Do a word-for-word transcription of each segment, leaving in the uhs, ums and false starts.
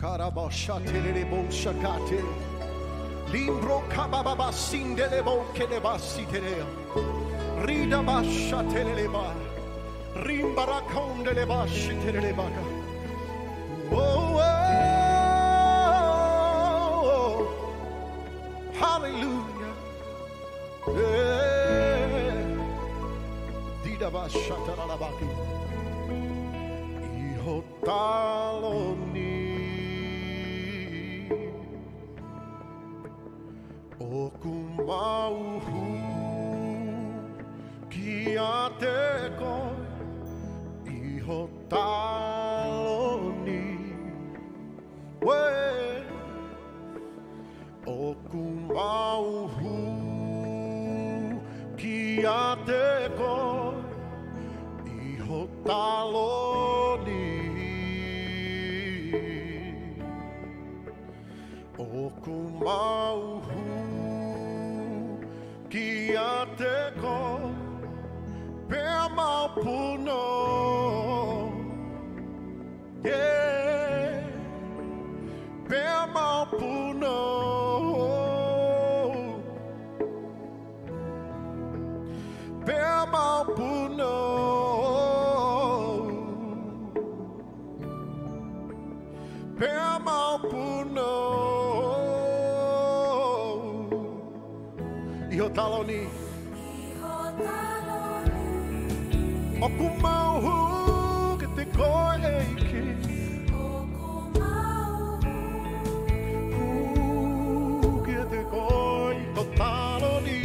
Karabashatelebo shakate. Limbro kababa sindelebo keleba sitelea. Rida bashateleba. Rimbarakondeleba shiteleba. Oh, oh, oh, hallelujah. Yeah. Dida bashatalabaki. Ihotaloni. Okumauhu kiateko ihotaloni we okumauhu kiateko ihotaloni okumauhu kiateko pema puno yeah pema puno pema puno pema puno Ihotaloni Okumauhu que te coeiki Okumauhu que te coi Ihotaloni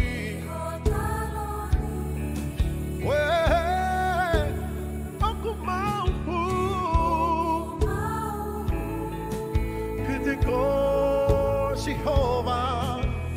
Okumauhu que te coi Jehovah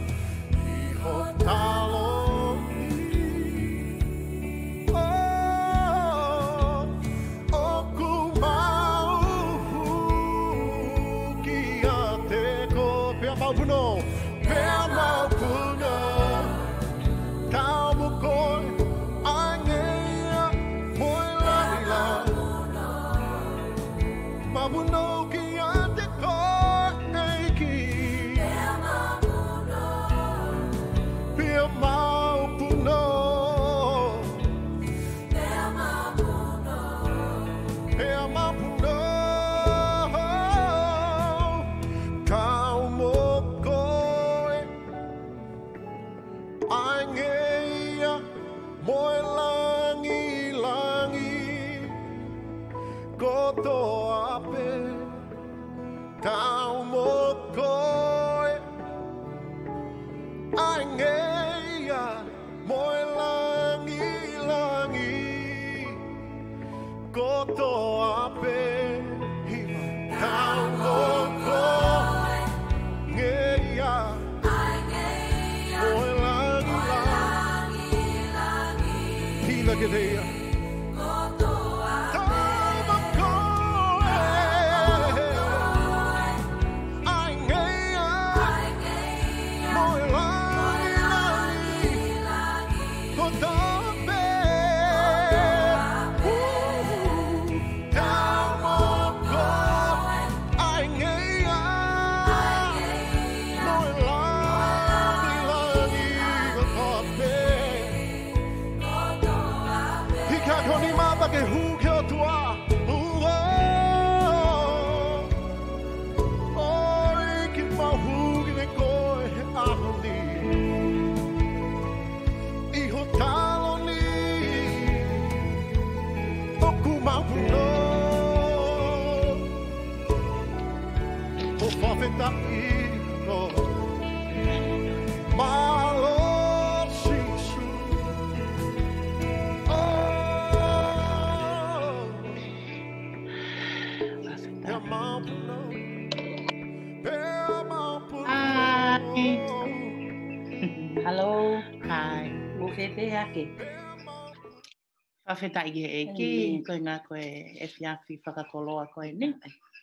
Whawhetai e ki, koe ngā koe e whiawhi whakakoloa koe ni.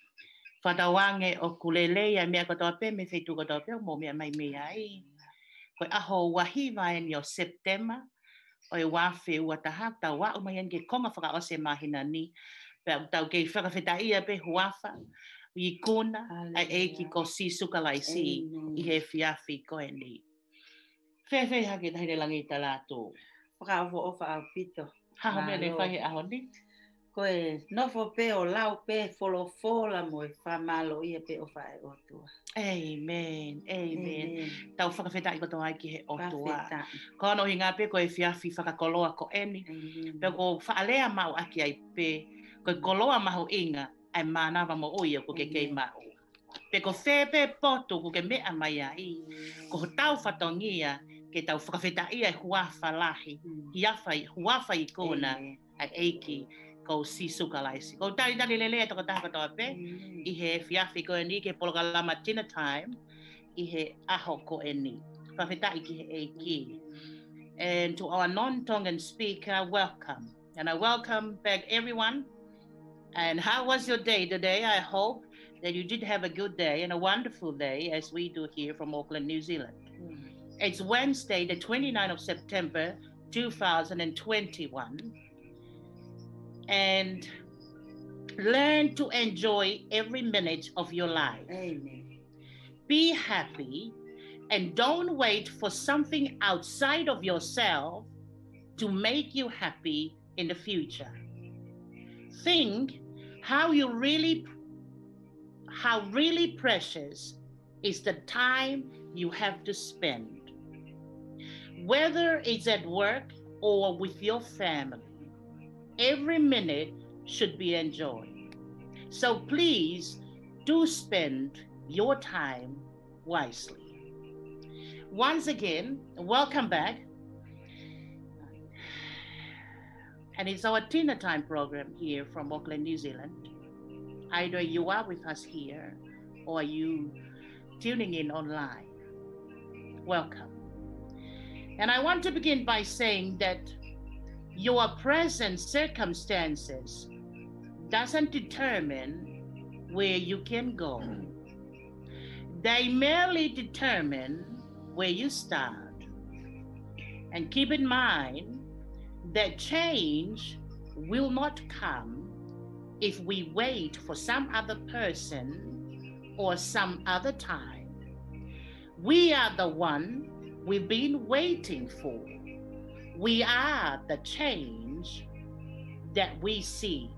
Whatawange o kulelei a mea katoa pe, me whaitu katoa pe, mō mea mai mea ai. Koe aho wahi vai ni o September, o e wawhi ua taha, tau wa umai an ke konga whakaose mahina ni, pe tau kei whakawhetai a pe huafa, I kuna ai eiki ko sisuka lai si i he fiafi ko e ni. Fefe hake tahi langi ta lato. Whakaawho o whaapito. Haho mea ne whahe aho ni? Koe nofo pe o lau pe folo fola mo e whamalo ia pe o whae o tua. Amen, amen. Tau whakawheta i koto ai ki he o tua. Whakawheta. Ko ano hinga pe koe fiafi whakakoloa ko eni. Pe ko whaalea mau aki ai pe. Koe koloa mahu inga ai manawa mo oia ko ke kei mahu. Pe ko whepe poto ko ke mea mai ai. Ko ho tau whatongia ke tau whakawheta ia e huafa lahi. Hiafa i huafa i kona ai eiki. Ko sisuka laisi. Ko tari tari lele toko taha katoa pe. I he fiafi ko e ni ke poloka lama dinner time. I he aho ko e ni. Whawheta i ki he eiki. And to our non-Tongan speaker, welcome. And I welcome back everyone. And how was your day today? I hope that you did have a good day and a wonderful day as we do here from Auckland, New Zealand. It's Wednesday, the twenty-ninth of September, two thousand twenty-one. And learn to enjoy every minute of your life. Amen. Be happy and don't wait for something outside of yourself to make you happy in the future. Think how you really, how really precious is the time you have to spend. Whether it's at work or with your family, every minute should be enjoyed. So please do spend your time wisely. Once again, welcome back. And it's our dinner time program here from Auckland, New Zealand. Either you are with us here or you tuning in online. Welcome. And I want to begin by saying that your present circumstances doesn't determine where you can go. They merely determine where you start. And keep in mind that change will not come if we wait for some other person or some other time. We are the one we've been waiting for. We are the change that we seek.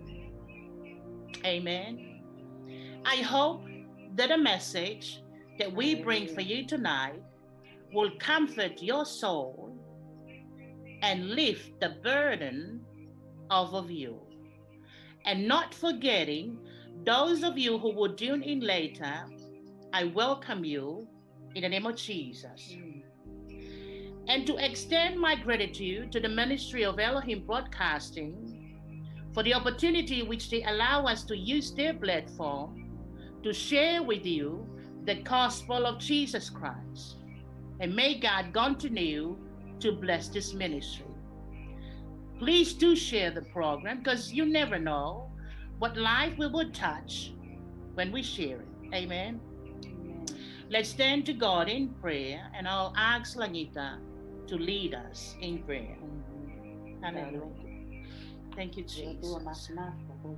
Amen. I hope that a message that we bring for you tonight will comfort your soul and lift the burden off of you. And not forgetting those of you who will tune in later, I welcome you in the name of Jesus. Mm. And to extend my gratitude to the Ministry of Elohim Broadcasting for the opportunity which they allow us to use their platform to share with you the gospel of Jesus Christ. And may God continue to bless this ministry. Please do share the program because you never know what life we will touch when we share it. Amen. Amen. Let's stand to God in prayer and I'll ask Langita to lead us in prayer. Amen. Hallelujah. Thank you, Jesus. Hallelujah.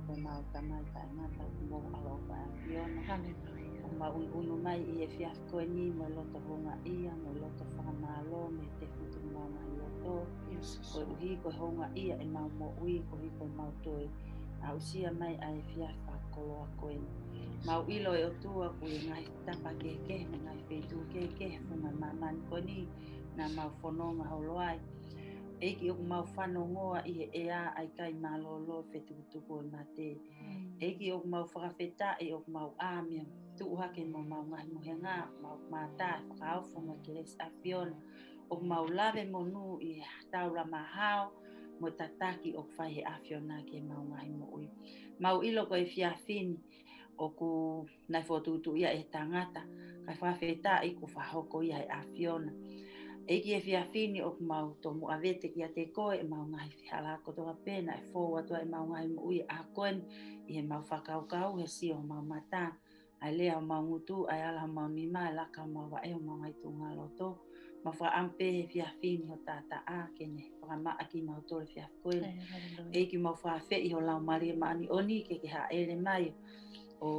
Maui unu mai I e fiaf koe ni mo loto honga ia mo loto whakamalo me te futu maunga I loto. Koe uhi koe honga ia e mau mo ui koe hi koe mau toi. A usia mai a e fiaf whakoloa koe ni. Mau ilo e o tua koe ngai tapa ke ke me ngai whetu ke ke funga mamani koe ni na mau whanonga holoai. Eiki oku mau whanongoa I he ea ai kai malolo whetu tuko e mate. Eiki oku mau whakawheta e oku mau āmia. Tuuhake mo mau ngahi mo henga, mau mātai, whakauwhunga ki res awhiona. O mau lawe mo nu I taura mahao, mo tataki o whai he awhiona ke mau ngahi mo ui. Mau ilo ko e whiawhini, o ku nai whotutu ia e tangata, kai whawheta I ku whahoko ia e awhiona. Eki e whiawhini o ku mau tomu awete ki a te koe, e mau ngahi whihala kotoa pena, e whōwatua e mau ngahi mo ui a koen, I he mau whakaukau he si o mau mata. Ai lea o mau ngutu, ai ala o mau nima, ai laka o mau wae o mau ngai tunga loto. Ma wha ampe he whiawhini ho tāta a kene, whakama aki mau tore whiawhkoe. Eiki mau wha whei ho lau maria maani oni ke ke ha ere mai. O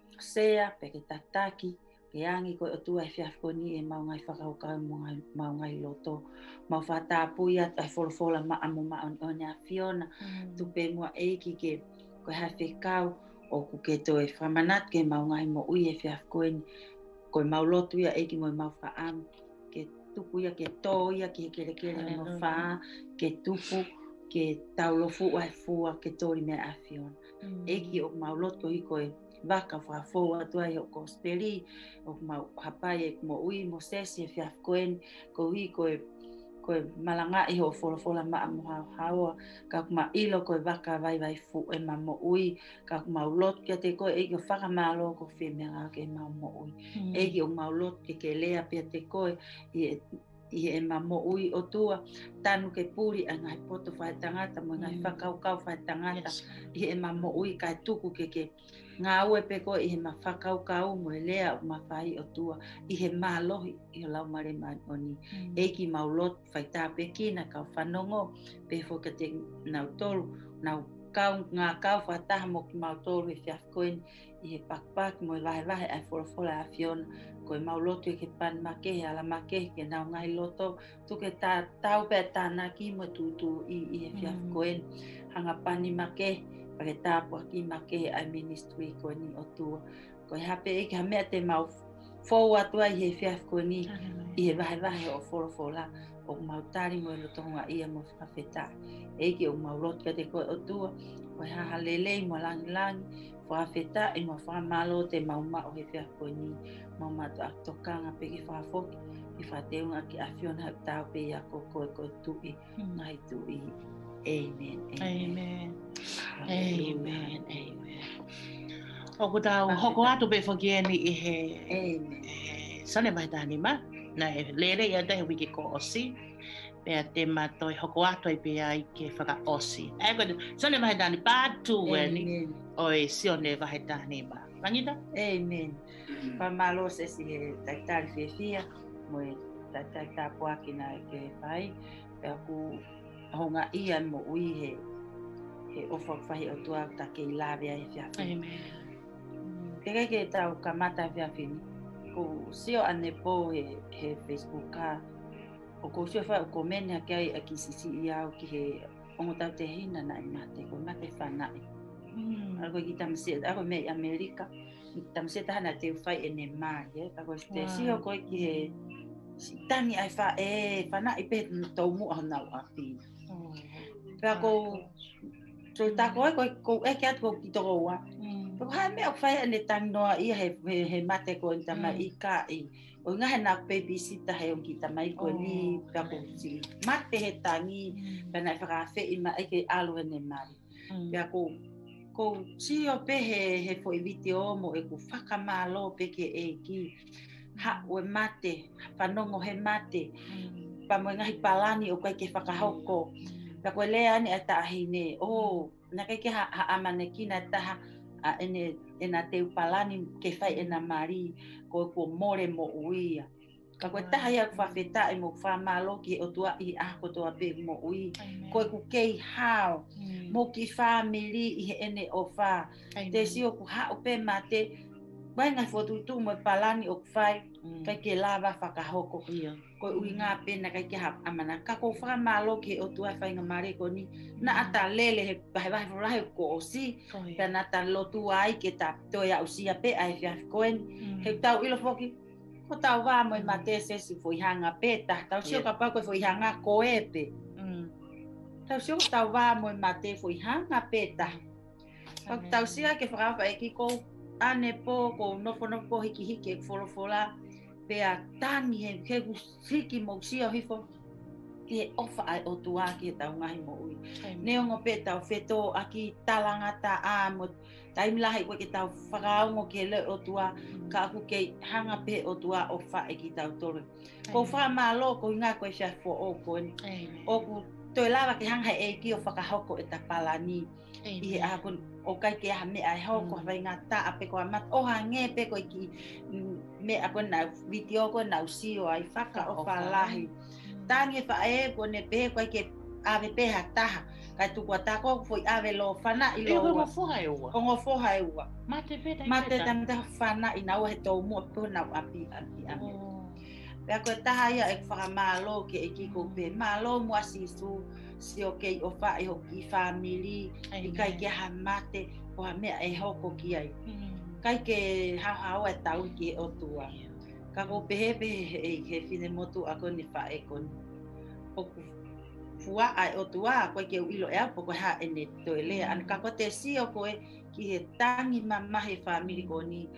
sea pe ke tataki ke angi ko tu ai fiaf ko ni e mau ngai whakauka mau ngai loto mau whata puia tai folfola ma amu ma on onia Fiona tu pe mua eiki ke ko ha whekau o ku ke toi whamanat ke mau ngai mo ui e fiaf ko ni ko mau loto ia eiki mo mau whaam ke tupu ia ke tō ia ke kere kere mo wha ke tupu ke taulofu ai fua ke tori me a Fiona eiki o mau loto i koe vaka fa fo atua i o kosperi o mau hapai e mo ui mo sesi e fiaf koen ko i koe koe malanga i ho fola fola ma mo hawa ka ma ilo koe vaka vai vai fu e ma mo ui ka mau lot ke te koe e ko whaka malo ko whemera ke ma mo ui e ki o mau lot ke ke lea pia te koe i i e ma mo ui o tua tanu ke puri a ngai poto whai tangata mo ngai whakau kau whai tangata i e ma mo ui kai tuku ke ke ngā ue pe koe i he ma whakau kau mo e lea o ma whai o tua i he mā lohi i o lau mare mani o ni e ki mau lot whai tā pe kina kau whanongo pe fo ka te nau tolu nau kau ngā kau whataha mo ki mau tolu e whiaf koen i he pakpak mo e vahe vahe ai fora fora a Fiona ko e mau loto i ke pan makehe ala makehe ke nau ngai loto tu ke tā tau pe tāna ki mo tūtū i, i he whiaf koen hanga pani makehe pake tāpua ki makehe ai ministry ko ni o tua ko e hape e ka mea te mau fōu atua i he whiaf ko ni i he vahe vahe o fora fora o mau tari mo e lotonga ia mo whawheta e ki o mau lot ka te koe o tua ko e haha lelei mo langi langi whawheta e mo whamalo te mau ma o he whiaf ko ni mau matu a tokanga pe ki whafoki i whateunga ki a Fiona hau tau pe ia ko koe koe tui ngai tui Amen. Amen. Amen. Amen. O ko tau hoko atu pe whakieni i he sane mai tāni ma. Na e lere ia te wiki ko osi. Pea te matoi hoko atu i pe ai ke whaka osi. E ko sane mai tāni pātu weni. O e sione wahe tāni ma. Pangita? Amen. Pamalo se si he taitari whiawhia. Mo e taitai tāpuaki na ke whai. Pea ku honga ia mo ui he he ofa whahi o tua ta ke i lawea he whiawhini. Amen. Ke kei ke tau kamata whiawhini, ko sio ane po he, he Facebook ka, o ko sio whai o ko mene a kei a ki sisi i au ki he ongo tau te hina na i mate, ko mate whanai. Mm. Ako ki tamase, ako me i Amerika, tamase tahana te whai e ne mai, eh? Ako te sio ko ki he si tangi ai wha e whanai pe tau mua hanau a pina. Pea ko so ta ko ko ko e kia ko ki toko wa. Ko ha me o fai ane tang noa i he he mate ko ta mai i ka i. O nga na babysitter he on ki ta mai ko ni pea ko si mate he tangi pe na fa fe i ma e ke alu ene mai. Pea ko ko si o pe he he fo i video mo e ko whakamalo pe ke e ki ha o mate panongo he mate. Pa mo ngahi palani o kai ke whakahoko. Ka koe lea ni ata ahine, o, na kai ke ha amane kina taha a ene ena teu palani ke whai ena mari, koe ko more mo uia. Ka koe taha ia whawheta e mo whamalo ki o tua i ako toa pe mo ui, koe ku kei hao, mo ki whamiri i he ene o wha. Te si o ku hao pe mate, wai ngai whotutu mo palani o whai, kai ke lava whakahoko. Ko ui ngā pena kai ke hap amana ka ko wha malo ke o tua whainga mare ko ni na ata lele he pahe wahe whurahe ko o si ka na ta lotu ai ke ta toia usia pe ai whia koen he tau ilo whoki ko tau wā mo i mate se si fo i hanga pe ta tau sio ka pau ko fo i hanga ko e pe tau sio tau wā mo i mate fo i hanga pe ta tau sia ke whakawha e ki ko ane po ko nofo nofo hiki hiki e wholo whola pea tangi he ke siki mo sia hifo ke ofa ai o tua ki tau ngahi mo ui neongo pe tau feto aki talangata a mo taimlahi ko ke tau whakaongo ke le o tua ka aku ke hanga pe o tua ofa e ki tau tore ko wha malo ko inga ko sia fo o ko o ku toi lava ke hanga e ki o whakahoko e ta palani i he akun o kai ke ha me ai ho ko vai ngata ape ko amat o hange pe ko ki me ako na video ko na usio ai faka o falahi tangi fa e ko ne pe ko ke ave peha taha. Kai tu kwa tako foi ave lo fana i E lo. ko foha e ua. Ongo foha e ua. Mate peta. Mate tam ta fana i nau he tau mua po nau api api ame. Pea koe taha ia e whakamalo ke e kiko pe. Malo mua sisu si o kei o wha e hoki family. I kai ke ha mate o ha mea e hoko ki ai. Kai ke hau hau e tau ki e o tua. Ka ko pehe pehe e he fine motu ako ni wha e koni. Oku fua ai o tua koe ke uilo e apo koe ha e ne toele. An ka ko te si o koe ki he tangi mama he family koni.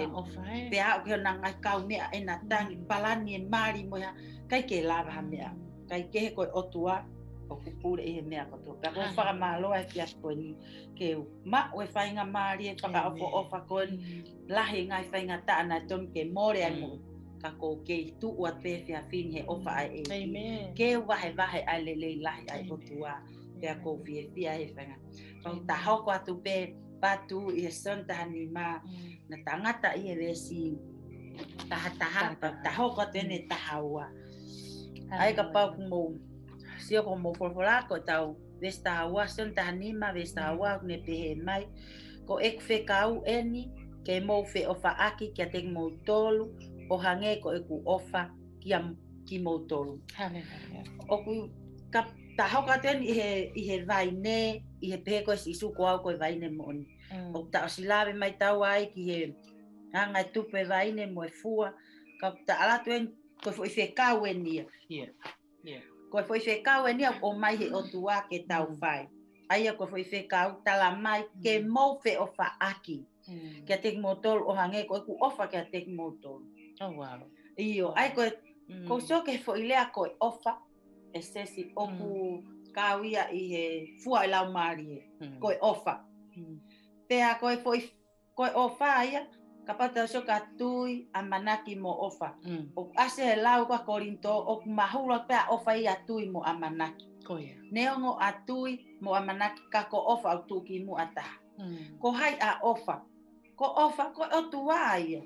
Pea o ke na ngai kau mea e na tangi palani e mari mo ya. Kai ke lava ha mea. Kai ke he koe o tua o kupure e he mea koto. Pea koe whakamaloa e pia koni. Ke ma o e whainga mari e whaka ofo ofa koni. Lahi ngai whainga taana ton ke more ai mo. Ka ko ke tu ua pe fia fini he ofa ai e. Ke wahe wahe ai lelei lahi ai o tua. Pea ko fie fia he whainga. Pau ta hoko atu pe patu i he son tahani ma. Na tangata i e resi taha taha. Ta hoko atu ene tahaua. Ai ka pau kumo. Sio ko mo forforako tau. Ves tahaua son tahani ma ves tahaua ne pehe mai. Ko ek whekau eni. Ke mo fe ofa aki kia te mo tolu. O hange ko e ku ofa ki am ki mo tolu. O ku ka ta hoka ten i he i he vaine i he pehe ko si su ko au ko vaine mo ni. O ta silave mai tau ai ki he hanga tupe vaine mo e fua ka ta ala tuen ko foi fe kau eni. Yeah. Yeah. Ko foi fe kau eni o mai he o tua ke tau fai. Ai ko foi fe kau tala mai ke mo fe ofa aki. Kia te motor o hange ko ku ofa kia te motor. Oh wow. Iyo, ai ko ko so ke fo ilea ko ofa e sesi oku kawia i he fua ila mari ko ofa. Pea ko foi ko ofa ia kapata so ka tui amanaki mo ofa. O ase lau ka korinto o mahula pea ofa ia tui mo amanaki. Ko ia. Neongo atui mo amanaki ka ko ofa tu ki mu ata. Ko hai a ofa. Ko ofa ko o tua ia.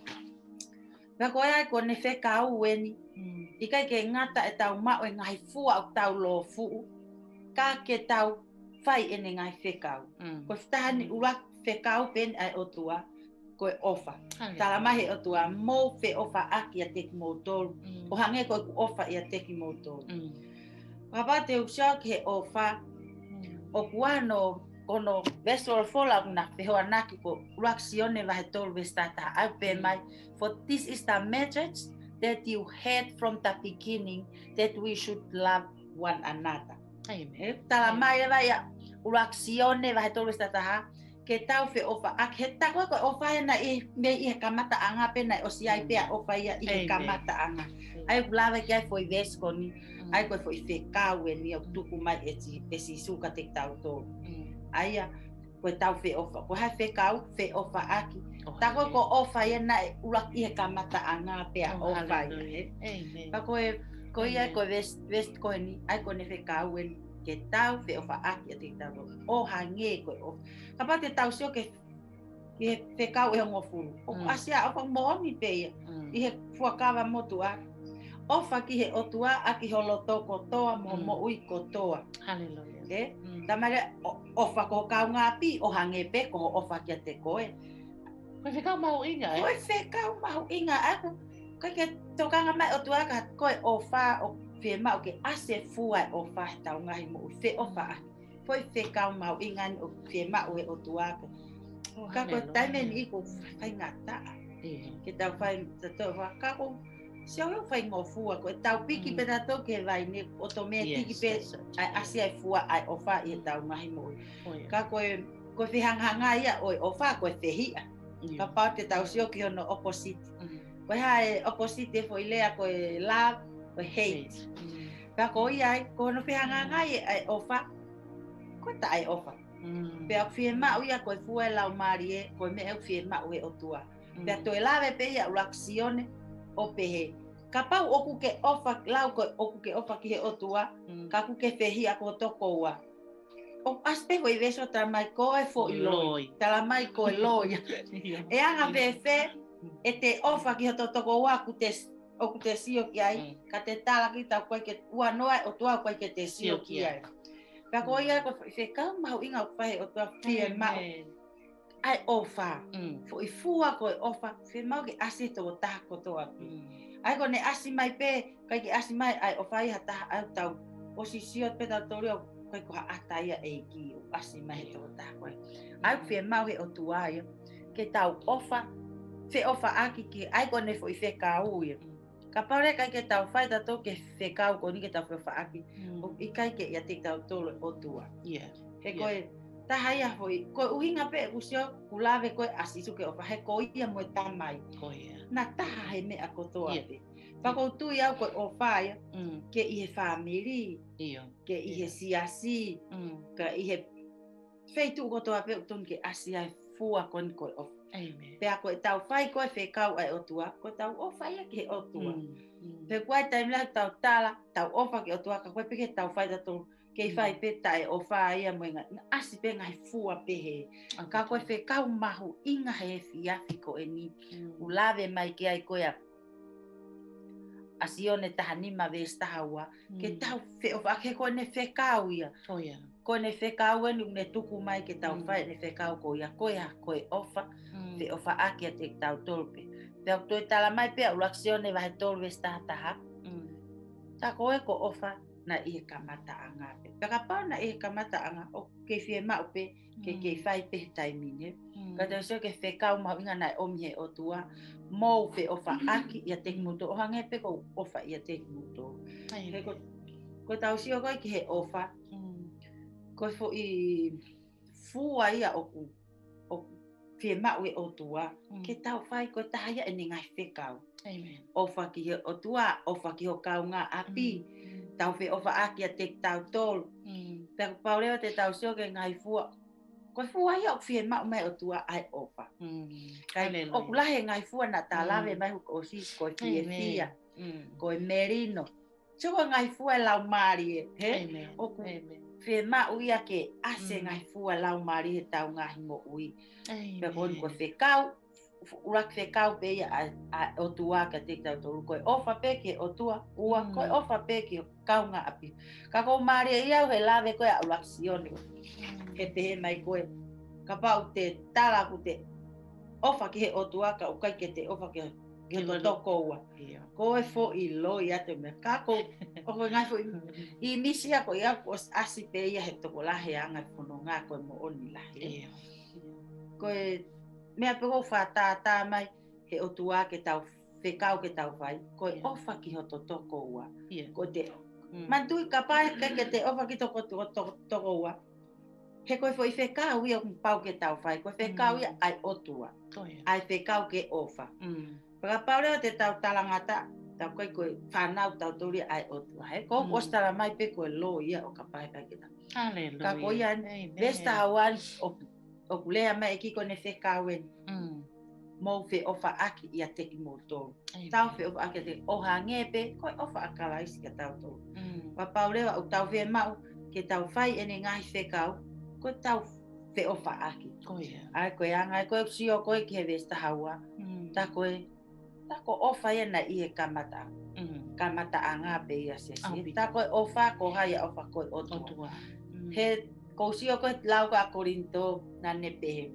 Ka ko ai ko ne fe ka ueni. I kai ke ngata e tau ma o ngai fua o tau lo fu. Ka ke tau fai ene ngai fe ka. Ko stani ura fe ka pen ai o tua ko ofa. Tala mai o tua mo fe ofa aki a te motor. O hange ko ofa ia te motor. Papa te usha ke ofa. O kuano kono vessel fola na pehoa naki ko reactione vai tol vestata au pe mai. For this is the message that you had from the beginning that we should love one another. Amen. Tala mai vai reactione vai tol vestata ke tau fe ofa ak heta ko ofa na i me i kamata anga pe na o si ai pe ofa ia i kamata anga. Ai lave ke foi ves koni ai ko foi fe kawe ni o tuku mai eti esi suka te tau to. Aia ko tau fe ofa ko ha fe kau fe ofa aki ta ko ko ofa ia na ula i kamata anga pe ofa amen pa ko ko ia ko ves ves ko ni ai ko ne fe kau en ke tau fe ofa aki te tau o hange ko o kapate tau sio ke ke fe kau e ngofu o asia ofa mo ni pe i he fuakava motua ofa ki he otua aki holo toko toa mo mo ui ko toa. Hallelujah. Eh? Tamare ofa ko ka nga pi o hange pe ko ofa ki te koe. Ko fe ka mau inga eh. Ko fe ka mau inga aku. Ko ke toka nga mai otua ka koe ofa o fe mau ke ase fua ofa tau nga mo fe ofa. Ko fe ka mau inga o fe mau e otua ka. Ka ko taime ni ko fai ngata. Eh. Ke tau fai to fa ka ko se eu fai ngofua ko tau piki pe tato ke vai ne automatic pe asi ai fua ai ofa i tau mai mo ka ko ko fi hang hanga ia oi ofa ko fe hi ka parte tau sio ki no opposite ko hai opposite foi lea ko love ko hate ka ko ia ko no fi hang hanga ai ofa ko ta ai ofa pe a fi ma ia ko fua la marie ko me eu fi ma o tua pe to lave pe ia reaccione o pehe. Ka pau oku ke ofa lau ko oku ke ofa ki he otua, ka ku ke fehi ako toko ua. O aspe ko i veso ta mai ko e fo iloi. Tala mai ko e loi. E anga fe fe e te ofa ki he toko ua ku te o ku te sio ki ai, Mm. ka te tala ki tau koe ke ua noa o tua koe ke te sio ki ai. Pea ko ia ko whekau mahu inga o whahe o tua whia mau ai ofa. Mm. Fo i fua ko e ofa, whi mau ki asi tō taha kotoa ki. Mm. Ai ko ne asi mai pe, kai ki asi mai ai ofa iha taha au tau. O si sio pe tau tori o kai ko ha ata ia e ki o asi mai tō taha koe. Ai whi mau he o tua ia, ke tau ofa, whi ofa aki ki, ai ko ne fo i whekau ia. Ka pare kai ke tau whai tato ke whekau ko ni ke tau whi aki. O i kai ke ia te tau tolo o tua. Yeah. He koe, taha ia hoi, koe uhinga pe usio, kulawe koe asisu ke ofa, he ko ia moe tamai. Ko ia. Na taha he mea kotoa Yeah. pe. Whako tui au koe ofa ia, Mm. ke i he whamiri, Iyo. ke i he siasi, Mm. ka i he wheitu kotoa pe utun ke asi ai fua kon koe ofa. Amen. Pea koe tau whai koe whekau ai otua, koe tau ofa ia ke otua. Mm. Mm. Pe koe taim lau tau tala, tau ofa ke otua, ka koe peke tau whai tato, ke i whai pe tae ofa ia moenga, asi pe ngai fua pe he. Ka koe whekau mahu inga he fiafi ko e ni, ulawe mai ke ai koe a asione taha nima ves taha ua, ke tau whe ofa, ke koe ne whekau ia. Oh yeah. Koe ne whekau e ne tuku mai ke tau whai ne whekau ko ia, koe ha koe ofa, whe ofa aki a te tau tolpe. Pea toi tala mai pea ulaksione wahe tolpe staha taha. Ta koe ko ofa na i he kamata anga pe. Pea ka pau na i he kamata anga o ke whie mau pe ke ke whai pe taimine. Ka tau sio ke whekau mau inga nai omi he o tua. Mou whe ofa aki i a te muto. O hange pe ko ofa i a te muto. He ko, ko tau sio koe ki he ofa. Koe fo i fua ia o ku. O whie mau e o tua. Ke tau whai koe tahaya e ni ngai whekau. Amen. Ofa ki he o tua, ofa ki ho kau ngā api. Tau whi ofa aki a te tau tolu. Pea ko paureo te tau sio ke ngai fua. Koe fua ia o whie mau mai o tua ai ofa. Kai o kulahe ngai fua na tā lawe mai huko o si koe whie whia. Koe merino. Tio ngai fua e lau maari e. He? O ku whie mau ia ke ase ngai fua lau maari he tau ngahi mo ui. Pea koe koe whekau. Urak whekau pe ia o tua ka te tau tolu. Koe ofa pe ke o tua ua. Koe ofa pe ke o kau ngā api. Ka kou maari e iau he lawe koe a urak sione. He pehe mai koe. Ka pau te tala ku te ofa ki he o tua ka ukai ke te ofa ke he to toko ua. Koe fo i loi ate mea. Ka kou o koe ngai fo i misi a koe iau os asi pe ia he toko lahe anga whono ngā koe mo oni lahe. Koe mea pego whata tā mai he o tua ke tau whekau ke tau whai. Koe ofa ki ho to toko ua. Ko te mantui ka pai ke te ofa ki toko toko ua. He koe fo i whekau ia pau ke tau whai. Koe whekau ia ai o tua. Ai whekau ke ofa. Paka paureo te tau talangata. Tau koe koe whanau tau tori ai o tua. He ko ostara mai pe koe lo ia o ka pai pai ke tau. Hallelujah. Ka koe ia vesta hawan o o kulea mai ki ko ne whekau e. Mou whe ofa aki i a teki mō tōru. Tau whe ofa aki a te oha ngepe, koe ofa akalaisi ka tau tōru. Wa paurewa o tau whe mau, ke tau whai ene ngahi whekau, koe tau whe ofa aki. Ai koe anga, koe sio koe ki he vesta haua. Ta koe, ta ko ofa ia na i he kamata. Kamata anga pe ia sesi. Ta koe ofa, ko hai a ofa koe otua. He ko sio koe lau ka korinto na ne pehe.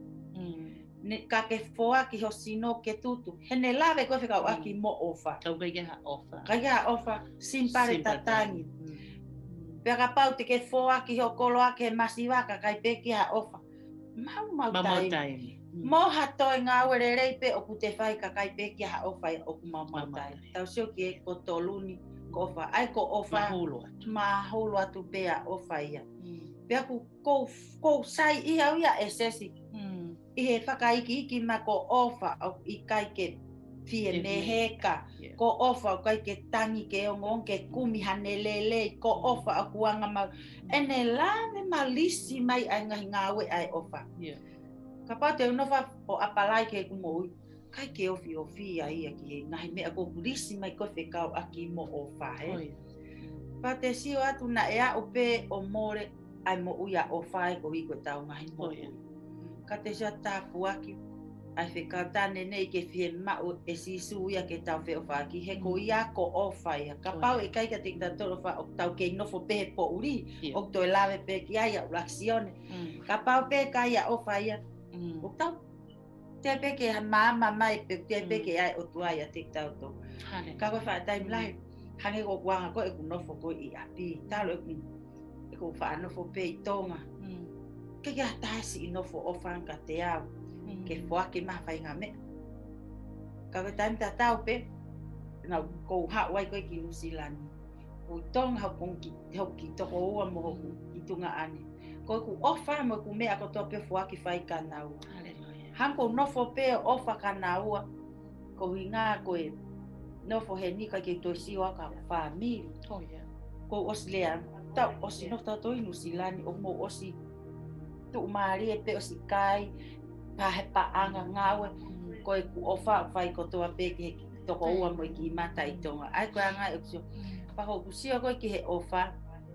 Ne ka ke foa ki ho sino ke tutu. He ne lawe koe whekau aki mo ofa. Kau kai ha ofa. Kai ha ofa, simpare tatangi. Pea ka pau te ke foa ki ho kolo ake he masiwaka kai pe ki ha ofa. Mau mau taimi. Mo hatoi ngā were reipe o ku te whai ka kai pe ki ha ofa o ku mau mau taimi. Tau sio ki e ko toluni ko ofa. Ai ko ofa. Mahulu atu. Mahulu atu pea ofa ia. Pea ku kou sai ia ia e sesi. I he whakaiki iki ma ko ofa o i kai ke whie meheka. Ko ofa o kai ke tangi ke ongon ke kumi hane lele. Ko ofa o kuanga mau. E ne lawe malisi mai ai ngahi ngawe ai ofa. Ka pau te unofa o apalai ke kumoi. Kai ke ofi ofi a ia ki he ngahi mea ko kulisi mai ko whekau aki mo ofa he. Pa te sio atu na ea upe o more ai mo uia ofa e ko iko tau ngahi mo ui. Ka te sia tāpu aki. ai whekatane nei ke whie mau e sisu ia ke tau wheo whaki, he ko ia ko ofa ia. Ka pau e kai ka te ta toro wha o tau ke nofo pehe po uri, o toi lawe pe ki aia uraksione. Ka pau pe ka ia ofa ia, o tau te pe ke mama mai pe te pe ke ai o tua ia te tau to. Ka koe wha taim lai, hange ko kuanga ko e ku nofo ko i api, talo e ku e ku wha nofo pe i tonga. Ke kia taisi i nofo ofa ka te au. Ke whake mawhai ngā me. Ka koe taimi tā tau pe, nā kou hao wai koe ki Nusilani. Ko tonga hau kong ki, hau ki toko ua mo hoku ki tunga ane. Koe ku ofa mo ku mea kotoa pe whake whai ka nau. Hanko nofo pe ofa ka naua, ko hi ngā koe nofo he nika ke toi siwa ka whamiri. Ko osi lea, tau osi no tau toi Nusilani, o mo osi tu maari e pe osi kai, pa he pa anga ngawe koe ku ofa whai kotoa pe ke toko ua mo ki mata i tonga. Ai koe anga e kusio, pa ho kusio koe ki he ofa,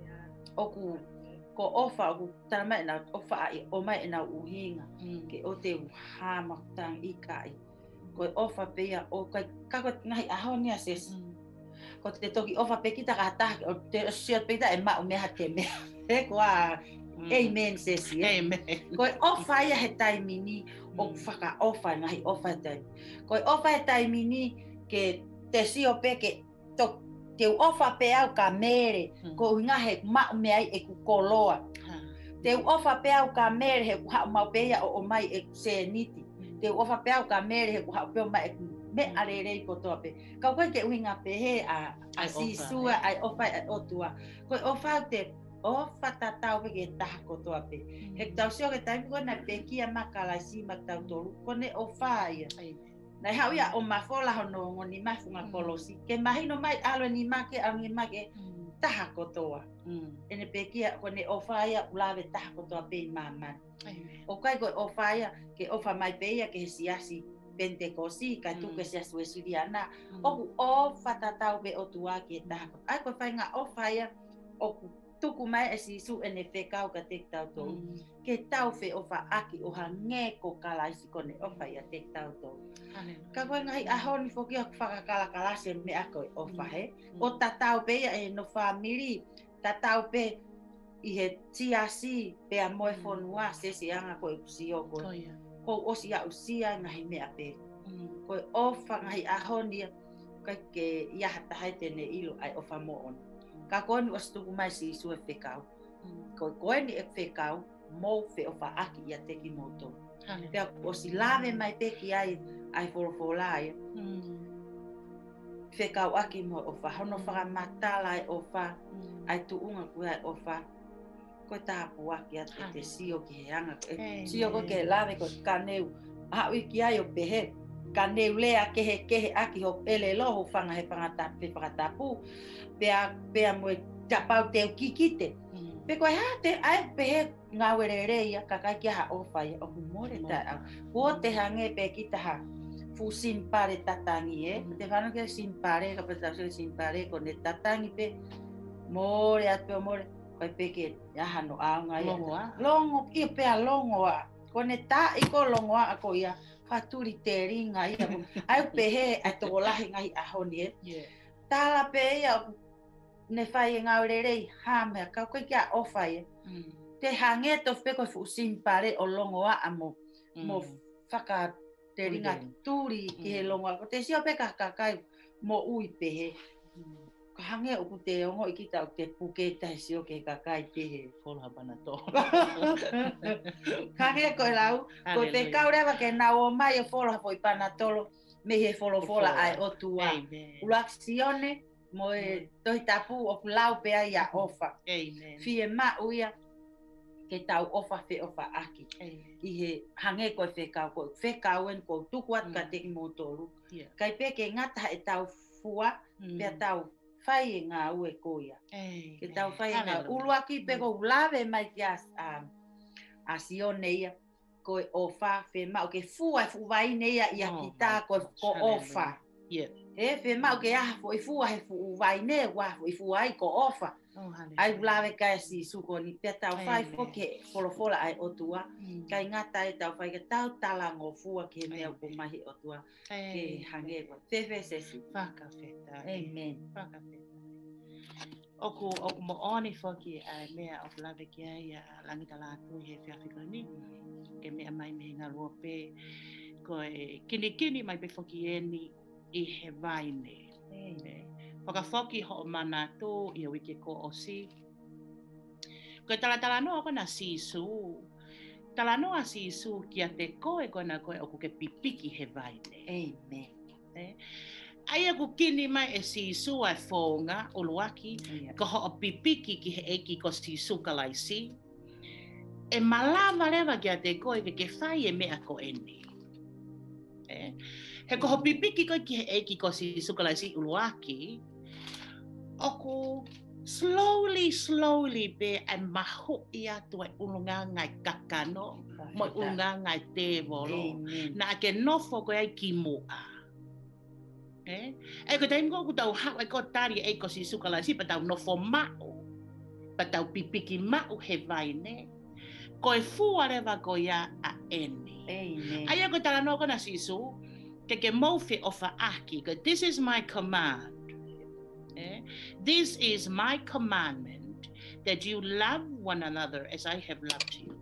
o ku ko ofa o ku tana mai na ofa ai o mai na uhinga ke o te hama tang i kai. Koe ofa pe ia o kai kako ngai ahonia ses. Ko te toki ofa pe kita ka taha, o te siot pe kita e ma o meha te mea. He koa amen sesi. Amen. Koe ofa ia he taimini o whaka ofa ngahi ofa taimi. Koe ofa he taimini ke te sio pe ke to te ofa pe au ka mere ko hinga he ma me ai e ku koloa. Te ofa pe au ka mere he ku ha mau pe ia o mai e se niti. Te ofa pe au ka mere he ku ha pe mai e me arerei ko to pe. Ka koe ke uinga pe he a a si sua ai ofa ai otua. Koe ofa te ofa tatau pe ke taha kotoa pe. He tau sio ke taimi kona pe kia makala si mak tau toru. Kone ofa ia. Nai hau ia o mafola hono ngoni mafunga kolosi. Ke mahino mai alo ni make au ni make taha kotoa. Ene pe kia kone ofa ia ulawe taha kotoa pe maman. O kai koe ofa ia ke ofa mai pe ia ke he siasi Pentecosti kai tu ke siasi we siriana. Oku ofa tatau pe o tua ke taha kotoa. Ai koe whai ngā ofa ia oku tuku mai e si su ene whekau ka te tau tō. Ke tau whe o wha aki o ha ngē ko kalaisi kone o whai a te tau tō. Ka koe ngai ahoni whoki a whakakala kalase me a koe o whahe. O ta tau pe e no whamiri, ta tau pe i he tiasi pe a moe whonua se se anga koe usi o koe. Ko osi a usia ngahi mea pe. Koe o wha ngai ahoni kai ke iaha tahai tene ilo ai o wha mo ona. Ka koe ni o stuku mai si isu e whekau. Koe koe ni e whekau, mō whe o wha aki ia teki moto. Pea o si lawe mai peki ai, ai whorofora ai. Whekau aki mo o wha, hono whaka matala ai o wha, ai tuunga koe ai o wha. Koe tāpu aki a te te sio ki he anga. Sio koe ke lawe koe kaneu, hau iki ai o pehe. Kaneu lea kehe kehe aki ho ele loho whanga he whangatapu. Pea, pea moe tapau teo kikite. Pe koe ha te ai pehe ngā werere ia kakai kia ha ofa ia o humore ta au. Ko te hange pe kita ha fu simpare tatangi e. Te whanu kia simpare, ka pata se simpare ko ne tatangi pe more atu more. Koe pe ke aha no au ngai. Longo a. Longo, ia pea longo a. Ko ne ta iko longo a ko ia. Faturi te ringa ia. Ai pehe ai toko lahi ngai ahoni e. Tala pe ia ne whai ngā urerei hāmea, kau koe kia owhai. Te hange to pe koe fu simpare o longo a mo mo whaka te ringa turi ki he longo a. Ko te sio pe kakakai mo ui pehe. Ka hange o ku te ongo i kita o te puke tahi sio ke kakai pehe. Whola pana tō. Hange koe lau, ko te kaurewa ke nau o mai o whola hapoi pana tolo me he wholo whola ai o tua. Ulaksione mo e tohi tapu o lau pea ia ofa. Fie ma uia ke tau ofa fe ofa aki. I he hange koe whekau koe. Whekau en koe tuku at ka teki mō tōru. Kai pe ke ngata e tau fua, pea tau whai e ngā ue koia. Ke tau whai e ngā uluaki pe ko ulawe mai ki a sione ia. Koe ofa fe ma o ke fua e fuwaine ia ia ki tā koe ko ofa. E fe mau ke aha fo i fua he fu vai ne wa fo i fua i ko ofa Oh, hallelujah. Ai lawe kai si suko ni pe tau fai Amen. fo ke folofola ai otua. Mm. Kai ngata e tau fai ke tau tala ngofua ke mea Amen. ko mahi otua. Ke Amen. hange ko. Fefe sesi. Whakawheta. Amen. Whakawheta. Oku, oku mo oni whoki ai mea o lawe ki ai a langita lātu he whiawhiko ni. Ke mea mai me ngā lua pē. Ko e kini kini mai pe whoki e ni i he vaine. Amen. Whakawhoki ho o mana tō i a wiki ko o si. Ko tala tala noa kona sisu. Tala noa sisu ki a te koe kona koe oku ke pipiki he vaine. Amen. Eh? Ai aku kini mai e sisu ai whonga o luaki. Yeah. Ko ho o pipiki ki he eki ko sisu kalaisi. E malama lewa ki a te koe ke ke whai e mea ko eni. Eh? He ko ho pipiki koe ki he eki ko sisu kalaisi o luaki. Oku slowly, slowly be ai maho i atu ai ulunga ngai kakano. Moi ulunga ngai te volo. Amen. Na ke nofo koe ai ki mua. Eh? E ko taim ko tau hau ai ko tari e ko si sukalasi pa tau nofo mau. Pa tau pipiki mau he vaine. Ko e fua rewa ko ia a eni. Amen. Ai ko tala no kona sisu. Ke ke mauwhi ofa aki. Ko this is my command. Eh? This is my commandment. That you love one another as I have loved you.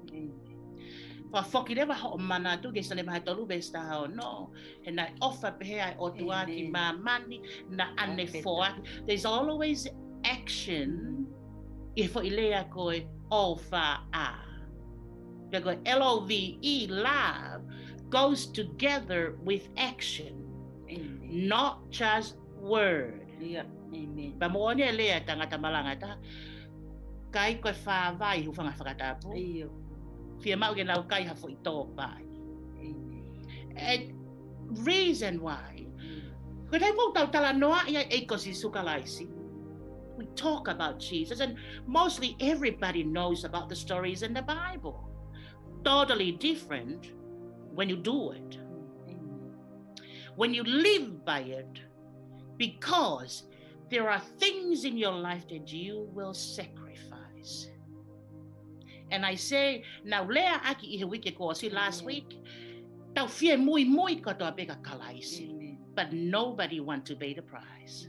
Wa whoki rewa ho o mana tu, ke sa le maha tolu besta hao no. He nai ofa pehe ai o tua ki mā mani na ane foa. There's always action i fo i lea koe o wha a. Pe koe L O V E, love, goes together with action. Amen. Not just word. Yeah. Amen. Pa mo ne lea tangata malanga ta. Kai koe wha vai hu whanga whakatapu. Iyo. Fia mau ke nau kai hafo i tō pai. Amen. And reason why, ko tai mau tau tala noa ia e kosi sukalaisi. We talk about Jesus, and mostly everybody knows about the stories in the Bible. Totally different when you do it, Amen. when you live by it, because there are things in your life that you will sacrifice. And I say, now lea aki i he wiki ko si last Yeah. week, tau fie mui mui katoa peka kalaisi, Amen. but nobody want to pay the price.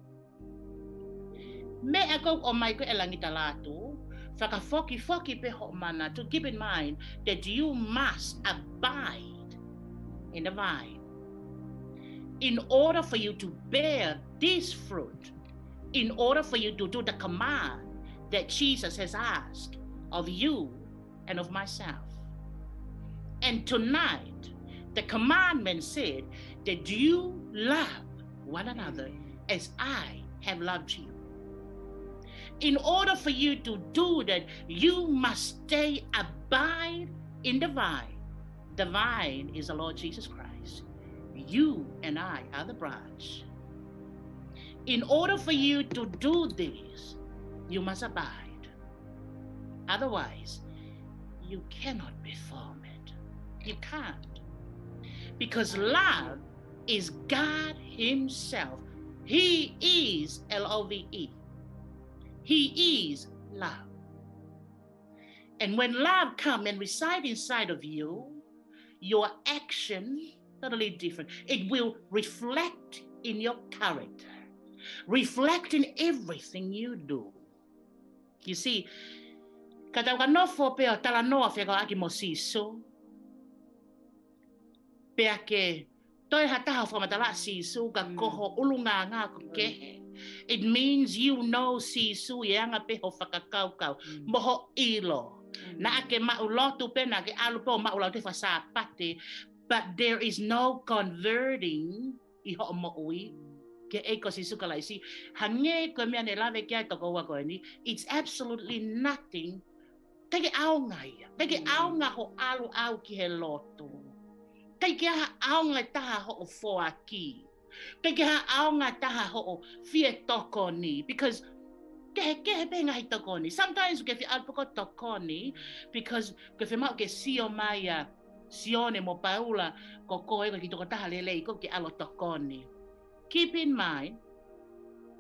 Me ako o mai ko e langita latu, whakafoki foki pe ho mana, to keep in mind that you must abide in the vine. In order for you to bear this fruit, in order for you to do the command that Jesus has asked of you and of myself. And tonight, the commandment said that you love one another as I have loved you. In order for you to do that, you must stay abide in the vine. The vine is the Lord Jesus Christ. You and I are the branch. In order for you to do this, you must abide. Otherwise, you cannot perform it. You can't. Because love is God Himself. He is L O V E. He is love. And when love comes and resides inside of you, your action totally different. It will reflect in your character, reflect in everything you do. You see, kata ka nofo pe o tala noa wheka aki mo siso, pe ake toi hataha whamatala siso ka koho ulunga ngā ko kehe. It means you know sisu i anga pe ho whakakaukau, moho ilo. Na ake maulotu pe na ke alupo maulau te whasapate, but there is no converting i ho mo'ui ke e ko sisu kalaisi. Hange ko mea ne lawe kia toko wa koe ni, it's absolutely nothing. Teke aonga ia, teke aonga ho alu au ki he lotu. Teke ha aonga taha ho o foa ki. Teke ha aonga taha ho o fie toko ni, because ke ke pe ngai toko ni. Sometimes ke fi alpoko toko ni, because ke fi mau ke sio mai a sione mo paula ko koe ko ki toko taha lele ko ke alo toko ni. Keep in mind,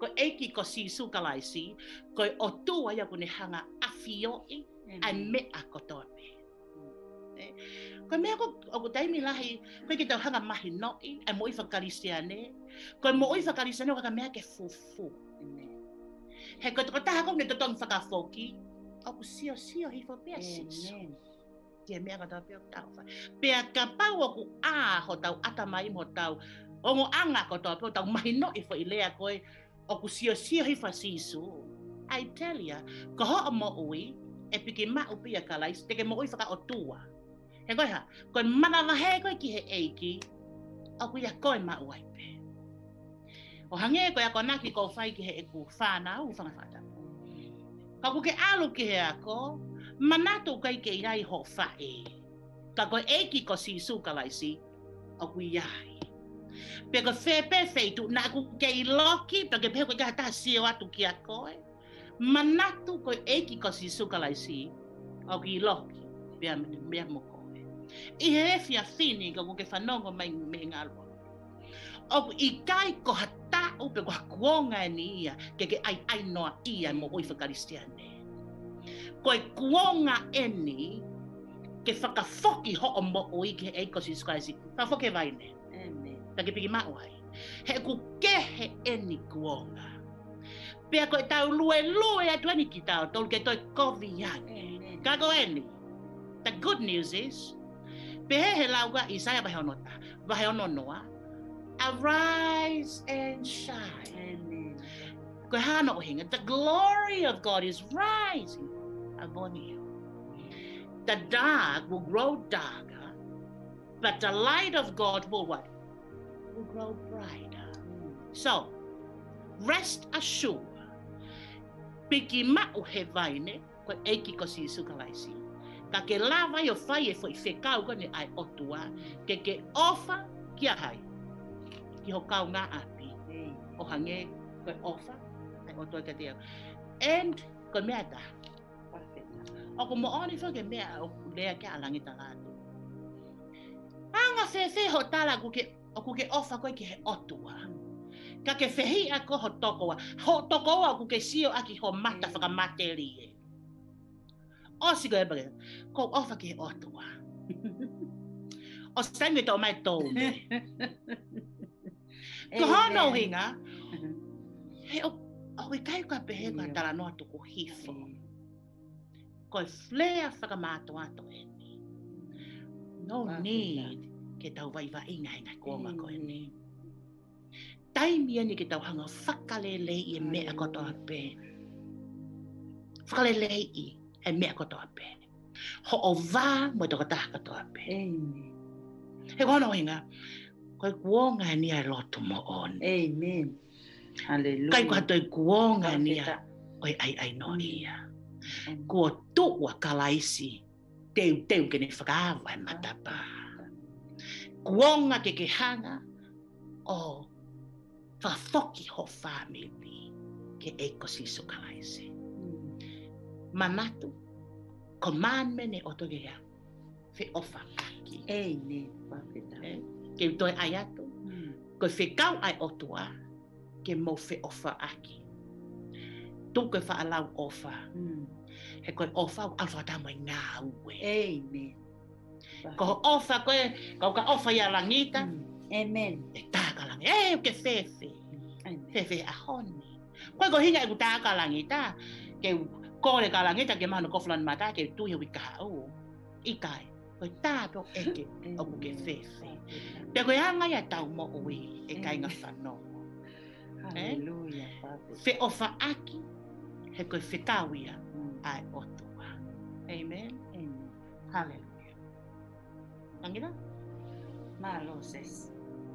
Ko eiki ko sisu kalaisi, ko o tua ia kune hanga afioi, ai me a kotoa pe. Ko mea ko o taimi lahi, ko ki tau hanga mahi noi, ai mo i whakarisiane, ko mo i whakarisiane o ka mea ke fufu. He ko toko taha ko ne totong whakafoki, o ku sio sio hi fo pia sisu. Tia mea ka tau pia tau wha. Pea ka pau o ku a ho tau atamai mo tau, o ngo anga ko tau pia tau mahi noi fo i lea koe, o ku sio sio hi fa sisu. I tell ya, ko ho o mo ui, e piki ma upia kalais, te ke mo ui whaka o tua. He koe ha, koe mana wahe koe ki he eiki, o ku ia koe ma uai pe. O hange koe ako naki ko whai ki he eku whāna u whanga whātapu. Ka ku ke alu ki he ako, manatu kai ke irai ho whae. Ka koe eiki ko si su kalaisi, o ku iai. Pe ko whepe wheitu, na ku ke i loki, pe ke pe koe kaha taha sio atu ki a koe. Manatu koe eiki ko si su kalaisi, o ku i loki, pe mea mo koe. I he refia fini ka ku ke whanongo mai me ngalua. O ku i kai ko hata upe ko hakuonga e ni ia, ke ke ai ai noa ia mo oi whakaristiane. Koe kuonga e ni, ke whakafoki ho o mo oi ke eiko si su kalaisi, whafoke vaine. Ta ke piki mauai. He ku kehe e ni kuonga. Pea koe tau lue lue atu ani ki tau, tolu ke toi kovi yange. Ka ko eni. The good news is, pe he he lauga Isaia vahe onota, vahe ono noa, arise and shine. Amen. Koe hana o hinga, the glory of God is rising upon you. The dark will grow darker, but the light of God will what? Will grow brighter. So, rest assured, piki ma'u he vaine, koe eiki ko si sukalaisi. Ka ke lava yo whai e fo i whekau kone ai otua, ke ke ofa ki a hai. Ki ho kau ngā api. O hange koe ofa, ai otua ka te au. And koe mea ta. O ko mo oni wha ke mea o lea ke alangi ta rātu. Anga whewhe ho tala ku ke, o ku ke ofa koe ki he otua. Ka ke whehi a ko ho tokoa. Ho tokoa ku ke sio aki ho mata whakamate rie. O si koe bage, ko ofa ki he otua. O sangue tau mai tau me. Ko hono hinga, he o, o i kai ka pehe ka tala noa tuku hifo. Ko e flea whakamato ato e ni. No need ke tau vai va inga inga koma ko e ni. Taimi ani ke tau hanga whakalele i e mea kotoa pe. Whakalele i e mea kotoa pe. Ho o vā mo toko taha kotoa pe. He kono hinga, koe kuonga ni a lotu mo on. Amen. Hallelujah. Kai ko hatoi kuonga ni a oi ai ai no ia. Kua tuua kalaisi, teu teu ke ne whakaawa e matapa. Kuonga ke ke hanga o whafoki ho family ke eiko sisu kalaisi. Manatu, commandment e oto ke hea, fe ofa aki. Amen. Ke utoi ai atu, ko fe kau ai otua, ke mo fe ofa aki. Tu koe whaalau ofa. He koe ofa au alfa tamo i ngā ue. Amen. Ko ofa koe, kau ka ofa ia langita. Amen. E tāka langi, e ke whewhe. Whewhe a honi. Koe ko hinga e ku tāka langita, ke kore ka langita ke mahano kofulan mata, ke tuhi ui kaha u. Ikai, koe tāto eke o ku ke whewhe. Pe koe hanga ia tau mo ui, e kai ngā whanongo. Hallelujah. Fe ofa aki, he koe whekawia ai otua. Amen. Amen. Hallelujah. Angina? Malo ses.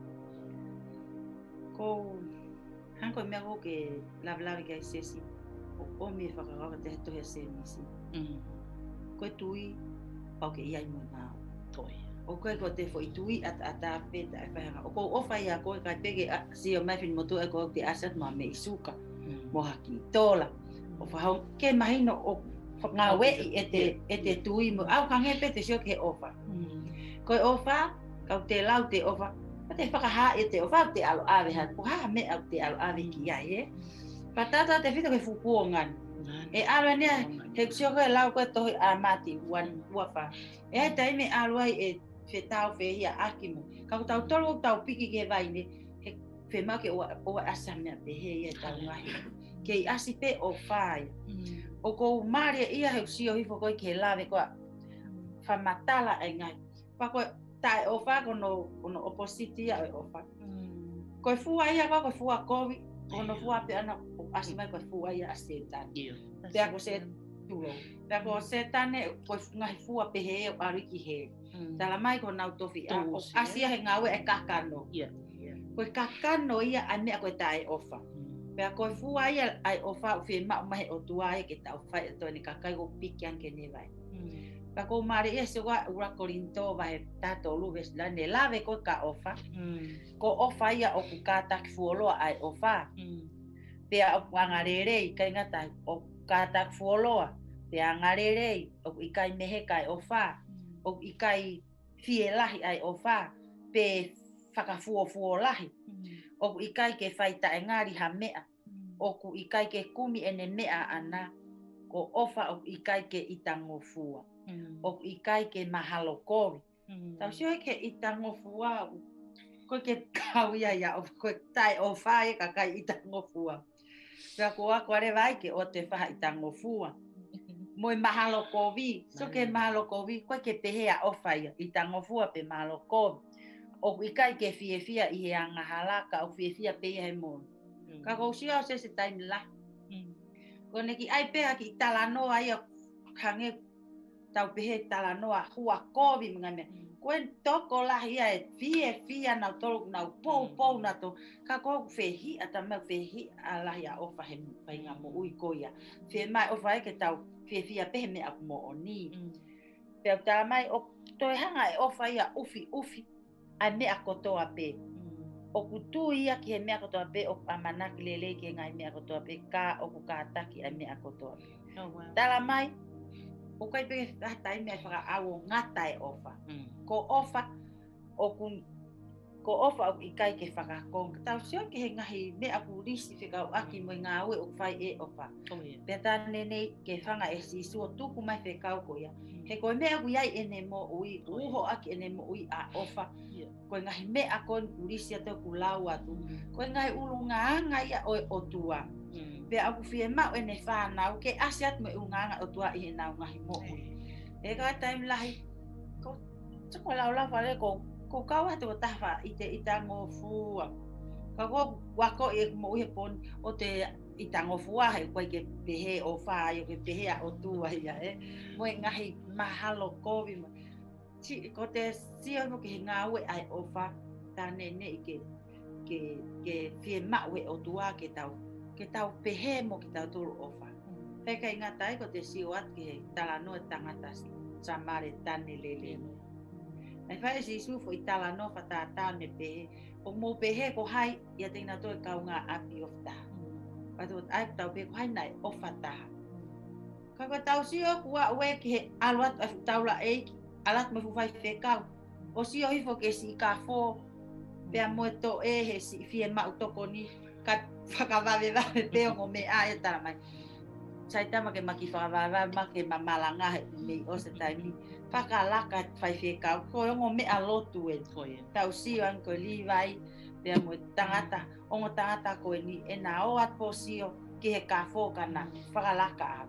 Ko hanko mea ko ke lavlavi kai sesi. O me whakarawa te heto he se misi. Koe tui, pau ke iai mo nao. Toi. O koe ko te fo i tui at ata peta e whahanga. O ko ofa ia koe kai pege si o mawhin motu e ko te asat ma me isuka. Mo haki tola. O whahau ke mahino o ngā wei e te, e te tui mo. Au kange pete sio ke ofa. Koe ofa, kau te lau te ofa, Te whakaha e te ofa te alo awe ha. Ko ha me au te alo awe ki ai e. Patata te whito ke fukuongan. E alo nea he kusio koe lau koe tohi a mati wan uafa. E hai taime alo ai e whetau whehia aki mo. Ka tau tolu tau piki ke vaine. He whema ke oa asa mea pehe ia tau ngahi. Ke i asi pe o whai. O kou maria ia he kusio hifo koe ke lawe koa whamatala ai ngai. Pa koe tae o wha kono opposite ia e o wha. Koe fua ia koe koe fua kovi. Kono fua pe ana asi mai koe fua ia ase tani. Pea ko se tulo. Pea ko se tane koe ngahi fua pehe o ariki he. Tala mai ko nau tofi. Asia he ngawe e kakano. Koe kakano ia a mea koe tae o wha. Pea koe fua ia ai o wha uwhi ma umahe o tuae ke tau whai e toi ni kakai ko pikian ke ne vai. Pea ko maare ia se wa ura korinto vai tato luves la ne lave koe ka o wha. Ko o wha ia o ku kātaki fuoloa ai o wha. Pea o angarerei kai ngatai o kātaki fuoloa. Pea angarerei o ikai mehe kai o wha. O ikai fie lahi ai o wha. Pe whakafuo fuo lahi. O ikai ke whaita e ngāri ha mea. O ku ikai ke kumi ene mea ana. Ko ofa o ikai ke itango fua. O ikai ke mahalo kovi. Tau sio ke itango fua. Koe ke kauia ia o koe tai o whae ka kai itango fua. Pea ko ako are vai ke o te whaha itango fua. Moi mahalo kovi. So ke mahalo kovi. Koe ke pehea o whaia. Itango fua pe mahalo kovi. O ikai ke fie fia i he anga halaka o fie fia pe he mo. Ka kou sia o se se taimi la. Ko neki ai pea ki talanoa ia kange tau pehe talanoa hua kovi mga mea. Koe toko lahi ia e fie fia nau tolu nau pou pou na to. Ka kou fehi ata mea fehi a lahi a ofa he painga mo ui koia. Fie mai ofa e ke tau fie fia pehe mea aku mo o ni. Pea tala mai o toi hanga e ofa ia ufi ufi. Ai mea kotoa pe. O kutu ia ki he mea kotoa pe o amanaki lelei ki ngai mea kotoa pe ka o ku kātaki ai mea kotoa pe. Tala mai, o kai pe katai mea whaka awo ngata e ofa. Ko ofa, o kun, ko ofa o ikai ke whakakong. Tau sio ki he ngahi mea ku risi whikau aki mo ngā ue o whai e ofa. Pea tāne nei ke whanga e si sua tuku mai whikau ko ia. He koe mea ku iai ene mo ui, uho aki ene mo ui a ofa. Koe ngahi mea koe kurisi a tau ku lau atu. Koe ngahi ulu ngāanga ia o o tua. Pea aku fie mau ene whānau ke asi atu me ulu ngāanga o tua i he nau ngahi mo ui. E kai taim lahi, ko tako lau lau whare ko ko kau atu o tahwa i te itango fua. Ka ko wako i mo ui he pon o te itango fua he koe ke pehe o whai o ke pehe a o tua ia e. Moe ngahi mahalo kovi mo. Ti ko te sia mo ke ngā ue ai ofa tane ne ke ke ke fie mau e o tua ke tau ke tau pehe mo ke tau tulu ofa. Peka inga tai ko te siwat ke talano e tangata samare tane lele. Ai whae si sufo i talano whatata me pehe. O mo pehe ko hai ia te ina toi kau ngā api of taha. Pato ai tau pehe ko hai nai ofa taha. Kaka tau sio kua ue ke he aluat a taula eiki. Alat me fufai whekau. O sio hifo ke si ka fō. Pea moe to e he si fie mau toko ni. Ka whakawawe wawe peo mo me a e tara mai. Saitama ke maki whakawawe ma ke mamalanga he me o se taimi. Whakalaka whai whekau. Ko ongo me a lotu e. Tau sio an ko li vai. Pea moe tangata. Ongo tangata ko e ni. E na o at po sio ke he ka fō kana. Whakalaka a.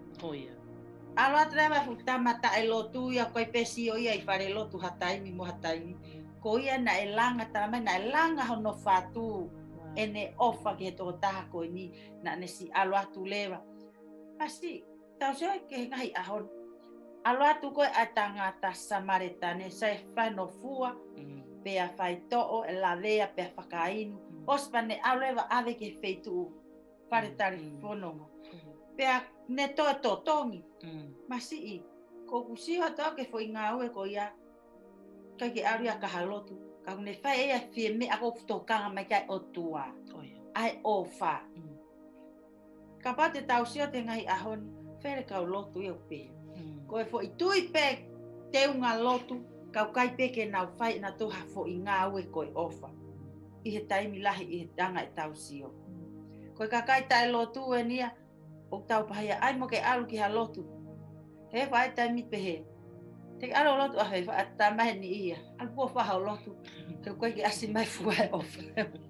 Alo atreva futama ta e lotu ia koe pesi o ia i whare lotu hataimi mo hataimi. Ko ia na e langa tama na e langa hono whatu. E ne ofa ki he toko taha koe ni na ne si alo atu lewa. Pasti, tau seo ke ngahi ahon. Alo atu koe a tangata samaretane sa e whano fua. Pea whai to'o e la lea pea whakainu. Ospa ne aloewa ave ke wheitu whare tari whanonga. Pea ne toe to tongi. Masi i, ko kusiwa toa ke fo ngā ue ko ia, kai ke aria ka halotu. Ka ne whai ea fie me ako kutokanga mai kai o tua. Ai o wha. Ka pate tau sio te ngai ahoni, where kau lotu i o pe. Ko e fo i tui pe te unga lotu, kau kai pe ke nau whai na toha fo i ngā ue ko e ofa. i he taimi lahi i he tanga e tau sio. Koe kakai tae lotu e nia, o tau pahia, ai mo ke alu ki ha lotu. He whae taimi pehe. Te alo lotu a hei wha ta mahe ni ia. Alu pua whaha o lotu. Te koe ki asi mai fuae ofa.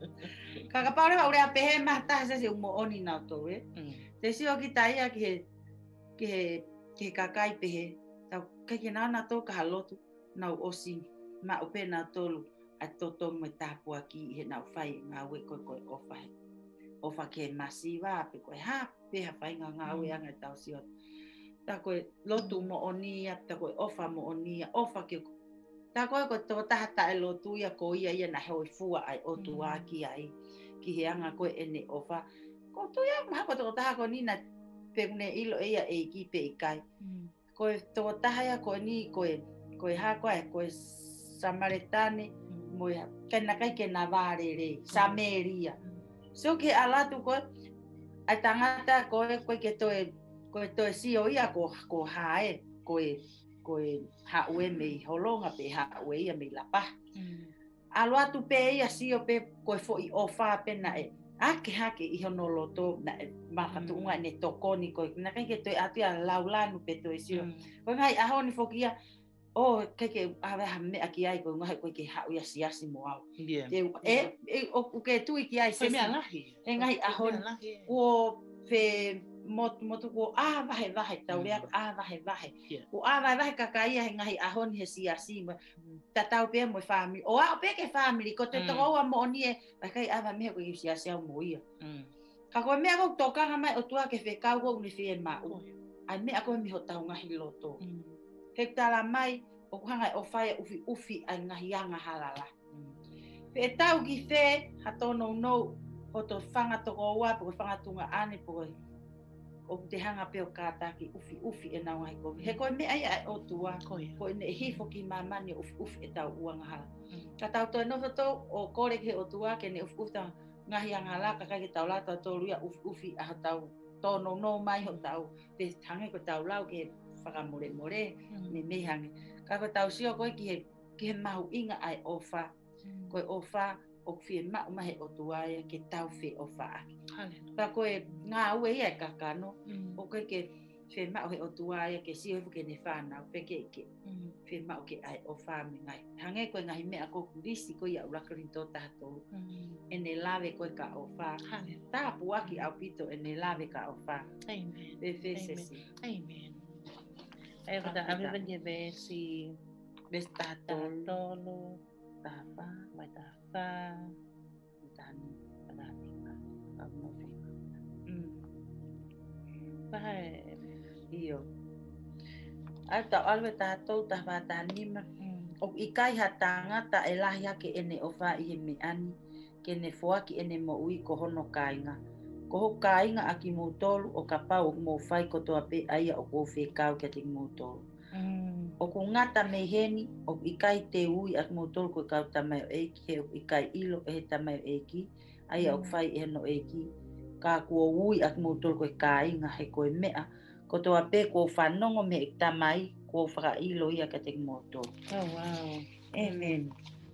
Kaka paure wa urea pehe maha taha se se umo oni nao tau e. Te sio ki taia ki he, ki he, ki he kakai pehe. Tau kai ke nana tau ka ha lotu. Nau osi ma upe nao tolu. A toto me tāpua ki he nau whai ngā ue koe koe ofa he. Ofa ke masi wā pe koe ha peha whai ngā ngā ue anga tau sio. Ta koe lotu mo onia, ta koe ofa mo onia, ofa ke ta koe koe tō tahata e lotu ia ko ia ia na hoi fua ai o tua ki ai. Ki he anga koe ene ofa. Ko tu ia maha ko tō taha ko nina pekune ilo ia e ki pe i kai. Koe tō taha ia koe ni koe, koe ha koe, koe Samaritane, moe kena kai ke na vārere, Sameria. So ke alatu koe, ai tangata koe koe ke toe, koe toe sio ia ko, ko hae, koe, koe haue mei holonga pe haue ia mei lapa. Mm. Aluatu pe ia sio pe koe fo i ofa pena e, ake hake i hono loto na e makatunga mm. ne tokoni koe, na kai ke toe atia laulanu pe toe sio. Mm. Koe ngai ahoni fokia, o keke ave ha me aki ai ko ngai ko ke hau ia siasi mo au. Yeah. E e o ke tu ki ai se. Me alahi. E ngai ahon o fe mot mot ko a vahe vahe tau rea a vahe vahe. O a vahe vahe kakai e ngai ahon he siasi mo. Ta tau pe mo family. O a pe ke family ko te toa mo ni e kai ava me ko siasi au mo ia. Ka ko me ko toka mai o tua ke fe kau ko ni fe ma. Ai me ko mi ho tau ngai loto. He tala mai o kuhanga o whae ufi ufi ai ngahi anga halala. Mm. Pe tau ki whē, hatono no, ho to whanga toko ua, po whanga tunga ane, po o te hanga peo kātaki ufi ufi e nau ngai kovi. He koe mea ia o tua, ko e ne hifo ki mamani ufi ufi e tau uanga hala. Mm. Ka tau toi nofa tau o kore ke o tua, ke ne ufi ufi tau ngahi anga hala, ka kai ke tau la tau tau ruia ufi ufi a tau tono no mai ho tau, te tange ko tau lau ke whakamore more, mm. me mehange. Ka ko tau sio koe ki he, ki he mahu inga ai ofa, mm. koe ofa o whie mau mahe o tuaia ke tau whi ofa aki. Ka koe ngā ue ia e kakano, mm. o koe ke whi mau he o tuaia ke sio ke ne whanau, peke ke mm. whi mau ke ai ofa me ngai. Hange koe ngahi mea ko kurisi koe ia urakarin tō tātou, mm. e ne lawe koe ka ofa. Tāpu aki au pito e ne lawe ka ofa. Amen. Be sesi. Amen. Ai kata ave venye ve si bestatolo tapa mai tapa tani tani au no fi mm pai io ata alve tato tapa tani ma o ikai hatanga ta elahia ke ene ofa i me ani ke ne foa ki ene mo ui ko hono kainga ko kainga aki mo tolu o kapau mo fai ko to ape ai o ko fe kau ke te mo tolu mm. o ko ngata me heni o ikai te ui at mo tolu ko kau tamai e ki o ikai ilo e tamai e ki ai mm. o fai e no e ki ka ko ui at mo tolu ko kainga he ko mea ko to ape ko fanongo me tamai ko fra ilo ia ke te mo tolu. Oh wow. Amen.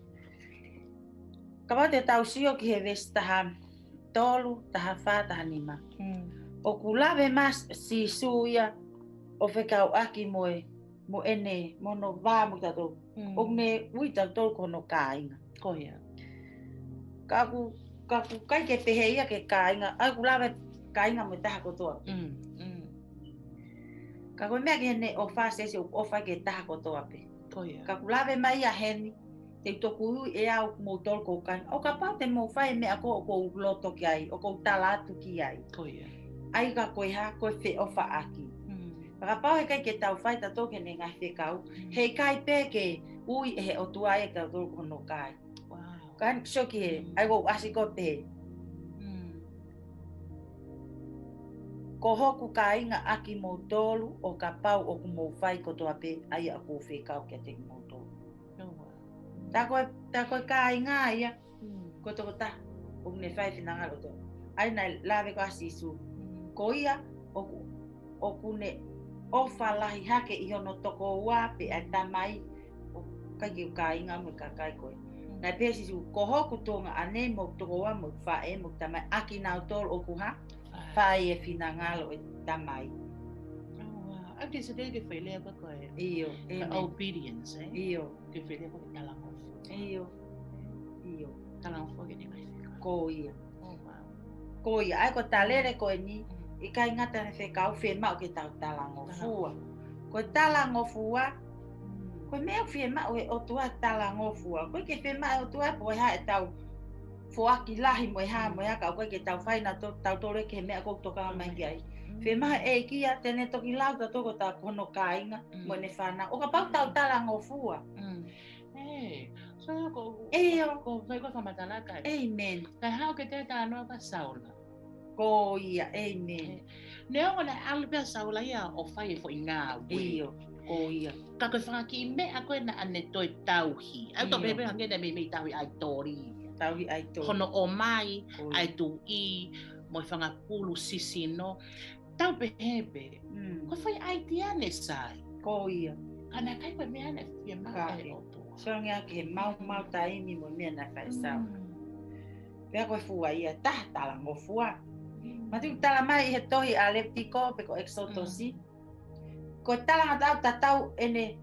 Ka te tau sio ki he vestaha tolu taha wha taha nima. Mm. O kulawe mas si suia o whekau aki moe mo ene mono wā mo tato. Mm. O ne ui tato kono kāinga. Koia. Kaku, kaku kai ke pehe ia ke kāinga. Ai kulawe kāinga mo taha kotoa. Mm. Mm. Kaku mea ke ne o wha sesi o wha ke taha kotoa pe. Koia. Kaku lawe mai a heni. Te toku e au mo tolko kan. O ka pau te mo whai mea ko o ko loto ki ai, o ko talatu ki ai. Koia. Ai ka koe ha, koe whi ofa aki. Mm. Ka pau he kai ke tau whai ta toke ne ngai whekau. Mm. Hei kai pē ke ui e he o tuai e ka tolko no kai. Wow. Kan shoki he, mm. ai ko asi ko pē. Mm. Ko hoku ka inga aki mo tolu o ka pau o ku mo whai ko toa pē ai a ko whekau ke te mo tolu. Ta koe, ta koe kai ngā ia, mm. ko toko ta, o ne whai whinanga roto. Ai nai lawe ko asisu. Mm. Ko ia, o, o kune ofa lahi hake i hono toko ua pe ai tamai, o kai ki kai ngā mui ka kai koe. Mm. Na pesi su ko hoku tonga ane mo toa mo fa e mo tamai aki na tol o ku ha fa e fina ngalo e tamai. Oh, wow. Ai se dei ke fele ko ko e. Iyo, Ka obedience, eh. iyo, Ke fele ko talang mo. iyo, iyo. Talang fo ke ni mai. Ko ia. Oh, wow. Ko ia ai ko talere ko ni i kai ngata ne fe kau fe ma o ke tau talang o fua. Ko talang o fua. Ko mea fie ma o e o tua talang o fua. Ko ke fe ma o tua po ha e tau fua ki lahi mo ha mo ha ka ko ke tau fai na to tau tore ke mea ko toka mai ki ai. Fe ma e ki a tene toki lau ta toko ta kono kainga mo ne fana. O ka pau tau talang o fua. Eh, so ko Eyo. ko vai ko famatala kai. Amen. Kai hao ke te ta no ka saula. Ko ia, amen. Ne o na albe saula ia o fai fo inga. Iyo, ko ia. Ka ko fanga ki me a ko na ane toi tauhi. Ai to bebe hange na me me tauhi ai tori. Tauhi ai tori. Hono o mai ai tu i mo fanga pulu sisi no. Tau behebe. Ko fai ai tiane sai. Ko ia. Kana kai ko me ana fie ma ai o to. So nga ke mau mau tai mi mo me na fai sa. Pea ko fua ia ta tala mo fua. Ma tu tala mai he tohi a leptiko pe ko exotosi. Ko tala nga tau tau ene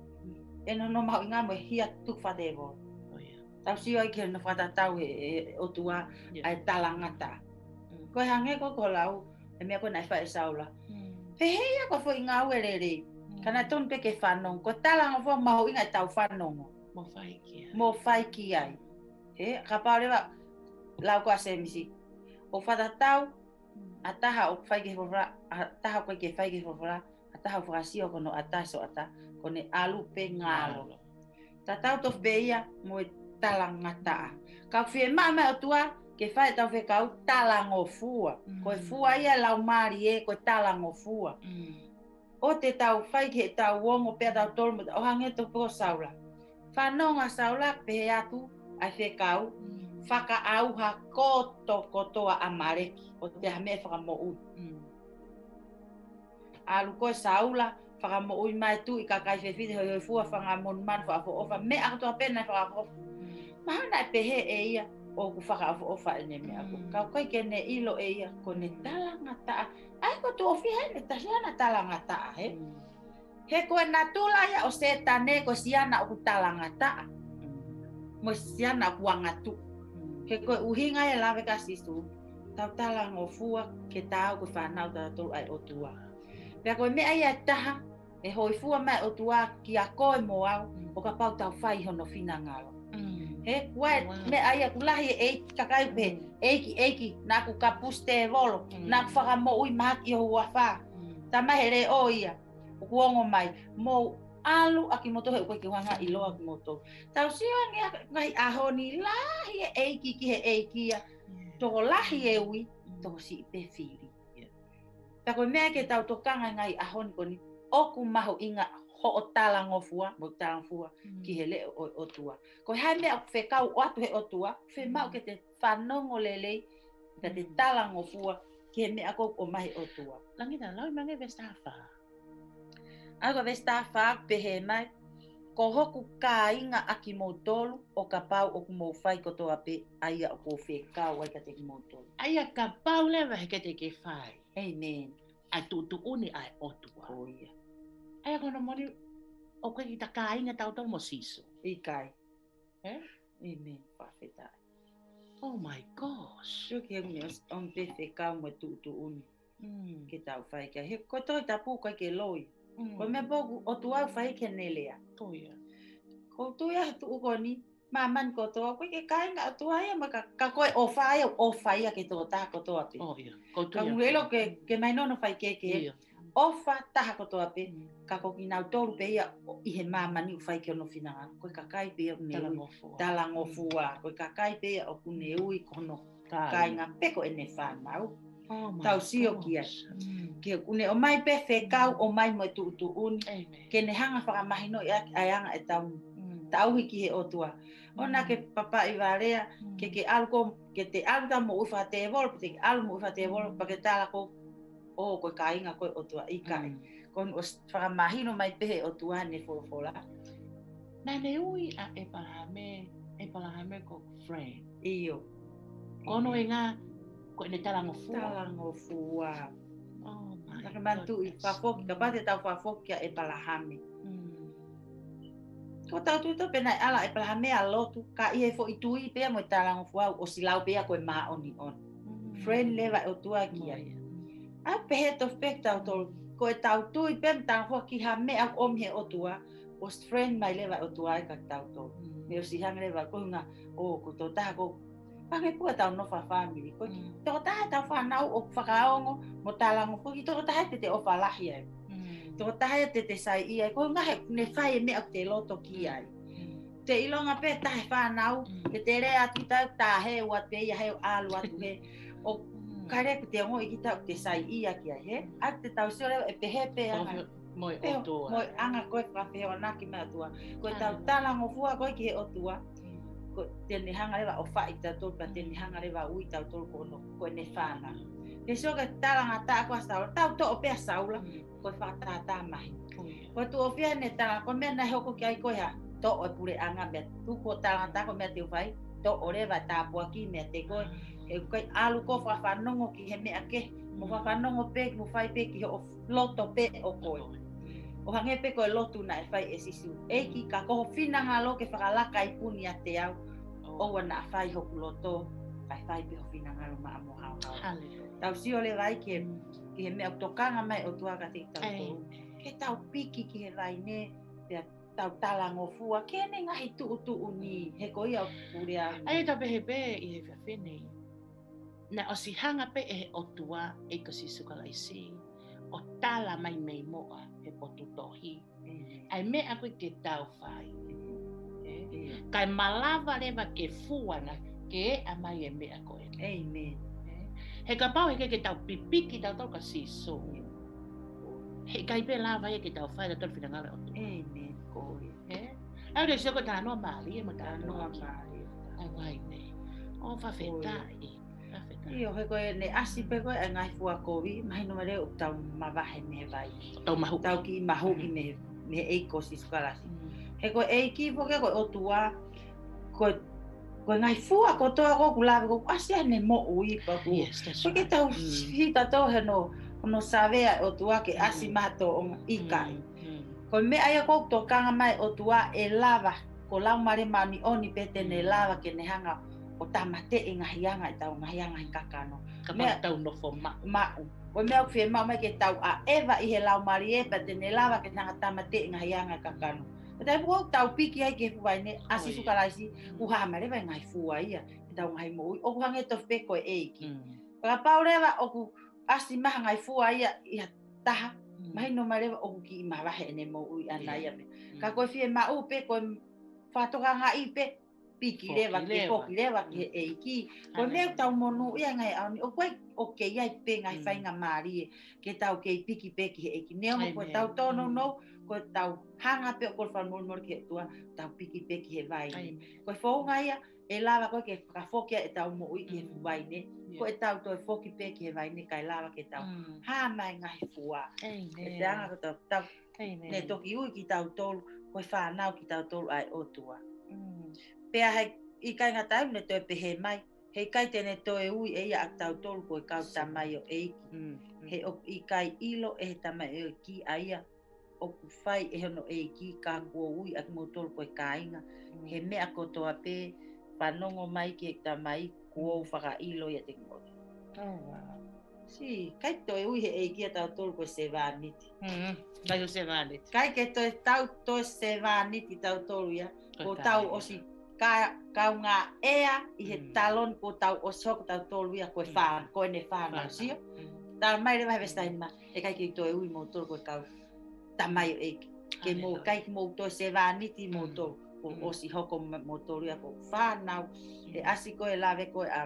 ene no mau inga mo hia tu fadevo. Tau si ai ke no fata tau e o tua ai tala ngata. Ko hange ko ko lau e me ko na fai saula. Pe heia ko fo inga werere. Kana ton pe ke whanong, ko tala ngā mahu inga tau whanongo. Mo whai ki ai. Mo whai ki ai. He, ka paurewa, lau ko asemisi. O whatatau, a taha o whai ke whawara, a taha koe ke whai ke whawara, a taha o whakasio kono a taso a ta, kone alu pe ngalo. Ta tau tof pe ia, mo e tala ngataa. Ka whie mama o tua, ke whai tau whe kau tala ngō fua. Ko e fua ia lau maari e, ko tala ngō fua. O te tau whai ke tau wongo pia tau tolu o hange to po saula. Whanonga saula pe atu ai whekau whaka auha koto kotoa amareki o te hame whakamo ui. Alu koe saula whakamo ui mai tu i kakai whewhide hoi hoi fua whangamon man whakafo ofa me akatua pena whakafo. Mahana pe he e ia o ku whakafo ofa ene me aku. Kau kai ke ne ilo e ia ko ne tala ngataa. Ai ko tu ofi hai ta siana tala ngata he. He ko na tula ya o se tane ko siana o tala ngata. Mo siana ku ngatu. He ko uhinga e lave ka sisu. Tau tala ngofua ke tau ko fanau ta tu ai o tua. Pe ko me ai taha e hoi fua mai o tua ki a ko mo au o ka pau tau fai hono fina ngalo. He kuai me ai ku lahi e kakai pe eiki eiki na ku kapuste volo na faka mo ui maki o wafa tama here o ia ku ongo mai mo alu aki moto he ko ki wanga i loa ki moto tau sia ngai ahoni lahi e eiki ki he eiki to lahi e ui to si pe fili ta ko me ke tau to kanga ngai ahoni koni o ku maho inga ho o tala ngofua mo tala ngofua ki hele o, o tua ko hai me fe kau o atu he o tua fe mau ke te whanongo lele ka te tala ngofua ki me ako o mai o tua langi na lau mange vestafa ako vestafa pe he mai ko hoku ka inga aki mo tolu o ka pau o ku mo fai ko toa pe aia o ko fe kau ai ka te ki mo tolu aia ka pau lewa he ke te ke fai amen ai tu tu uni ai o tua o ia ai kono mori o koe ki ta kāinga tau tau mo siso. I kai. Eh? Amen. Whawhetai. Oh my gosh. Sio ke umi on te whekau mo tu tu uni. Mm. Ke tau whai kia. He ko toi tapu kai ke loi. Mm. Ko me boku o tu au whai ke nelea. Toia. Ko tu ia tu uko ni. Maman ko toa koe ke kāinga o tu aia ma ka, ka koe o whai o whai a ke tō tā ko toa pe. Oh ia. Ko Ka ngelo ke, ke mai nono whai ke ke. Ia. Ofa taha ko toa pe. Ka ko ki nau tolu pe ia i he mamani u whai ke ono whina. Koe ka kai pe o ne ui. Talango fua. Koe ka kai pe o kune ui kono kai ngā peko e ne whanau. Tau sio kia. Kia kune o mai pe whekau o mai mo tu tu uni. Ke ne hanga whakamahino i anga e tau. Tau hiki he otua. Ona ke papa i warea. Ke ke alko ke te alta mo u whate vol. Ke te alu mo u whate vol. Pa ke tala ko o koe ka inga koe o tua i kai. Mm. Kon o whakamahino mai pehe o tua ne wholofola. Nā ne ui a e parame E palahame ko friend. Iyo. Kono e ngā, ko ne talango fua. Talango fua. Oh my Naka mantu i whafoki, ka pate tau whafokia e palahame. Ko tau tuto pena ala e palahame a lotu, ka i e fo i tui pea mo i talango fua, o silau pea koe maa oni on. Friend lewa o tua kia. A pehe to fek tau tolu, ko e tau tui pea mo talango fua ki ha mea om he o tua, o friend mai lewa o tua e ka tau tolu. Me o si hanga lewa, ko hunga, o ko tau taha ko, pange pua tau nofa family, ko ki toko taha tau whanau o whakaongo, mo talango fua, ki toko taha te te o whalahi ai. Toko taha te te sai ia, ko hunga he ne whai e mea te loto ki ai. Te ilonga pe tahe whanau, te te rea atu tau tahe ua te ia heo alu atu he, o kare ku te ongo i ki tau te sai ia ki ai he, a te tau sio lewa e pehe pe anga. Moi o tua. Moi anga koe whawheo naki mea tua. Koe tau talango fua koe ki he o tua. Ko tēne hanga lewa o whai tau tolu, pa tēne hanga lewa ui tau tolu ko ono, koe ne whana. Te sio ke talanga tā kua saula, tau to o pea saula, koe whakatā tā mahi. Koe tu o whia ne talanga, koe mea na hoko ki ai koe ha, to o e pure anga mea, tu ko talanga tā koe mea te uwhai, to o rewa tā pua ki mea te koe, e koe alu ko whawhanongo ki he mea ke, mo whawhanongo pe, mo whai pe ki ho loto pe o koe. O hange pe koe lotu na e whai e sisu. Eiki ka koho whinanga lo ke whakalaka i puni a te au. Oua na whai hoku loto. Kai whai pe ho whinanga lo maa mo hao hao. Tau si ole vai ke, ki he mea tokanga mai o tuaka te tau tolu. Ke tau piki ki he vai ne, pia tau talango fua. Ke ne ngahi tuu tuu ni. He ko ia o pure au. Ai tau pehe pe i he whiawhine. Na o si hanga pe e he otua e ko si sukalaisi. O tala mai mei moa he potu tohi. Ai me a koe ke tau whai. Kai malawa lewa ke fuana ke e a mai e mea koe. Amen. He ka pau he ke ke tau pipiki tau tau ka siso. He kai pe lawa he ke tau whai da tau whingangale o tu. Amen. Koe. Au de siko tā noa maali e ma tā Noa noa ki. mare. Ai wai ne. O whawhetai. Iyo, he koe ne asi pe koe e ngai fua kowi, mahi no mere o tau mawahe me vai. Tau mahu. Tau ki mahu ki me, me eiko si skalasi. He koe eiki poke koe o tua, koe, koe ngai fua ko toa ko kulawe ko asia ne mo ui pa ku. Yes, that's Koe right. ke tau hita to he no, no savea o tua ke asi mato o ikai. Koe me aia ko to kanga mai o tua e lava, ko lau mare mani oni pete ne lava ke ne hanga o tamate e ngahianga i tau ngahianga i kakano. Ka Mea- tau no fo ma. Ma'u. Koe mea kwhia mau mai ke tau a ewa i he lau mari e pa tene lava ke nanga tamate i ngahianga i kakano. E tai puau tau piki ai ke fuwai ne asi Oi. sukalaisi uha marewa i ngai fua ia. E tau ngai mo ui. Oku hange tof pe koe eiki. Mm. Paka pau rewa oku asi maha ngai fua ia i taha. Mahi no marewa oku ki i mawahe ene mo ui ana ia me. Ka koe whie mau pe koe whatoka ngai pe piki Foki lewa ke lewa. poki lewa ke eiki. Koe mea tau monu ia ngai au ni. O koe o ke iai pe ngai Mm. whainga maari e. Ke tau ke piki pe ki he eiki. Neo mo koe Amen. tau tono Mm. no. Koe tau hanga pe o koe whanmurumur ki he tua. Tau piki pe ki he vai. Amen. Koe whaunga ia e lawa koe ke whakafokia e tau mo ui ki he Mm. vai ne. Koe tau toi foki pe ki he vai ne kai lawa ke tau. Mm. Ha mai ngai fua. E Amen. te anga ko tau tau Amen. ne toki ui ki tau tolu. Koe whanau ki tau tolu ai o tua. Mm. Pea hei i kai ngā tau ne toi pehe mai. Hei kai tene toi ui e ia ak tau tolu koe kau tamai o eiki. Mm. He o i kai ilo e he tamai o ki aia. O ku whai e hono e ki ka kua ui ak mo tolu koe kainga. He mea kotoa pe whanongo mai ki e tamai kua u whaka ilo ia te ngoto. Oh wow. Si, kai toi ui he eiki a tau tolu koe se vāniti. Mm. Vai o se vale. Kai ke toi tau toi se vāniti tau tolu ia. Ko tau osi ka kau ngā ea i he Mm. talon ko tau osi hoko tau tolu ia koe Mm. whāna, koe ne whāna sio. Tā mai rewa hewe stai ma, e kai ki toi ui mo tolu koe kau tamai o eiki. Ke mo Hallelujah. kai ki mo toi se vāniti mo Mm. tolu. Ko Mm. osi hoko mo tolu ia ko whānau. E asi koe lawe koe a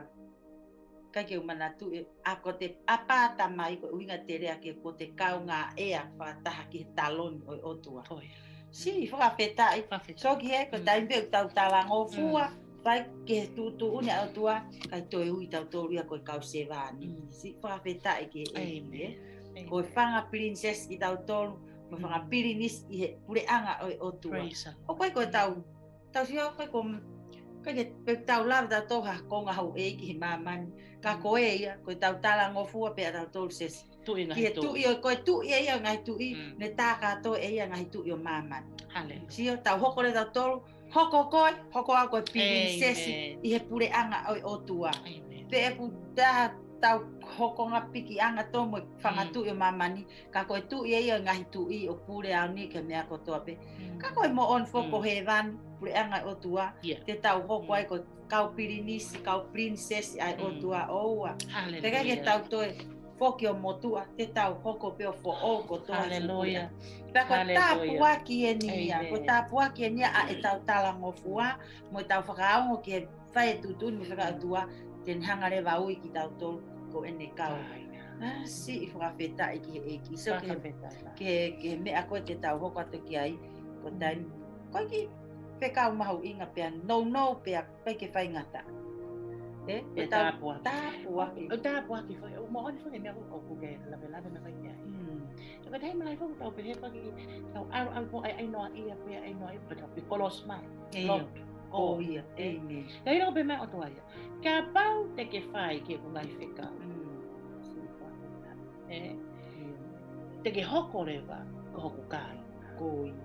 kai ke umana tu e a ko te apa tamai koe uinga te rea ke ko te kau ngā ea whataha ki he talon o otua. Oi. Si, whakapetai. Whawheta. So ki he, ko Mm. taimpe u tau talango fua, vai ke he tūtu une au tua, kai toi ui tau tōru ia koe kau se vāni. Mm. Si, whakapetai ki he Amen. e. Amen. Koe whanga princess ki tau tōru, mo whanga pirinis i he pure anga o o tua. Praise the O koe koe tau, tau si o koe ko Ka ke pe tau lava tau tō ha konga hau e ki he mamani. Ka koe ia, koe tau tala ngofua pe a tau tō sesi. Tu inga Ki he tu i o koe tu i ia ngai tu i, Mm. ne tā katoa e ia ngai tu i o mamani. Hallelujah. Sio tau hoko le tau tolu, hoko koe, hoko a koe pili sesi, Amen. i he pure anga oi o tua. Amen. Pe e pu tā tau hoko ngā piki anga tō mo whangatu i o mamani, ka koe tu i ia ngahi tu i o pure au ni ke mea kotoa pe. Ka koe mo on foko Mm. he vani, pure anga o tua, Yeah. te tau hoko Mm. ai koe kau piri nisi, kau princess ai o Mm. tua oua. Hallelujah. Te kai ke tau toe foki o motua, te tau hoko pe o fo o kotoa. Hallelujah. Pea koe tā Hallelujah. puaki e nia, Amen. koe tā puaki e nia a e tau tala ngofua, mo e tau whakaongo ki e whai e tutuni mi whakaatua, te hanga le wau i ki tau tolu ko ene kau. Ah, si i whakawheta i ki he eki. So ke, ke, ke mea koe te tau hoko atu ki ai, ko taimi. Koe ki whekau mahu inga pea no no pea pai ke whai ngata. Eh, E koe tau tā puaki. tā puaki. O tā puaki foi, o mo oni foi mea o kuke lawe lawe na kai ai. Hmm. E ka taima lai foi tau pe he paki tau aru aru po ai ai noa ia pe ai noa ia pe tau pe kolos mai. Ei, Lot. oh ia, amen. Ka ino pe mea o toa ia. Ka pau te ke whai ke ku ngai whekau. Hmm. Si whakawheta. E, Ia. te ke hoko rewa ko hoku kai. Ko ia.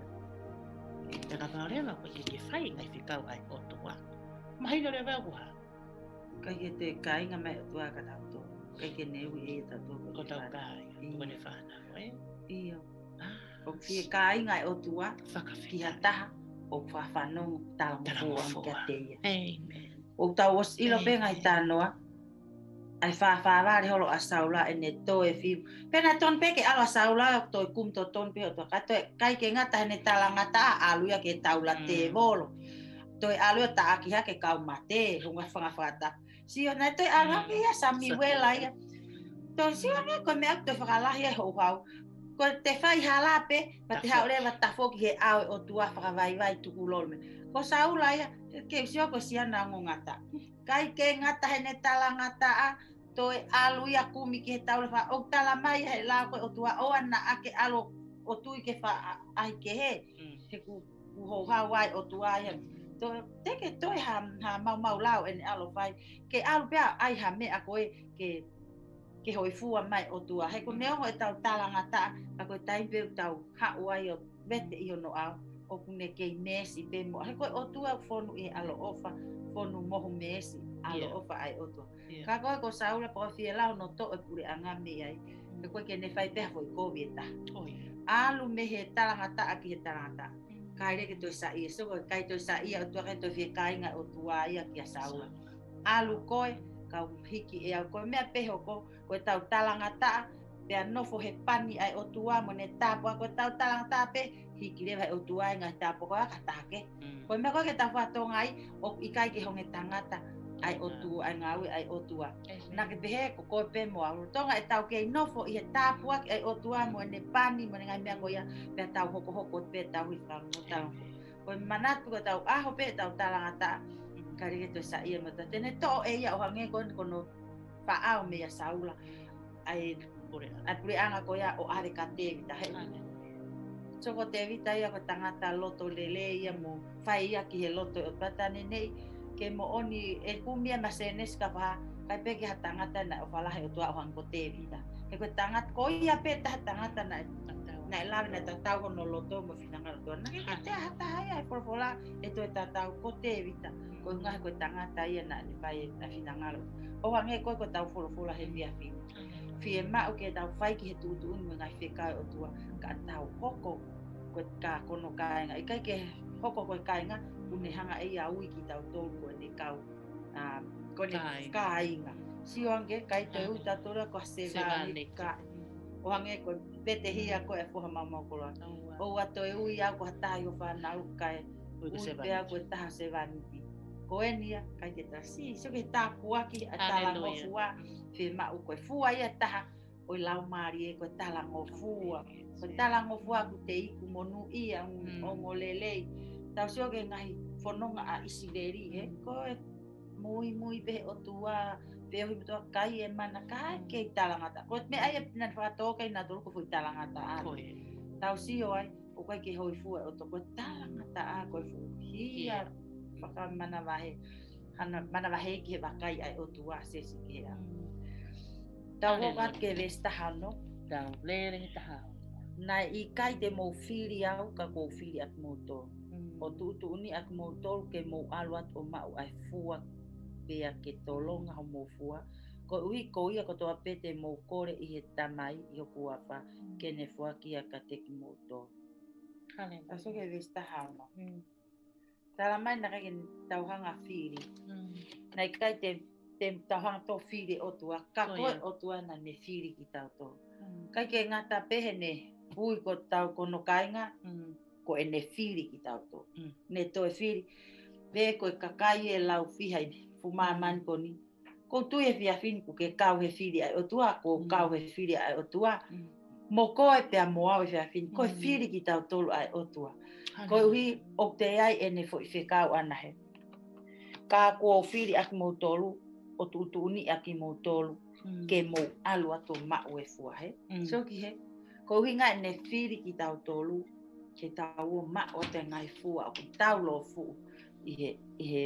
Te ka pau rewa ko te ke whai ngai whekau ai o toa. Mahina rewa kuha. Kai ke te kainga mai o tua ka tau tō. Kai ke neui e tau tō. Ko tau kai. Ko ne whanau, e? Ia. Ah, O ki kainga e o tua, whakawheta. ki ha taha, o whawhanau talango Talango fua fua. kia teia. Amen. O tau os ilo Amen. pe ngai tānoa, ai whawhawari holo a saula e ne tō e whiu. Pena ton pe ke alo a saula o toi kum to ton pe o tō katoe, kai ke ngata he ne talangata a aluia ke taula te Mm. volo. Toi aluia ta aki ha ke kau mate, hunga whangawhata. Sio na toi alu Mm. hake ia sami Sa- wela ia. Toi sio nga koe mea toi whakalahi e hou hau. Ko te whai hala pe, pa te Tafo. hau rewa tafoki he au o tua whakawai vai tuku lolme. Ko saula ia, ke sio ko sia na ngo ngata. Kai ke ngata he ne tala ngata a, toi alu ia kumi ki he taule wha, o tala mai he la koe o tua o ana ake alo o tui ke wha ai ke he, Mm. he ku hou hau ai o tua ia. Toi, teke toi ha, ha mau mau lau ene alo whai, ke alu pia ai ha mea koe ke ke hoi fua mai o tua. He ko neo hoi tau tala ngata, ka koe taipeu tau hau ai o vete i ono au, o kune kei mesi pe mo. He koe o tua fonu i alo ofa, fonu mohu mesi, alo Yeah. ofa ai o tua. Yeah. Ka koe ko saula po fie lau no to e pure angami ai. He koe ke ne whai peha foi kovi e ta. Oi. Alu me he tala ngata aki he tala ngata. Kai reke toi sa ia, so koe kai toi sa ia o tua kai toi fie kainga o tua ia ki a saula. Alu koe, kau hiki e au koe mea peho ko, koe tau talangata, pea nofo he pani ai o tua mo ne tāpua, koe tau talangata pe, hiki rewa o tua e ngai tāpua koe aka tāke. Mm. Koe mea koe ke tau whatonga ai, o ikai ke honge tangata ai o tua, ai ngawe ai o tua. Nā ke pehe ko koe pe mo au, tonga e tau kei nofo i he tāpua ai o tua mo ne pani mo ne ngai mea koe ia, pea tau hoko hoko pe tau hi whau mo tau. Koe manatu koe tau aho pe tau talangata, kari ke toi sa ia mata. Tene to e ia o hange koe kono whaao mea saula. Ai, ai puri anga ko ia o are ka te vita he. So ko te vita ia ko tangata loto lele ia mo whai ia ki he loto o patane nei. Ke mo oni e kumia masenes ka wha. Kai peke ha tangata na o whalahe o tua o hango te vita. Ke ko tangata ko ia pe ta tangata na na e lawe na tatau no loto mo finanga loto. Na ke te hata hai ai forfola e to tatau ko te vita. Ko ngah ko tangata ia na ni vai na finanga loto. O hange ko ko tau forfola he via fi. Fie ma o ke tau whai ki he tutu unu me ngai whekai o tua ka tau hoko koe ka kono kainga. I kai ke hoko koe kainga une hanga e a ui ki tau tolu koe ne kau uh, kone kainga. Sio ange kai te ui tatura ko se vani ka. O hange koe pete hia koe e fuha mamau kola. O ato e ui au ko hatai o whanau kai ui pea koe taha se vani. Ko enia kai te tasi. Sio ke tā puaki a talango fua. Whe mau koe fua ia taha. Oi lau maari e koe talango fua. Koe talango fua ku te iku monu ia o ngolelei. Tau sio ke ngahi whanonga a isileri he. Koe mui mui pehe o tua. Peo hi mutua kai e mana kai kei talangata. Koe me aia pina whakatokai nā tolu ko fui talangata a. Tau sio ai. O koe ke hoi fua o to koe talangata a koe fu. Hia. whaka mana wahe, hana mana wahe ki he wakai ai o tua se si ke a. Tau hoka ke vesta hano. Tau lere ni taha. Nai i kai te mo whiri au ka ko whiri at moto. O tu tu uni at moto ke mo aluat o mau ai fua pea ke tolonga ho mo fua. Ko ui ko ia ko toa pete mo kore i he tamai i o kuapa ke ne fua ki a ka teki moto. Hale. Aso ke vesta hano. Tala mai na kai tauhanga whiri. Nai kai te te tauhanga to whiri o tua. Ka koe o tua na ne whiri ki tau to. Kai ke ngata pehe ne hui ko tau kono kainga. Ko e ne whiri ki tau to. Ne to e whiri. Ve ko e kakai e lau whihai fuma man ko ni. Ko tu e fia fin ku ke kau he whiri ai o tua. Ko kau he whiri ai o tua. Mo ko e pea mo au e fia fin. Ko e whiri ki tau tolu ai o tua. Ko ui o te ai e ne fo i whekau ana he. Ka ko o whiri aki mo tolu. O tu tu uni aki mo tolu. Ke mo alu ato mau e fua he. So ki he. Ko ui ngai ne whiri ki tau tolu. Ke tau o mau o te ngai fua. O ki tau lo fu. I he, i he,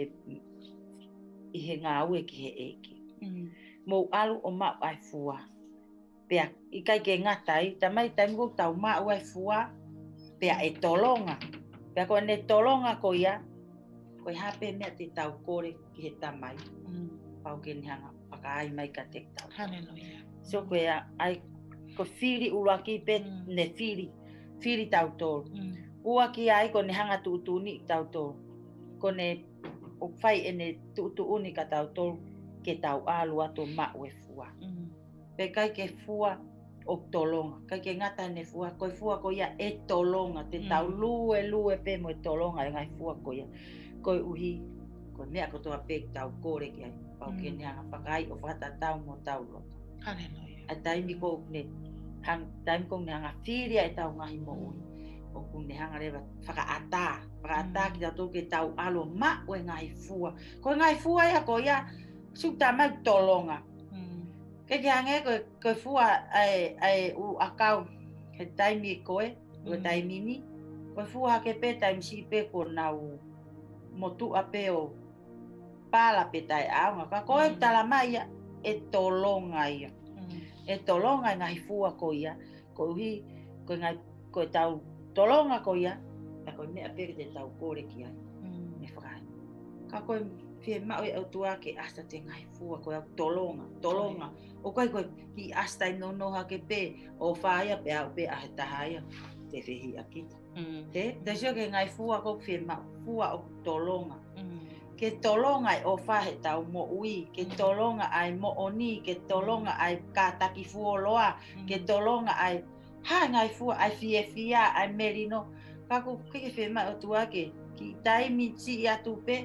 i he ngā ue ki he eke. Mo alu o mau ai fua. Pea, i kai ke ngatai. Tamai taimu tau mau ai fua. Pea e tolonga. Pea ko ne tolonga ko ia. Ko i hape mea te tau kore ki he tamai. Pau ke ni hanga whakaai mai ka te tau. Hallelujah. So ko ia ai ko whiri uruaki pe ne whiri. Whiri tau tolu. Ua ki ai ko ne hanga tuutuni tau tolu. Ko ne o whai e ne tuutuni ka tau tolu. Ke tau alu ato mau e fua. Pe kai ke fua o tolonga. Kai ke ngata ne fua. Ko fua ko ia e tolonga. Te tau lue lue pe mo e tolonga e ngai fua ko ia. Ko uhi. Ko mea ko toa pe tau kore ki ai. Pau ke ne hanga whakai o whata tau mo tau loto. Hallelujah. A taimi ko ne hang taimi ko ne hanga whiria e tau ngahi mo ui. O ku ne hanga rewa whakaata. Whakaata ki tau tō ke tau alo ma o e ngai fua. Ko e ngai fua ia ko ia sukta mai tolonga. Ke ke hange ko ko fua ai ai u akau he taimi koe o taimi ni. Ko fua ke pe taimi si pe ko nau motu ape o pala pe tai aunga. Ka koe tala mai e tolonga ia. E tolonga ngai fua ko ia. Ko hi ko ngai ko tau tolonga ko ia. Ta ko me ape te tau kore ki ai. Me whakai. Ka koe fie mau e au tua ke asta te ngai fua ko au tolonga. Tolonga. O kai koe ki asta no noha ke pe. O whaia pe au pe a he tahaia. Te whihi a kita. Te, te sio ke ngai fua ko fie mau. Fua o tolonga. Ke tolonga o whahe tau mo ui. Ke tolonga ai mo oni. Ke tolonga ai kātaki fuoloa. Ke tolonga ai ha ngai fua ai fie fia ai merino. Kako ke fie mau o tua ke ki taimi ti i atu pe.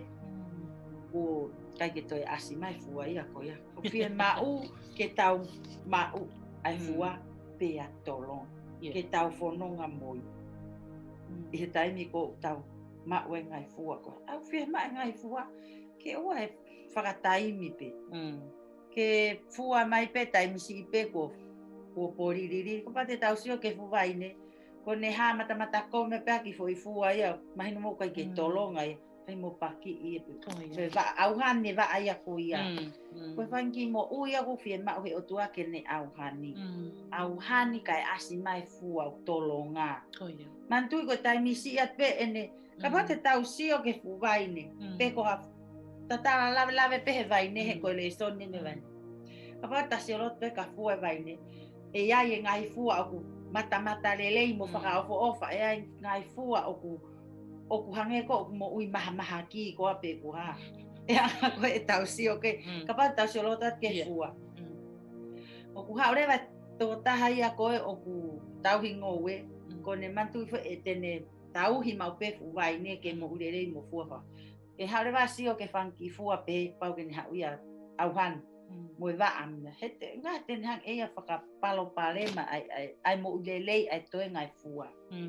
O kai ke toi asi mai fua ia ko ia. O fie mau ke tau mau ai fua pe a tolonga. Ke tau whanonga moi. I he taimi ko tau mau e ngai fua ko. Au fie mai ngai fua. Ke ua e whakataimi pe. Ke fua mai pe taimi si pe ko. Ko poririri. Ko pate tau sio ke fuwaine. Ko ne ha mata mata ko me pe ki foi fua ia. Mahino mo kai ke tolonga ia. Kai mo paki ia pe. So va auhani va ia ko ia. Ko fanki mo uia ko fie mau he o tua ke ne auhani. Auhani kai asi mai fua o tolonga. Mantui ko taimi si at pe ene. Ka pate tau sio ke fuwaine. Pe ko ha tata lave lave pe he vaine he ko le soni ne vaine. Ka pate si olot pe ka fua vaine. E ia e ngai fua o mata mata lelei mo whaka ofo ofa. E ia ngai fua o ku o ku hange ko mo ui maha maha ki ko ape ko ha. E a ko e tau sio ke. Ka pate tau sio lotat ke fua. O ku ha orewa tō taha ia koe o ku tau hingo we. Ko ne mantu e tene tau hi mau pe fuwaine ke mo urerei mo fua wha. E harewa sio ke whanki fua pe pau ke ni hau ia auhan. Mo e waa amna. He te ngā tene hang ea whakapalo palema ai, ai, ai mo urerei ai toe ngai fua.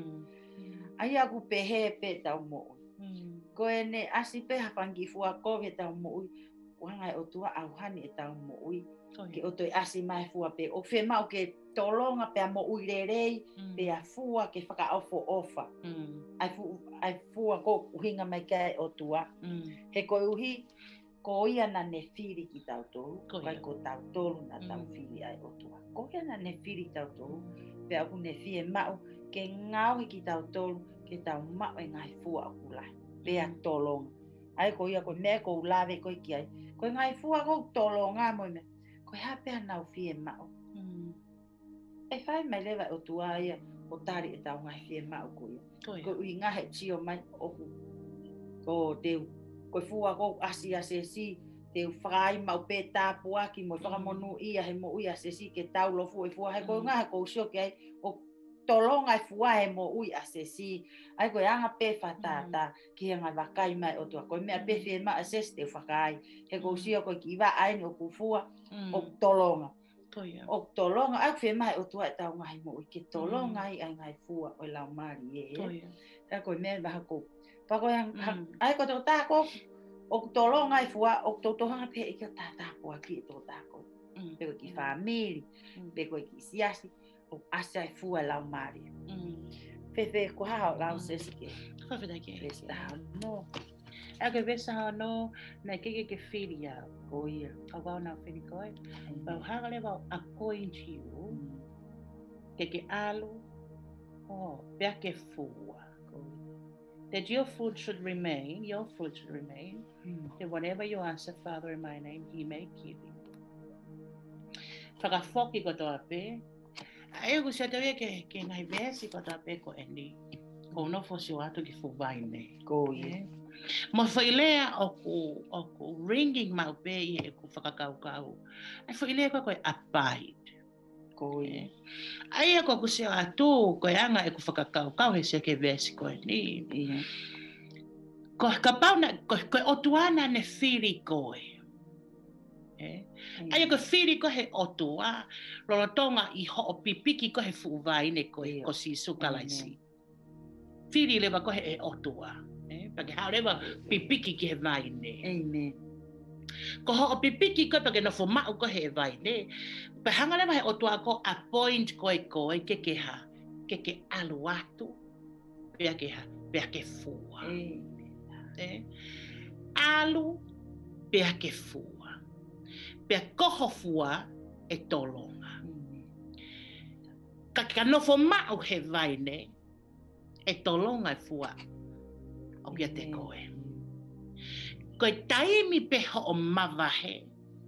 Ai aku pe he pe tau mo ui. Ko e ne asi pe ha whanki fua ko he tau mo ui. Ko hangai o tua auhani e tau mo ui. Ke o toi asi mai fua pe. O whe mau ke tolonga pe a mo ui rerei. Pe a fua ke whakaofo ofa. Ai, fu, ai fua fua ko uhinga mai kai o tua. Mm. He ko uhi ko ia na ne whiri ki tau tolu. Ko ia. Kai ko tau tolu na tau Mm. whiri ai o tua. Ko ia na ne whiri tau tolu. Pe aku ne whie mau ke ngau ki tau tolu ke tau mau e ngai fua o kulai. Pe a tolong. Ai ko ia ko me ko lave ko ki ai. Ko ngai fua ko tolonga mo me. Ko ha pe na whie mau. Mm. E whai mai lewa o tua ia o tari e tau ngai whie mau ko ia. Ko ia. Ko ui ngahe tio mai oku. Ko teu. Ko fua ko asi ase si. Teu whai mau pe tāpu aki mo whakamonu ia he mo ui ase si ke tau lo fua e fua. He ko Mm. ngahe ko usio ke ai o tolonga e fua he mo ui ase si. Ai ko anga pe whatata ki anga wakai mai o tua. Ko mea pe whie ma ase si teu whakai. He ko usio ko ki iwa aini o ku fua Mm. o tolonga. Ko ia. O tolonga ai whie mai o tua e tau ngahi mo i ke tolonga ai ai ngai fua o lau mari e. Ko ia. Ka koe mea waha ko. Pa koe hang, Mm. ai ko tō tāko, o tolonga ai fua, o tō tohanga pe i ka tā tāko aki e tō tāko. Mm. Pe koe ki whamiri, Mm. pe koe ki siasi, o asa ai fua lau mari. Mm. Pe pe ko hao lau sesi ke, Whawhita ke. pe staha no, E ke vesa no na keke ke whiri au. ko ia. A wau nā whiri koe. Wau hanga le wau appoint you ke ke alu. Oh, pia ke fua. That your food should remain, your food should remain. That whatever you ask the Father in my name, He may give you. Whakawhoki ko tō ape. E ku sia tawia ke, ke ngai vesi ko tō ape ko e ni. Ko no fosi o atu ki fuwai nei. Ko ia. Mo whailea o ku, o ku ringing mau pe i e ku whakakaukau. Ai whailea koe koe abide. Ko ia. Ai e ko ku sia atu koe anga e ku whakakaukau he sia ke vesi ko e ni. Ia. Ko ka pauna, ko, ko otuana ne whiri koe. Eh? Ai ko whiri ko he otua, rorotonga i ho o pipiki ko he fuwai ne koe, Ia. ko si sukalaisi. Whiri lewa ko he e otua. Eh? Pake hao lewa pipiki ki he vai ne. Amen. Ko ho o pipiki ko pake no fo mau ko he vai ne. Pa hanga lewa he otua ko appoint koe koe ke ke ha, ke ke alu atu, pea ke ha, pea ke fua. Amen. Eh? Alu, pea ke fua. Pea koho fua e tolonga. Ka ka nofo mau he vaine e tolonga e fua. O kia te koe. Koe taimi peho o mawahe.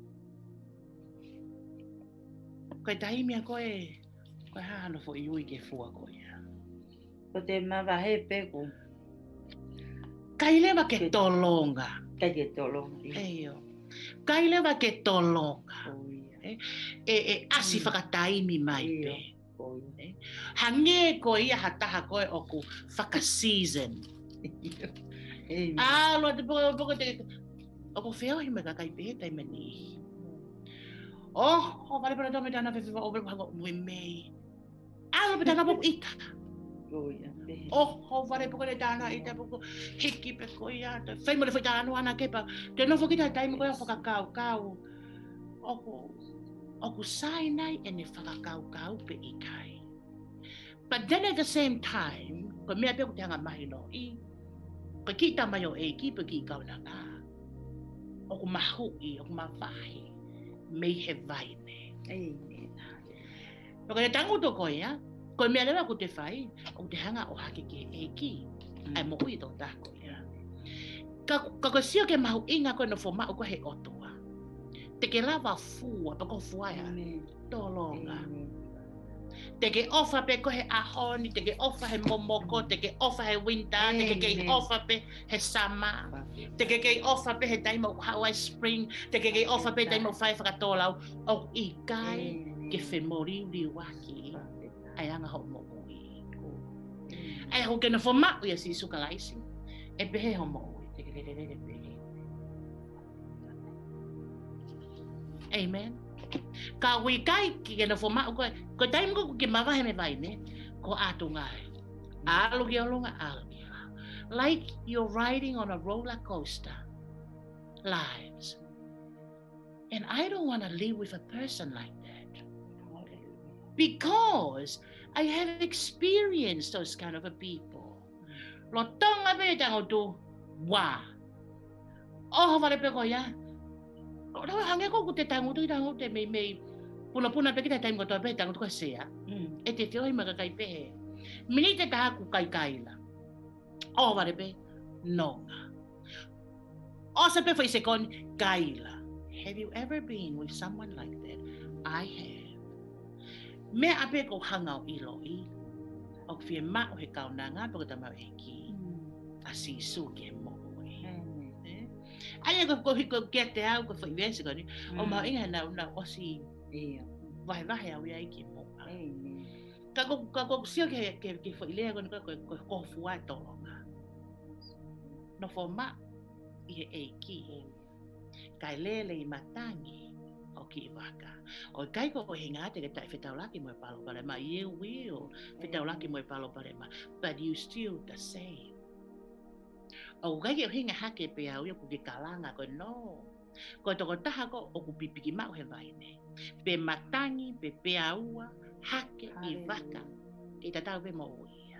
Koe taimi a koe, koe haa nofo i ui ke fua koe. Ko te mawahe peku, Kai lewa ke tolonga. kai te tolonga. Eio. Kai lewa ke tolonga. Ko ia. E, e asi Mm. whakataimi mai Ia. pe. Ko ia. Hange ko ia hataha koe o ku whaka-season. Amen. Ah, loa te poko poko te... O ko wheo hi me kakai pe tai mani. Oh, o vale para tome tana whewhiwa o vale pako mui mei. Ah, lo pe tana poko ita. Ko ia. Oh, o vale poko te tana ita poko hiki pe ko ia. Whai mo le whai tana ana kepa. Te nofo kita taimi koe o whakakau kau. O ku... O ku sai nai e ne whakakau kau pe i kai. But then at the same time, ko mea pe ko te hanga mahi no i. Ko ki ta mai o e ki pe ki kau na ngā. O ku mahui, o ku mawhahi. Mei he vai ne. Amen. Pako te tangu to koe ya. Ko mea lewa ko te whai. O te hanga o hake ke e ki. Ai mo ui tō tāko ya. Ka, ka ko sio ke mahu inga koe no whomau ko he otoa. Te ke lawa fua, pa ko fuaia. Amen. Tolonga. Amen. Te ke ofa pe ko he ahoni, te ke ofa he momoko, te ke ofa he winter, te ke ke Amen. ofa pe he summer, te ke ke ofa pe he taimo Hawaii spring, te ke ke ofa pe taimo whai whakatolau, o i kai ke whemori uri waki, ai anga ho mo ui. Ai ho ke na whamau ia si sukalaisi, e pehe ho mo ui, te ke ke ke ke pehe. Amen. Ka ui kai ki ke na whamau koe, ko taimo ko ke mawahe me vai ne, ko atu ngai. Alu ki olunga, alu ki olunga. Like you're riding on a roller coaster. Lives. And I don't want to live with a person like that. Because I have experienced those kind of a people Lo tonga be tango tu. Wah. Oh, vale pe ko ya. Ora hange ko te tango tu tango te me me. Pula puna pe kita tango to pe tango tu ka sea. E te te oi maka kai pe. Mini te ta ku kai kai la. Oh, vale pe. No. Oh, se pe foi se con kaila. Have you ever been with someone like that? I have. Me ape ko hangau ilo i. O fie ma o he kaunanga po ta ma e ki. Asi su ke mo e. Ai ko ko ko get out ko foi vese ko ni. O ma inga na na o si e vai vai au ia ki mo. Ka ko ka ko sio ke ke ke foi le ko ko ko ko fua to nga. No fo ma i e ki. Kai lele i matangi o ki waka. O kai ko hinga te ke tai whetaulaki mo e palo pare ma. You will whetaulaki mo e palo pare ma. But you still the same. O kai ke hinga hake pe au ia ku ke kalanga ko no. Ko toko taha ko o ku pipiki mau he vaine. Pe matangi, pe pe aua, hake i waka. Ke tatau pe mo ia.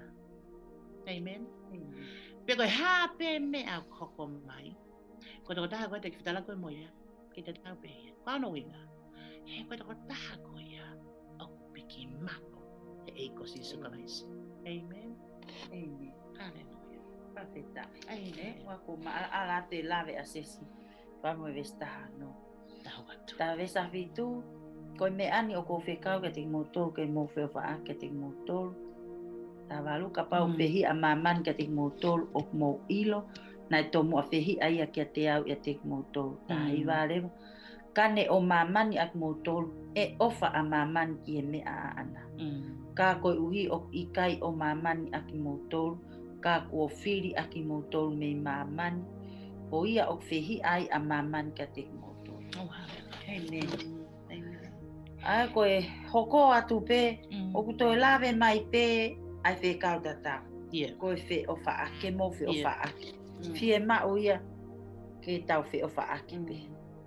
Amen. Pe ko ha pe me au koko mai. Ko toko taha ko te whitala koe mo ia, ki te tau pe ia. Whāno winga, he ko toko taha ko ia, o piki mako, he eiko si sukalaisi. Amen. Amen. Hallelujah. Perfecta. Amen. Wako ma ala te lave asesi. Wamo e vestaha no. Tahu atu. Ta vesa fitu, ko me ani o ko whekau ke te motor ke mo whewha ke te motor. Ta walu ka pau pehi a maman ke te motor o mo ilo. Nai tomo a whehi aia kia te au ia te motor. Ta hei wārewa. Kane o mamani ak motor e ofa a mamani i e mea ana. Ka koe uhi o ikai o mamani ak motor. Ka kua whiri ak motor me mamani. O ia o whehi ai a mamani kia te motor. Oh, hallelujah. Amen. Amen. Ai koe hoko atu pe. O kuto e lawe mai pe. Ai whekau tatau. Yeah. Koe whe ofa ake mo whe ofa ake. Fie ma o ia ke tau whi o whaaki pe.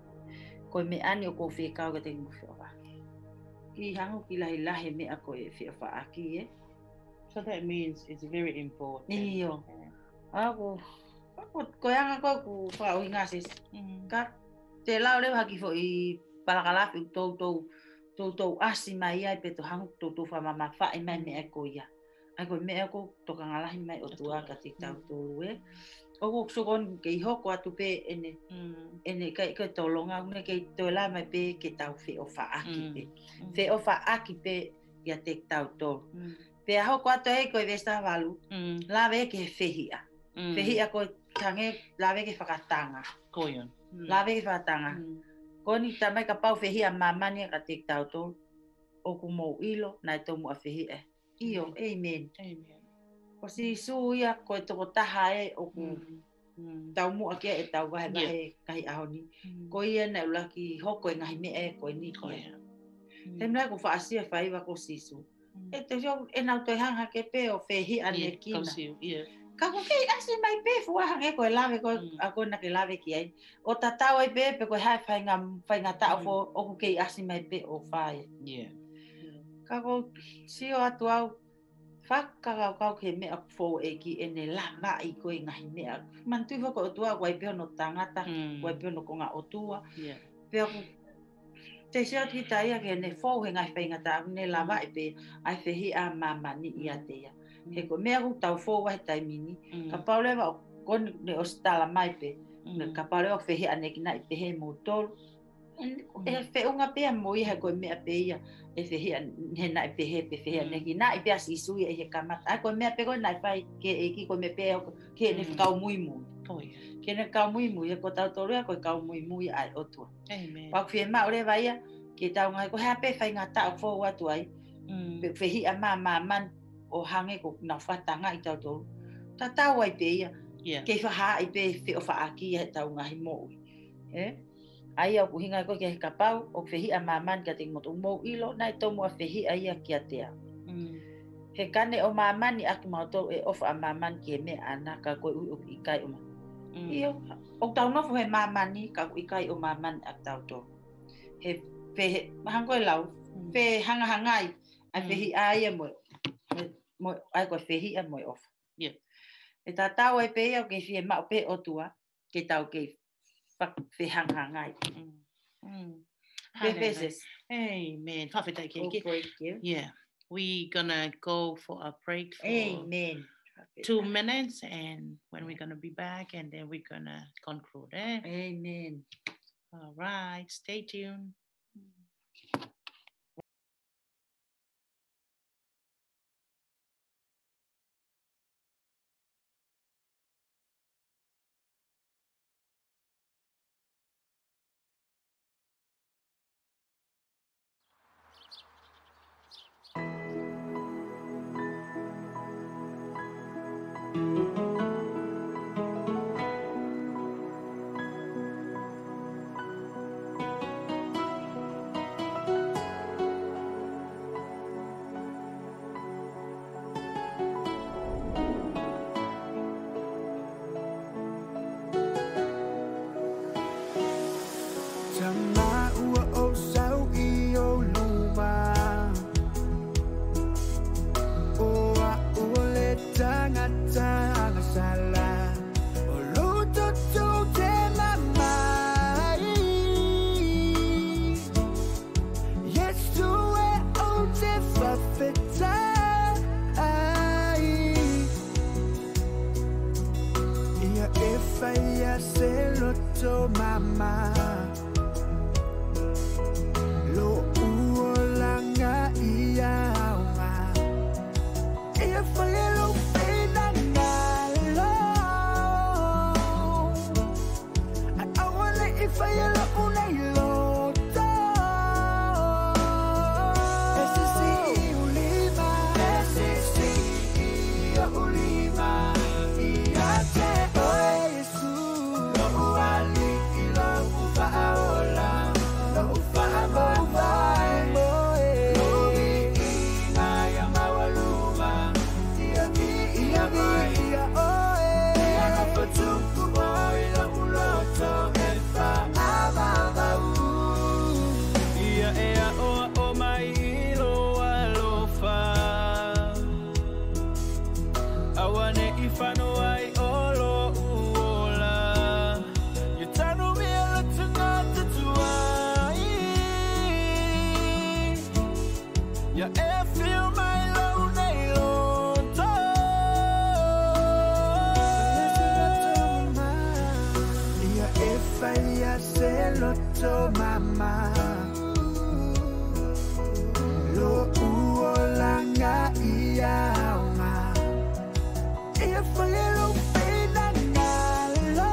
Koe me ani o ko whi kau ka te ngu whi o whaaki. Ki hangu ki lahi lahi me a koe whi o whaaki e. So that means it's very important. Iyo. Ako, koe anga koe ku whao i ngasis. Ka te lau leo haki fo i palakalafi tau tau tau tau asi mai ai pe to hangu tau tau whamama whae mai me a koe ia. Ai koe me a koe toka ngalahi mai o tua ka te tau tolu e. Ogo sokon ke hoko atu pe ene ene kai kai tolonga ne ke tola mai pe ke tau fe ofa aki pe fe ofa aki pe ya te tau to pe hoko atu e ko vesta valu la ve ke fehia fehia ko tange la ve ke fakatanga koyon la ve ke fakatanga ko ni tamai ka pau fehia mamani ka te tau to o ku mo ilo na to mo fehia io amen amen. O si suia ko to taha e o ku tau mu ake e tau wahe wahe kai aho ni. Ko ia na ulaki hoko e ngahi me e ko e ni ko e. Te mea ko whaasia whaiwa ko sisu. E te jo e nau toi hanga ke pe o whehi ane kina. Ka ko kei asi mai pe fua hange ko e lawe ko a ko na ke lawe ki ai. O ta tau ai pe pe ko hai whainga whainga tau fo o ko kei asi mai pe o whae. Ka ko sio atu au whakakau kau ke mea fo e ki ene lama i koe ngahi mea. Mantui whako o tua, wai peo no tangata, wai peo no konga o tua. Peo ku, te seo ki taia ke ne fo he ngai whaingata, ne lama i pe, ai whehi a mamani i a teia. He ko mea ku tau fo wahi taimini, ka paulewa o koni ne o stala mai pe, ka paulewa o whehi anekina i pe he motor. E whiunga pea mo i he koe mea pe ia, e whehi he na i pe he pe whehi aneki, na i pea si sui e he kamata. Ai koe mea pe koe na i whai ke e ki koe mea pe ke ne whakau mui mui. Ke ne kau mui mui, e ko tau torea koe kau mui mui ai otua. Wak whie ma ore vai ia, ke tau ngai ko hea pe whai ngā tau fo watu ai, pe whehi a mā mā man o hange ko na whatanga i tau toru. Ta tau ai pe ia, ke whaha i pe whi o whaaki ia he tau ngahi moui. Ai au kuhinga ko ke kapau o whehi a maman ka te motu mou ilo nai tomo a whehi a ia kia tea. He kane o maman ni aki mautou e ofa a maman ki e me ana ka koe ui o ikai o ma. Iyo, o tau nofu he maman ni ka ikai o maman ak tau to. He whehe, mahango e lau, whe hanga hangai, a whehi a ia mo, mo ai koe whehi a mo e ofa. E tā tau e pe au ke fie mau pe o tua, ke tau ke whehanga ngai. Mm. Mm. Pe Hallelujah. peses. Amen. Whawhita ki Oh, eke. break you. Yeah. We're gonna go for a break for Amen. two minutes, and when we're gonna be back, and then we're gonna conclude. Eh? Amen. All right. Stay tuned. Tama ua o sau I o luma Oa ua le tangata anga sala O luto tu te mamai Yesu e o te whawhetai Ia e whaia se loto mama Lo uolanga ia aunga Ia whaelo whina ngalo A awale I whaelo unei loto Ese si I ulima Ese si I ulima Ia te oe Yesu Lo uali I lo ufaola Lo ufaamai Logi ina ya mawaluma Ia mi ia mi ia oe Ia na patuku oi lo uloto E whaamamau Ia ea oa o mai ilo alofa Awane I whanua I olo uola Ia tanu mea la tangata tuai Ia e feel mai lau nei loto Ia e whaia se loto mama Lo uolanga ia aunga Ia whaelo whina ngalo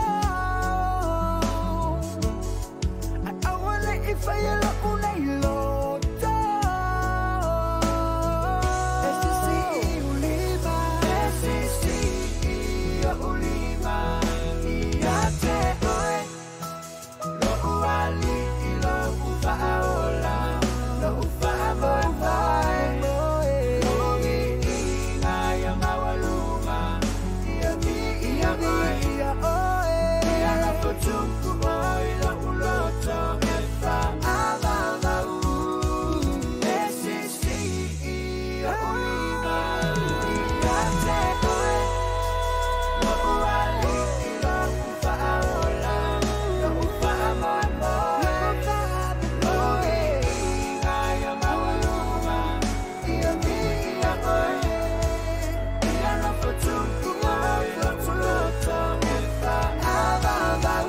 A awale I whaelo unei loto Ese si I ulima Ese si I ulima Ia te oe Lo uali I lo ufaola Lo ufaamai Logi ina ya mawaluma Ia mi ia mi ia oe Ia na patuku oi lo uloto E whaamamau Ese si I ulima Ia te oe Lo uali I lo ufaola Lo ufaamai Logi ina ya mawaluma Ia mi ia oe Ia na patuku oi lo uloto E whaamamau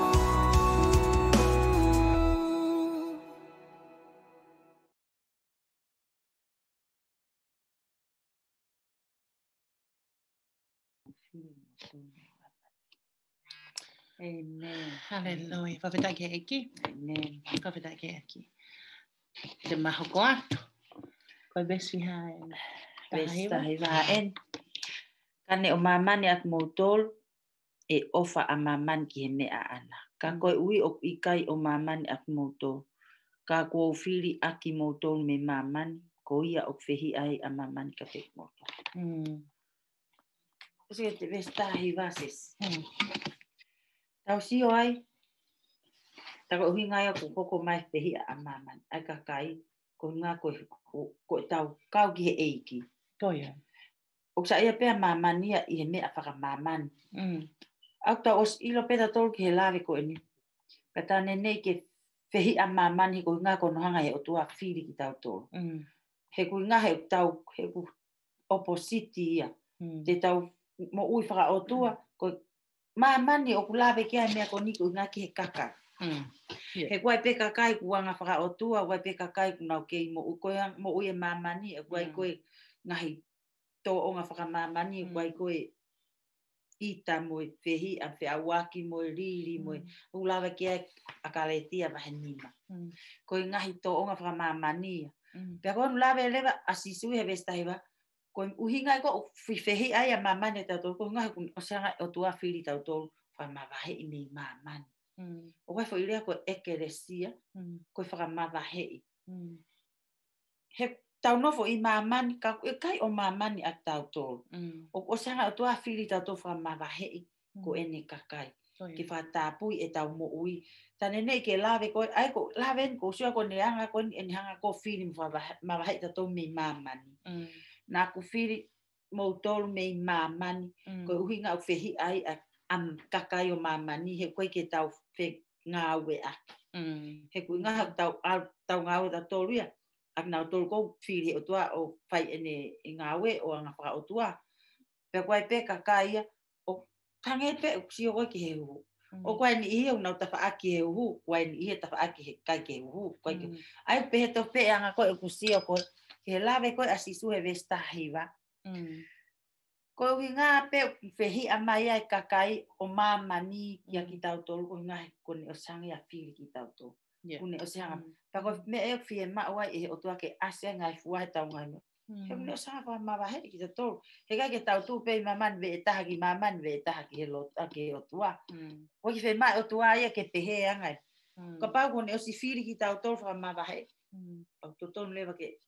Amen. Hallelujah. Whawhita ki eke. Amen. Whawhita ki eke. Te maho ko atu. Koe besi hai. Vesta he vaen. Kane o mamani at motol e ofa a mamani ki he mea ana. Ka koe ui o ikai o mamani at motol. Ka kua whiri aki motol me mamani. Ko ia o whehi ai a mamani ka whek motol. Mm. Kasi te vesta he vases. Mm. Tau sio ai. Taka uhi ngai aku koko mai whehi a mamani. Ai ka kai. Ko ngā koe, koe tau kau ki he eiki. Koia. o sa ia pe mamania I he mea whakamamani. Mm. Au ta os ilo peta tolu ki he lawe ko eni. Peta nenei ke whihi a mamani ko ngā kono hanga he o tua whiri ki tau tolu. Mm. He ku ngā he tau, he ku oppositi ia. Mm. Te tau mo ui whaka o tua, ko mamani o ku lawe kia mea ko niko ngā ki he kaka. Mm. Yeah. He kuai pe kakai ku wanga whaka o tua, kuai pe kakai ku nau kei mo ui koe, mo ui e mamani, e kuai Mm. koe ngahi tō o ngā whaka mamani, e kuai koe ita mo e whihi, a whi awaki mo e riri mo e ulawa kia a kaletia wahe nima. Mm. Koe ngahi tō o ngā whaka mamani. Mm. Pea koe lawe lewa a sisui he vestahiwa, koe uhinga ko whihi ai a mamani tau tō, koe ngahi o sanga o tua whiri tau tō, wha mawahe I me mamani. Mm. O koe whairea koe ekeresia, Mm. koe whakamawahe. Mm. He tau nofo I mamani, ka e kai o mamani a tau tō. Mm. O o sanga o tua whiri tau tō whakamawahe, ko ene kakai. Oh, Ki yeah. whatapui e tau mo ui. Tane nei ke lawe koe, ai ko lawe ko sua ko ne anga ko ni hanga ko whiri mawahe tau tō me mamani. Mm. Nā ku whiri mo tōru me mamani, Mm. ko uhinga o whihi ai a am kakai o mamani, he koe ke tau whe ngāwe a. Mm. He kui ngā tau, tau ngāwe tau tōru ia. Ak nau tōru kou whiri o tua o whai ene i ngāwe o anga whaka o tua. Pea koe pe kakai ia, o tange pe o si o koe ki he uhu. O koe ni ihe o nau tawha aki he uhu, koe ni ihe tawha aki he kai ke uhu. Mm. Ai pe he to pe anga koe o kusi o koe, ki he lawe koe a sisu he vestahiwa. Mm. Ko wi ngā pe whihi a mai ai kakai o mamani ia ki tau tolu ko ngā ko ne o sangi a whiri ki tau tolu. Yeah. Ko ne o sanga. Mm. Pa ko me e whie ma wai e o tua ke ase ngai fuai tau ngai no. He ne o sanga pa ma wahe ki tau tolu. He kai ke tau tu pe maman ve e taha ki maman ve e taha ki he lo ke o tua. Mm. Ko ki whi mai o tua ia ke pehe angai. Mm. Ko pa ko ne o si whiri ki tau tolu fa ma wahe. Mm. O to tolu lewa ke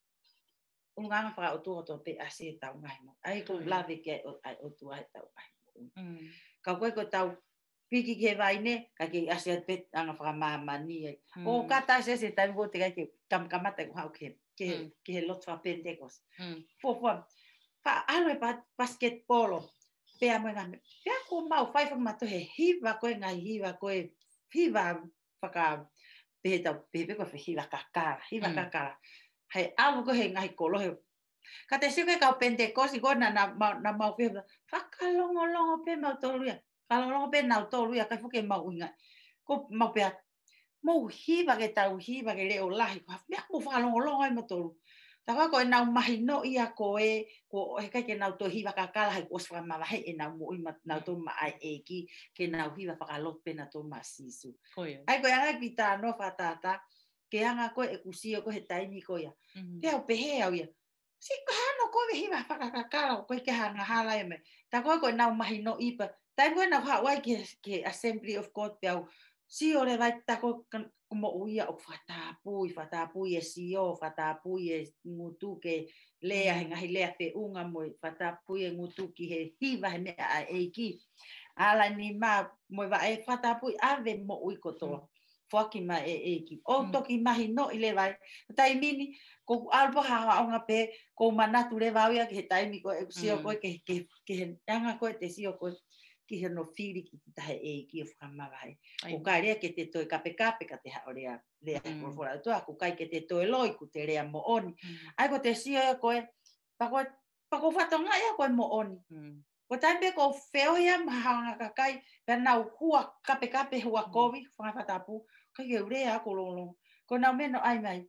unganga whaka o tua o tō pe ase tau ngai mo. Ai ko Oh, yeah. lawe ke o, o tua e tau ngai mo. Mm. Ka koe ko tau piki ke vai ne, ka ke ase pet anga whakamamani e. Mm. O kata se se tai mo te kai ke kam kamata ko hau ke, ke, Mm. ke he lot wha pentekos. Mm. Fo fo, fa alo e pa basketbolo, pea mo ngame, pea ko mau whai whakamato he hiva koe ngai hiva koe, hiva whaka, pehe tau, pehe pe koe hiva kakara, hiva Mm. kakara. Hei alu ko he ngai kolo he. Ka te siuke kau pentekosi ko na na na mau pe. Whakalongo longo pe mau toluia. Kalongo pe nau toluia kai fuke mau inga. Ko mau pe mau hiva ke tau hiva ke leo lahi. Mea mo whakalongo longo ai mau tolu. Ta ko nau mahi no ia ko e ko he kai ke nau to hiva kakala hai ko swa ma he e nau mo i nau to ma ai e ki ke nau hiva whakalot pe na to masisu. Oh, yeah. Ai ko anga ki tā no whatata. Ke anga koe e kusio ko he taimi ko ia. Mm. Pea o pehe au ia. Si ko hano koe hiwa whakakakara o koe ke hana hala e me. Ta koe koe nau mahi no ipa. Tai koe nau hawai ke, ke Assembly of God pea au. Si o le vai ta koe mo uia o whatapui, whatapui e si o, whatapui e ngutu ke lea he ngahi lea pe unga mo, whatapui e ngutu ki he hiwa he mea a eiki. Ala ni ma mo wa e whatapui ave mo ui kotoa. Whaki ma e e ki. O toki mahi no i le vai. Tai mini, ko alpo hawa o ngā pe, ko manatu le vau ia ki he taimi ko e sio koe ke, ke, ke he anga koe te sio koe ki he no whiri ki te tahe e ki o whakamawai. Ko kai rea ke te toi kape kape ka te hao rea, rea Mm. ko fora toa, ko kai ke te toi loi ku te rea mo oni. Ai ko te sio e koe, pa koe, pa ko whatonga ia koe mo oni. Mm. Ko taimpe ko wheo ia mahanga kakai, ka nau hua kape kape hua kovi, whangawhatapu, kai ke urea ko lolo. Ko nau meno ai mai,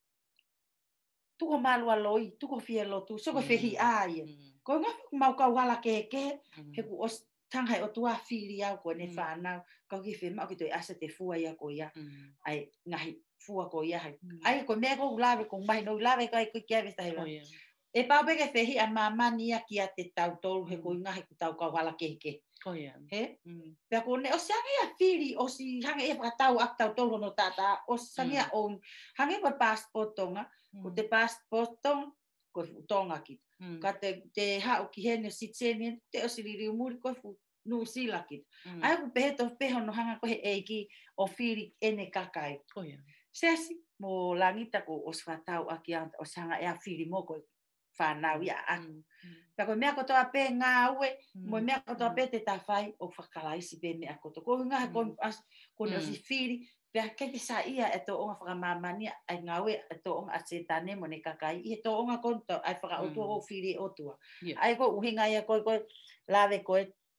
tuko malua loi, tuko fia lotu, soko Mm. whihi ai. Mm. Ko ngā mau kau hala ke ke, Mm. he ku os tanghai o tua whiri au ko ne Mm. whanau, kau ki whi mau ki toi asa te fua ia ko ia, Mm. ai ngahi fua ko ia hai. Mm. Ai ko mea ko lawe ko mahi no lawe ko ai ko kia vesta Oh, hewa. yeah. E pau peke whihi a mamani ia ki a te tau tolu he Mm. ko ngahi ku tau kau hala ke ke. Oh, yeah. He? Mm. Pea ko ne o si hangi a whiri o si hangi e whakatau ak tau tolu no tata, o si hangi a on, hangi pa passport tonga, ko te passport tonga, ko tonga ki. Mm. Ka te, te hao ki hene si tsene, te o si riri umuri ko fu nu sila ki. Mm. Ai ku pehe to peho no hanga ko he eiki o whiri ene kakai. Oh, yeah. Sesi, mo langita ko o swatau aki anta o sanga e a whiri mo ko whanau ia aku. Mm. Pea koe mea kotoa pe ngā ue, Mm. mo mea kotoa pe te tawhai o whakalaisi pe mea koto. Ko ngā ko as ko no Mm. si whiri, pea keke sa ia e tō onga whakamamani ai ngā ue e tō onga a se tane mo ne kakai. I he tō onga konto ai whakaotua o whiri o tua. Yeah. Ai ko uhinga ia koe koe lawe koe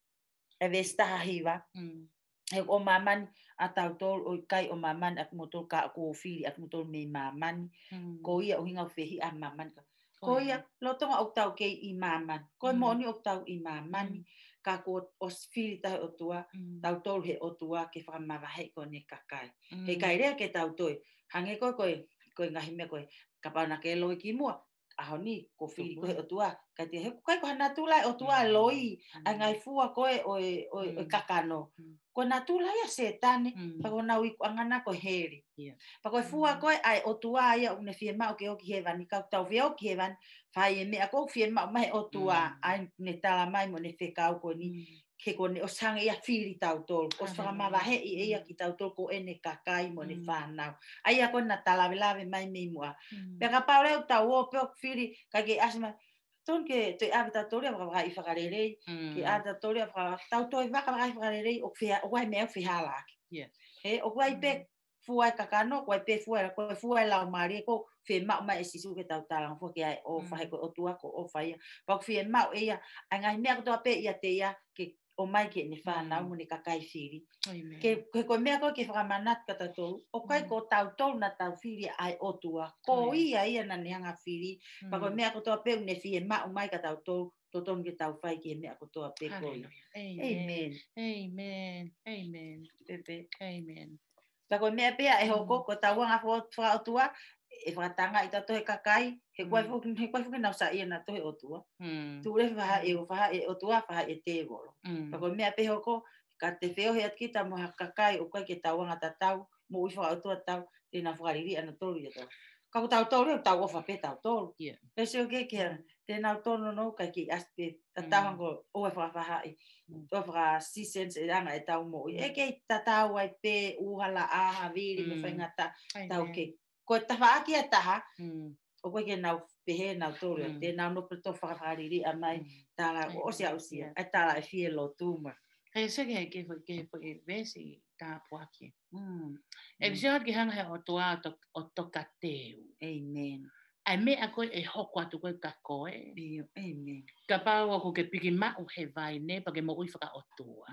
e vestaha hiwa. Mm. He o mamani a tau tōl o kai o mamani at motol ka ko whiri at motol me mamani. Mm. Ko ia uhinga o whihi a mamani ka. Ko Ko ia, lotonga o tau kei i maman. Ko Mm. mo ni o tau i maman. Ka ko o whiri tahi o tua, Mm. tau tolu he o tua ke whamarahe ko ne kakai. Mm. He kai rea ke tau toi. Hange koe koe, koe ngahi mea koe, ka pauna ke loi ki mua. Aho ni, ko whiri koe o tua. Kai te he kai ko hana tūlai o tua Mm. loi. Ai ngai fua koe o e, o, e, o e Mm. kakano. Mm. Ko nā tūlai a se tane, Mm. pa ko nau i angana ko heri. Yeah. Pa koe fua koe ai o tua ia une fie mau ke oki he vani, kau tau fie oki he vani, whai e mea ko fie mau mai o tua, Mm. ai ne tala mai mo ne whekau ko ni, Mm. ke ko ne o sanga ia whiri tau tolu, o whakamawa he i eia Mm. ki tau tolu ko ene kakai mo ne Mm. whanau. Ai a ko na talawe lawe mai me mua. Mm. Pea ka paure o tau o peo whiri, ka ke asima, ton ke te awe tau tolu a whakawaka i whakarerei, ke Mm. awe tau tolu a whakawaka, tau toi whakawaka i whakarerei, o whia, o wai mea o whihalaki. Yeah. He, o wai pe fuai kakano, koe pe fuai, koe fuai lau maari, ko whi mau mai e sisu ke tau talang, fo ke ai o Mm. whahe koe o tua ko o whaia. Pau whi mau e ia, ai ngai mea kotoa pe ia te ia, ke o mai ke ne whanau Mm. mo ne kakai whiri. Amen. Ke, ke koe mea koe ke whakamanat ka tau tolu, o kai Mm. ko tau tolu na tau whiri ai o tua, ko Ai. ia ia na neanga whiri, pa koe Mm. mea kotoa pe ne whi mau mai ka tau tolu, totonu ke tau whai ke mea kotoa pe koe. Hallelujah. Amen. Amen. Amen. Pepe. Amen. Ta koe mea pea e Mm. hoko, ko tau wanga whakautua, e whakatanga i tato he kakai, he koe Mm. fuki, he koe fuki nau sa ia na tohe o tua. Mm. Tūre whaha e o whaha e o tua, whaha e te wolo. Mm. Ta koe mea pe hoko, ka te wheo he atkita mo ha kakai o koe ke tau wanga ta tau, mo ui whakautua tau, tēnā whakariri ana tolu i tau. Ka ko tau tolu, tau ofa pe tau tolu. Yeah. Pese o ke kia, tēnā tolu no kai ki aspe, ta Mm. tau ko o e whakawha i. Mm. O whaka sisens e anga e tau mo. E ke ta tau ai pe uhala aha viri mo Mm. whaingata tau Amen. ke. Ko ta whaaki a taha, Mm. o koe ke nau pehe nau tolu. Mm. Tēnā no pe tō whakawariri a mai, Mm. tāla Amen. o sia o sia. Yeah. Ai tāla e fie lo tūma. Hei se ke ke ke ke vesi ta puaki. Mm. E visi ke hanga he o toa to o toka teu. Amen. Ai me a koe e hoko atu koe ka koe. Bio. Amen. Ka pau o ko ke piki mau he vai ne pa ke mo ui whaka o tua.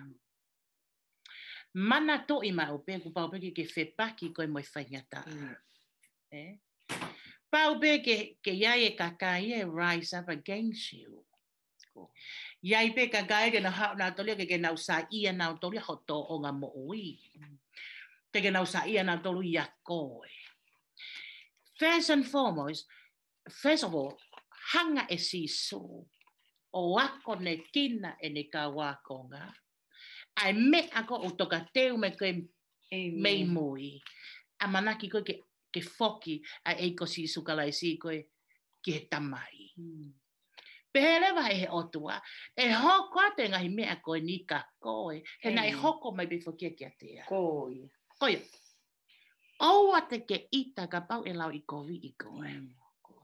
Mana to i mau pe ku pau pe ke whepaki koe mo i whaingata. Bio. Eh? Pau pe ke, ke iai e kakai e rise up against you. Iai pe kakai ke na hao na tolia ke ke nau sa ia na tolia hoto o ngā mo ui. Ke ke nau sa ia na tolu i a koe. First and foremost, first of all, hanga e sisu. O ako ne kina e ne ka wakonga. Ai me ako o toka teu me koe mei mui. A manaki koe ke, ke foki a eiko sisu kalai si koe ki he tamai. Mm. Pehele vai he otua. E hoko ate ngahi mea koe ni ka koe. He na e Amen. hoko mai befo kia kia tea. Koi. Koia. O ate ke ita ka pau e lau i kovi i koe. Mm.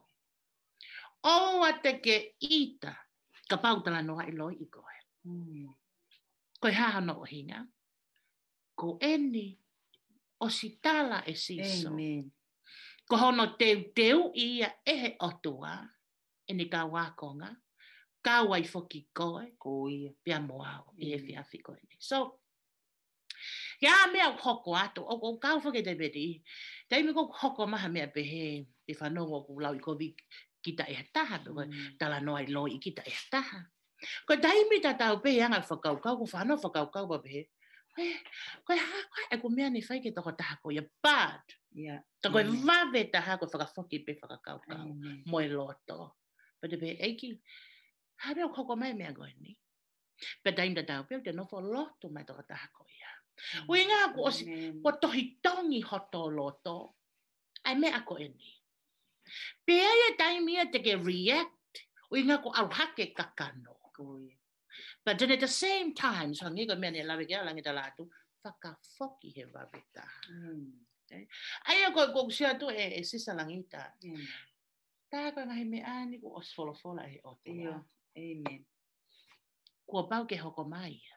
O ate ke ita ka pau tala noa i loi i koe. Mm. Koe haha no o hinga. Ko eni o si tala e siso. Amen. Ko hono teu teu ia e he otua. E ni ka wakonga. Ka wai foki koe. Koi. Pia moao i e Mm. whiawhi koe ni. So, ia mea hoko atu. O, o kau whake te beti. Tei me ko hoko maha mea pehe. Te whanongo ku lau i kovi kita e taha. Mm. Tala noa i loi i kita e taha. Ko taimi ta tau pehe anga whakaukau. Ko whanau whakaukau pa pehe. Koe hako e ko mea ni whai ke toko taha ko ia bad. Yeah. Ta koe Amen. vawe taha ko whakawhoki pe whakakaukau. Amen. Moi loto. But te pehe eiki. Hawe o hoko mai mea koe ni. Pe taimi ta tau pehe te nofo loto mai toko taha ko ia. Ui ngā ko o si Amen. ko tohi tongi hoto loto. Ai mea ko e ni. Pea ia taimi ia te ke react. Ui ngā ko auhake kakano. Koi. But then at the same time, so ngi ko mea ni lawe kia langi talatu, whakawhoki he wawe taha. Mm. Ai a ko ko sia tu e, e sisa langita. Amen. Tā koe ngahi me ani ko os fola fola e o te Iyo. wā. Amen. Kua pau ke hoko mai ia.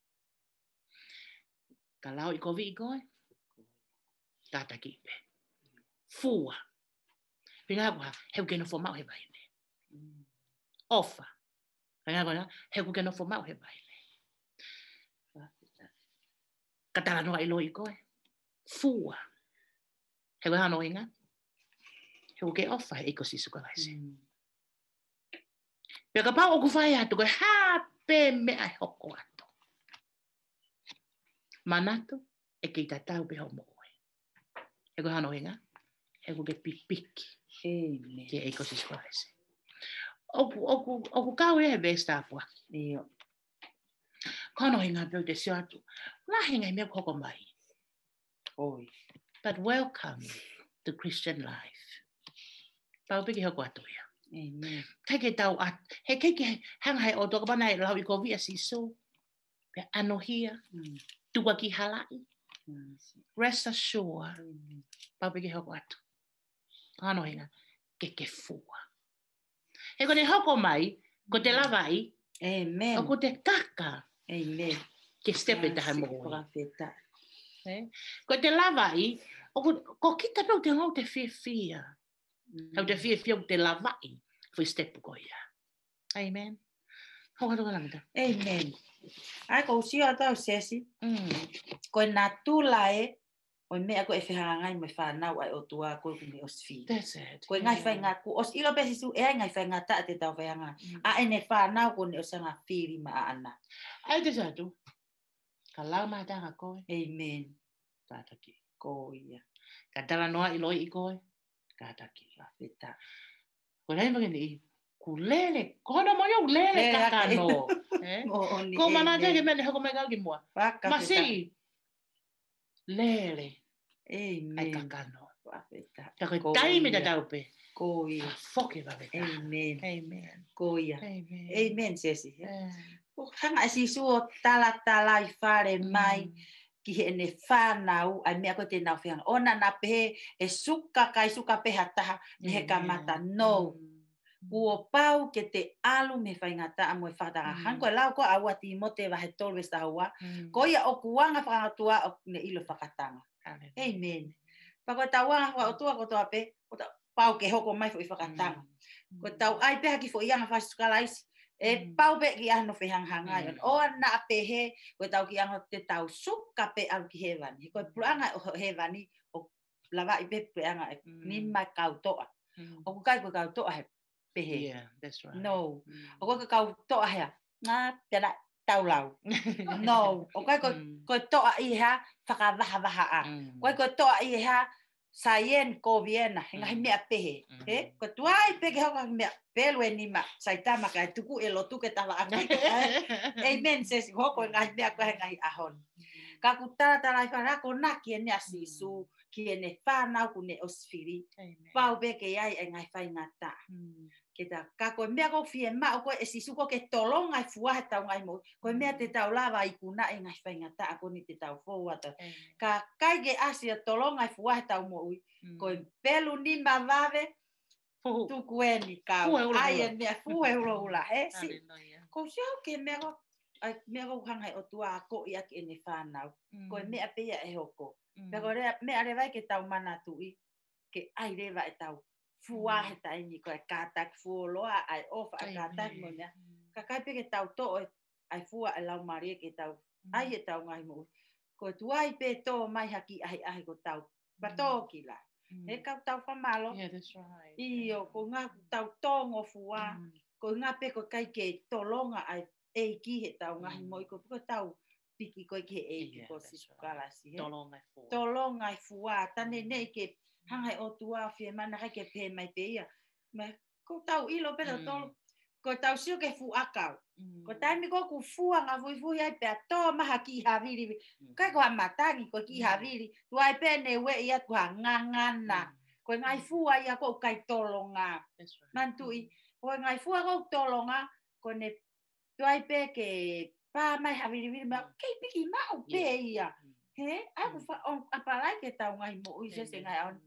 Ka lau i kovi i koe. Tata ki pe. Fua. Pinga kua heu ke no fo mau he vai ne. Mm. Ofa. Pinga kua heu ke no fo mau he vai ne. Ka tala noa i lo i koe. Fua. Heu hano inga. Heu ke ofa e ko sisu ka laise. Mm. Pea ka pau o ku whai atu koe hape me ai hoko atu. Manato e ki tatau pe homo oe. He ko hano inga. He ko ke pipiki. Amen. Ke e ko sisu ka laise. Oku, oku, oku kau e he besta apua. Iyo. Kono inga peo te sio atu. La hinga i mea hoko mai. Oi. But welcome to Christian life. Pau piki hoko atu ia. Amen. Kai ke tau at, he kei ke hanga hai o toka pana e lau i ko via siso. Pea ano hia, Mm. tua ki halai. Mm. Rest assured, Amen. pau piki hoko atu. Ano hinga, ke ke fua. He ko te hoko mai, ko te lawai, Amen. o ko te kaka, Amen. ke stepe tahe mo oi. Profeta. Ko te lawai, o ko, ko kita pau te ngau te fia fia. Hau te fia fia o te lawai, foi stepu ko ia. Amen. Hau hatu kalangita. Amen. Ai ko sio tau sesi. Mm. Ko na tula e o mea ko e whehanga ngai mai whanau ai o tua ko ku me osfi. That's it. Ko ngai whainga ku os ilo pesi su e ngai whainga ta te tau whainga. A ene whanau ko ne osanga whiri ma ana. Ai te satu. Ka lau mai tanga koe, Amen. tātaki. Ko ia. Ka tala noa i loi i koe, kātaki. Profeta. Ko rei mga ni, ku lele, kono mo yung lele Lele kakano. Mo oni. Ko mana te ke mene hoko mai kau ki mua. Waka. Masi, lele, ai Amen. kakano. Profeta. Ka koe Ko taimi ia. ta taupe. Ko ia. Ka foke ba veta. Amen. Amen. Ko ia. Amen. Amen sesi. Eh. O hanga si suo tala tala i whare mai. Ki he ne whanau, ai mea ko te nau whianga. Ona na pehe e suka kai suka peha taha, me he ka mata. No. Kua pau ke te alu me whaingata a mo e whatanga. Mm. Hanko e lau ko awa ti mo te wahe tolu westa haua. Ko ia o kuanga whangatua o ne ilo whakatanga. Amen. Pako tau wanga whakatua ko toa pe, ko tau pau ke hoko mai fo i whakatanga. Ko tau ai peha ki fo ianga whasukalaisi. E pau pe ki ano whehanghangai. Mm. O na pehe, ko tau ki ano te tau suka pe au ki hewani. Ko pruanga o hewani, o lawa i pe pruanga e ni mai kau toa. O ku kai ko kau toa he pehe. Yeah, that's right. No. Mm. O ko kau toa hea. Ngā pera tau lau. No. O kai ko Mm. ko toa i hea whakawaha waha a. Mm. Ko ko toa i hea saien ko viena. Hinga hi mea pehe. Mm. He? Ko tuai peke hoka mea pelue ni ma saitama ka tuku e lotu ke tawa aku. Amen says hoko ngai mea ko ngai ahon. Ka ku tala tala i whara ko na ki ene asisu. Ki ene whanau ku ne osfiri. Amen. Pau peke ai e ngai whaingata. Mm. Ke ta ka ko mea ko fie ma ko e sisu ko ke tolonga i fuahe tau ngai mo. Ko mea te tau lava i kuna e ngai whaingata ako ni te tau fōwata. Ka kai ke asia tolonga i fuahe tau mo ui. Ko pelu ni ma vave Fuhu. tu kueni kau. Fuhe hula Ai hula. e mea fuhe hula hula. He si. Hallelujah. Ko siau ke mea ko ai mea ko hangai o tua ko i aki ene whanau. Ko mea pia e hoko. Pea ko rea mea rewai ke tau mana tui. Ke ai rewa e tau. Fua he taimi ko e kātak fuoloa ai ofa a kātak mo mea. Ka kai pe ke tau to ai fua e lau maria ke tau. Ai e tau ngai mo. Ko tuai pe to mai haki ai ai ko tau. Bato ki la. He kau tau whamalo. Yeah, that's right. Iyo, ko ngā tau tongo fua. Mm. Ko ngā pe ko kai ke tolonga ai e ki he tau ngahi mo. Ko ko tau piki ko ke e ki Yeah, ko that's si right. kalasi. he. Tolongai fuhu. Tolonga i fua. Tane nei ke hangai o tua fie mana kai ke pe mai pe ia. Me ko tau ilo pe Mm. tolo. Ko tau sio ke fu akau. Mm. Ko taimi ko ku fua ngā fui fui ai pe to maha ki haviri. Kai ko ha matangi ko ki Mm. haviri. Tu ai pe ne we ia ku ha ngangana. Ko ngai fua ia ko kai tolonga. That's right. Mantui. Ko ngai fua ko tolonga. Ko ne tu ai pe ke pa mai haviri viri ma kei piki mau pe ia. He, ai ku fa on apalai ke tau ngai mo ui se ngai on.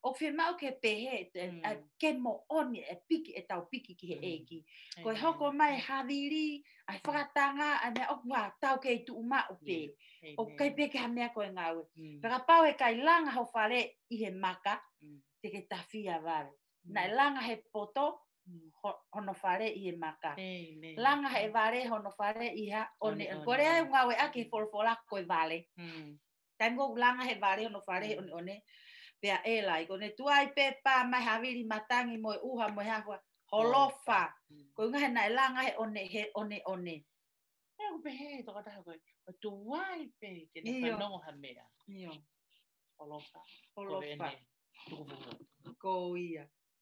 o fe mau ke pehe ke mo oni e piki e tau piki ki he eki ko hoko mai haviri ai whakatanga ane o wa tau ke tu uma o pe o kai pe ke hamea ko ngau ka pau e kai langa ho fare i he maka te ke tafia vale na langa he poto hono fare i he maka langa he vare hono fare i ha one kore ngau e aki folfola ko vale tango langa he vare hono fare one one pea e lai ko ne tuai pe pa mai haviri matangi mo uha mo ha holofa ko nga na langa he one he one one e o pe he to kata ko o tuai pe ke ne no ha mea io holofa holofa ko ia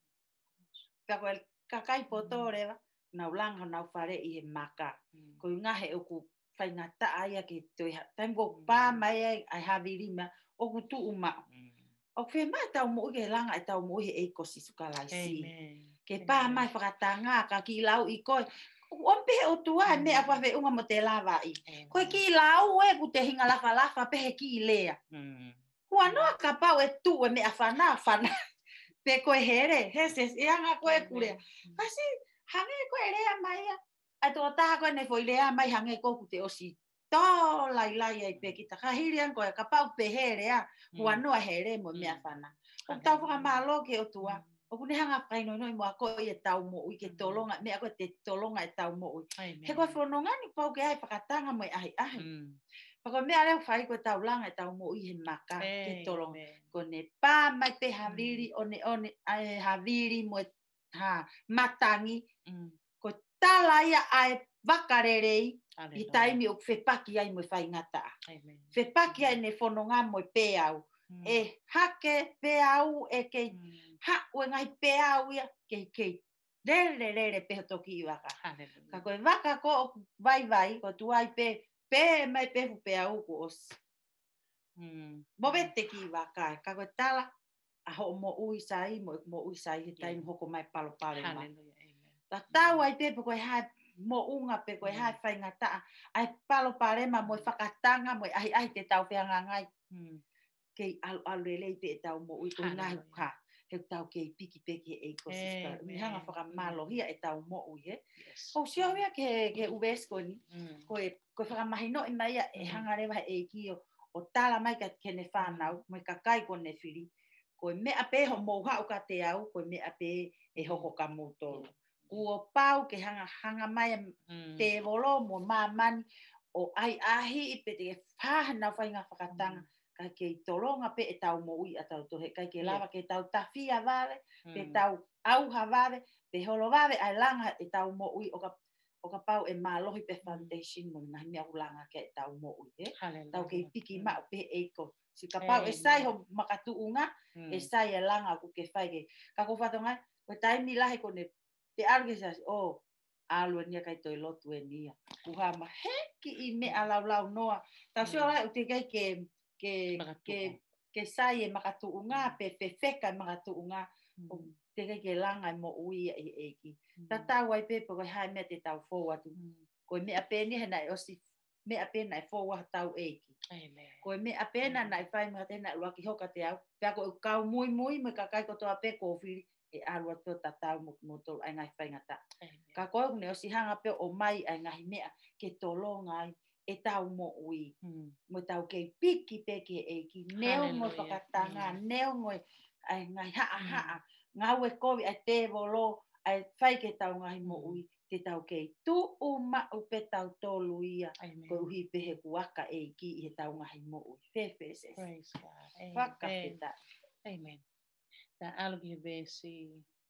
ka ko ka kai potore na langa na fare i he maka ko nga he o ku fai ngata ai ke to tango pa mai ai haviri ma o ku tu uma o fe mai tau mo ke langa tau mo he ecosystem ke pa mai whakatanga ka ki lau i koe o pe o tua me apa fe unga mo te lava i koe ki lau e ku te hinga lafa lafa pe he ki lea kua noa ka pau e tu e me a whana whana pe koe here he se e anga koe kurea kasi hange koe rea mai a to taha koe ne foi rea mai hange ko ku te osi to lai lai ai pe kita ka hirian ko ka pau pe here a wa no here mo me afana o tau ka malo ke o tua o kune hanga pai no no mo ko e tau mo i ke tolonga me ko te tolonga e tau mo he ko fononga ni pau ke ai pakatanga mo ai ai pa ko me ale fai ko tau langa e tau mo i he maka ke tolonga ko ne pa mai pe haviri one one ai haviri mo ha matangi ko tala ia ai vakarerei i taimi o whepaki ai mo whai ngata. Whepaki ai ne whanonga mo pe au. E hake pe au e kei ha ue ngai pe au ia kei kei. Rere rere pe toki i waka. Ka koe waka ko vai vai ko tuai pe pe mai pe fu pe au ko os. Mo vete ki i waka. Ka koe tala a ho mo ui sai mo mo ui sai he taimi hoko mai palo palo ma. Ta tau ai pe koe hai mo unga pe koe hai whai ngata ai palo parema mo whakatanga mo ai ai te tau whianga ngai kei alu alu lei pe tau mo ui ko ngai ka he tau kei piki peki e ecosystem mi hanga whakamalo hia e tau mo ui he o sio wea ke ke uvesko ni koe koe whakamahino i mai e hanga rewa e kio o tala mai ka kene whanau mo ka kai ko ne whiri koe mea pe ho mo hau ka te au koe mea pe e hoko ka motoro Ua pau ke hanga hanga mai te volo mo mamani o ai ahi i pe te whahana whainga whakatanga ka ke tolonga pe e tau mo ui a tau tohe kai ke lava ke tau tawhia vare pe tau auha vare pe holo vare ai langa e tau mo ui o ka o ka pau e malohi pe foundation mo na mea ulanga ke e tau mo ui he tau ke piki ma pe eiko si ka pau e sai ho makatuunga e sai e langa ku ke whai ke ka ko whatonga ko taimi lahe ko ne te argesas o alu ni kai toi lotu e nia uha ma heki i me ala lau noa ta sio la te kai ke ke ke ke sai e makatu unga pe pe feka makatu unga te kai ke langa mo ui e eki ta ta wai pe ko hai me te tau fo atu ko me apeni he nai osi me apena e fo wa tau eki ko me apena nai fai me te na luaki hoka te au pe ko kau mui mui me ka kai ko to ape ko fili e alua to tatau mo motor ai ngai whai ngata. Ka koe ne o si hanga pe o mai ai ngai mea ke tolonga ai e tau mo ui. Mo tau kei piki peke e ki neo mo whakatanga, neo mo ai ngai haa haa. Ngau e kovi ai te volo ai whai ke tau ngai mo ui. Te tau kei tu uma upe tau tolu ia. Ko uhi pehe kuaka e ki i he tau ngai mo ui. Whewhe se. Whakawheta. Amen. Ta algi besi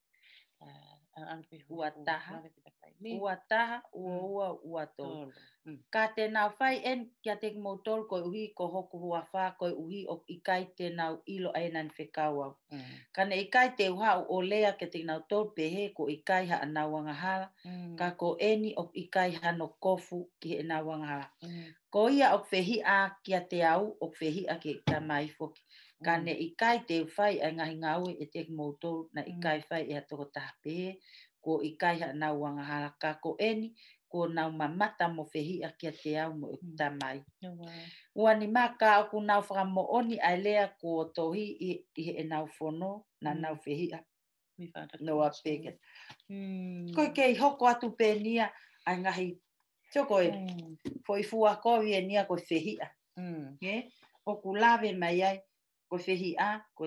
uh algi uataha uataha ua ua to ka te nau fai en kia te motor ko uhi ko hoku hua fa ko uhi o ikai te nau ilo ainan fekawa kana ikai te uha o lea ke te nau tol pehe ko ikai ha na wanga hala ka ko eni o ikai ha no kofu ki na wanga hala ko ia o fehi a kia te au o fehi a ke tamai foki Kane ikai te whai a ngahi ngau e te motor na ikai whai e atoko tape ko ikai ha na wanga hala ka ko eni ko nau mamata mo fehi a kia te au mo Mm. tamai. Oh, wow. Ua ni maka o ku nau whakamooni ai lea ko tohi i, i he nau whono na Mm. nau fehi a We found a no a console. peke. Mm. Koe kei hoko atu pēnia ai ngahi toko e Mm. foi fua kovi e nia koe fehi a. Mm. Yeah? O ku lawe mai ai koe fehi a koe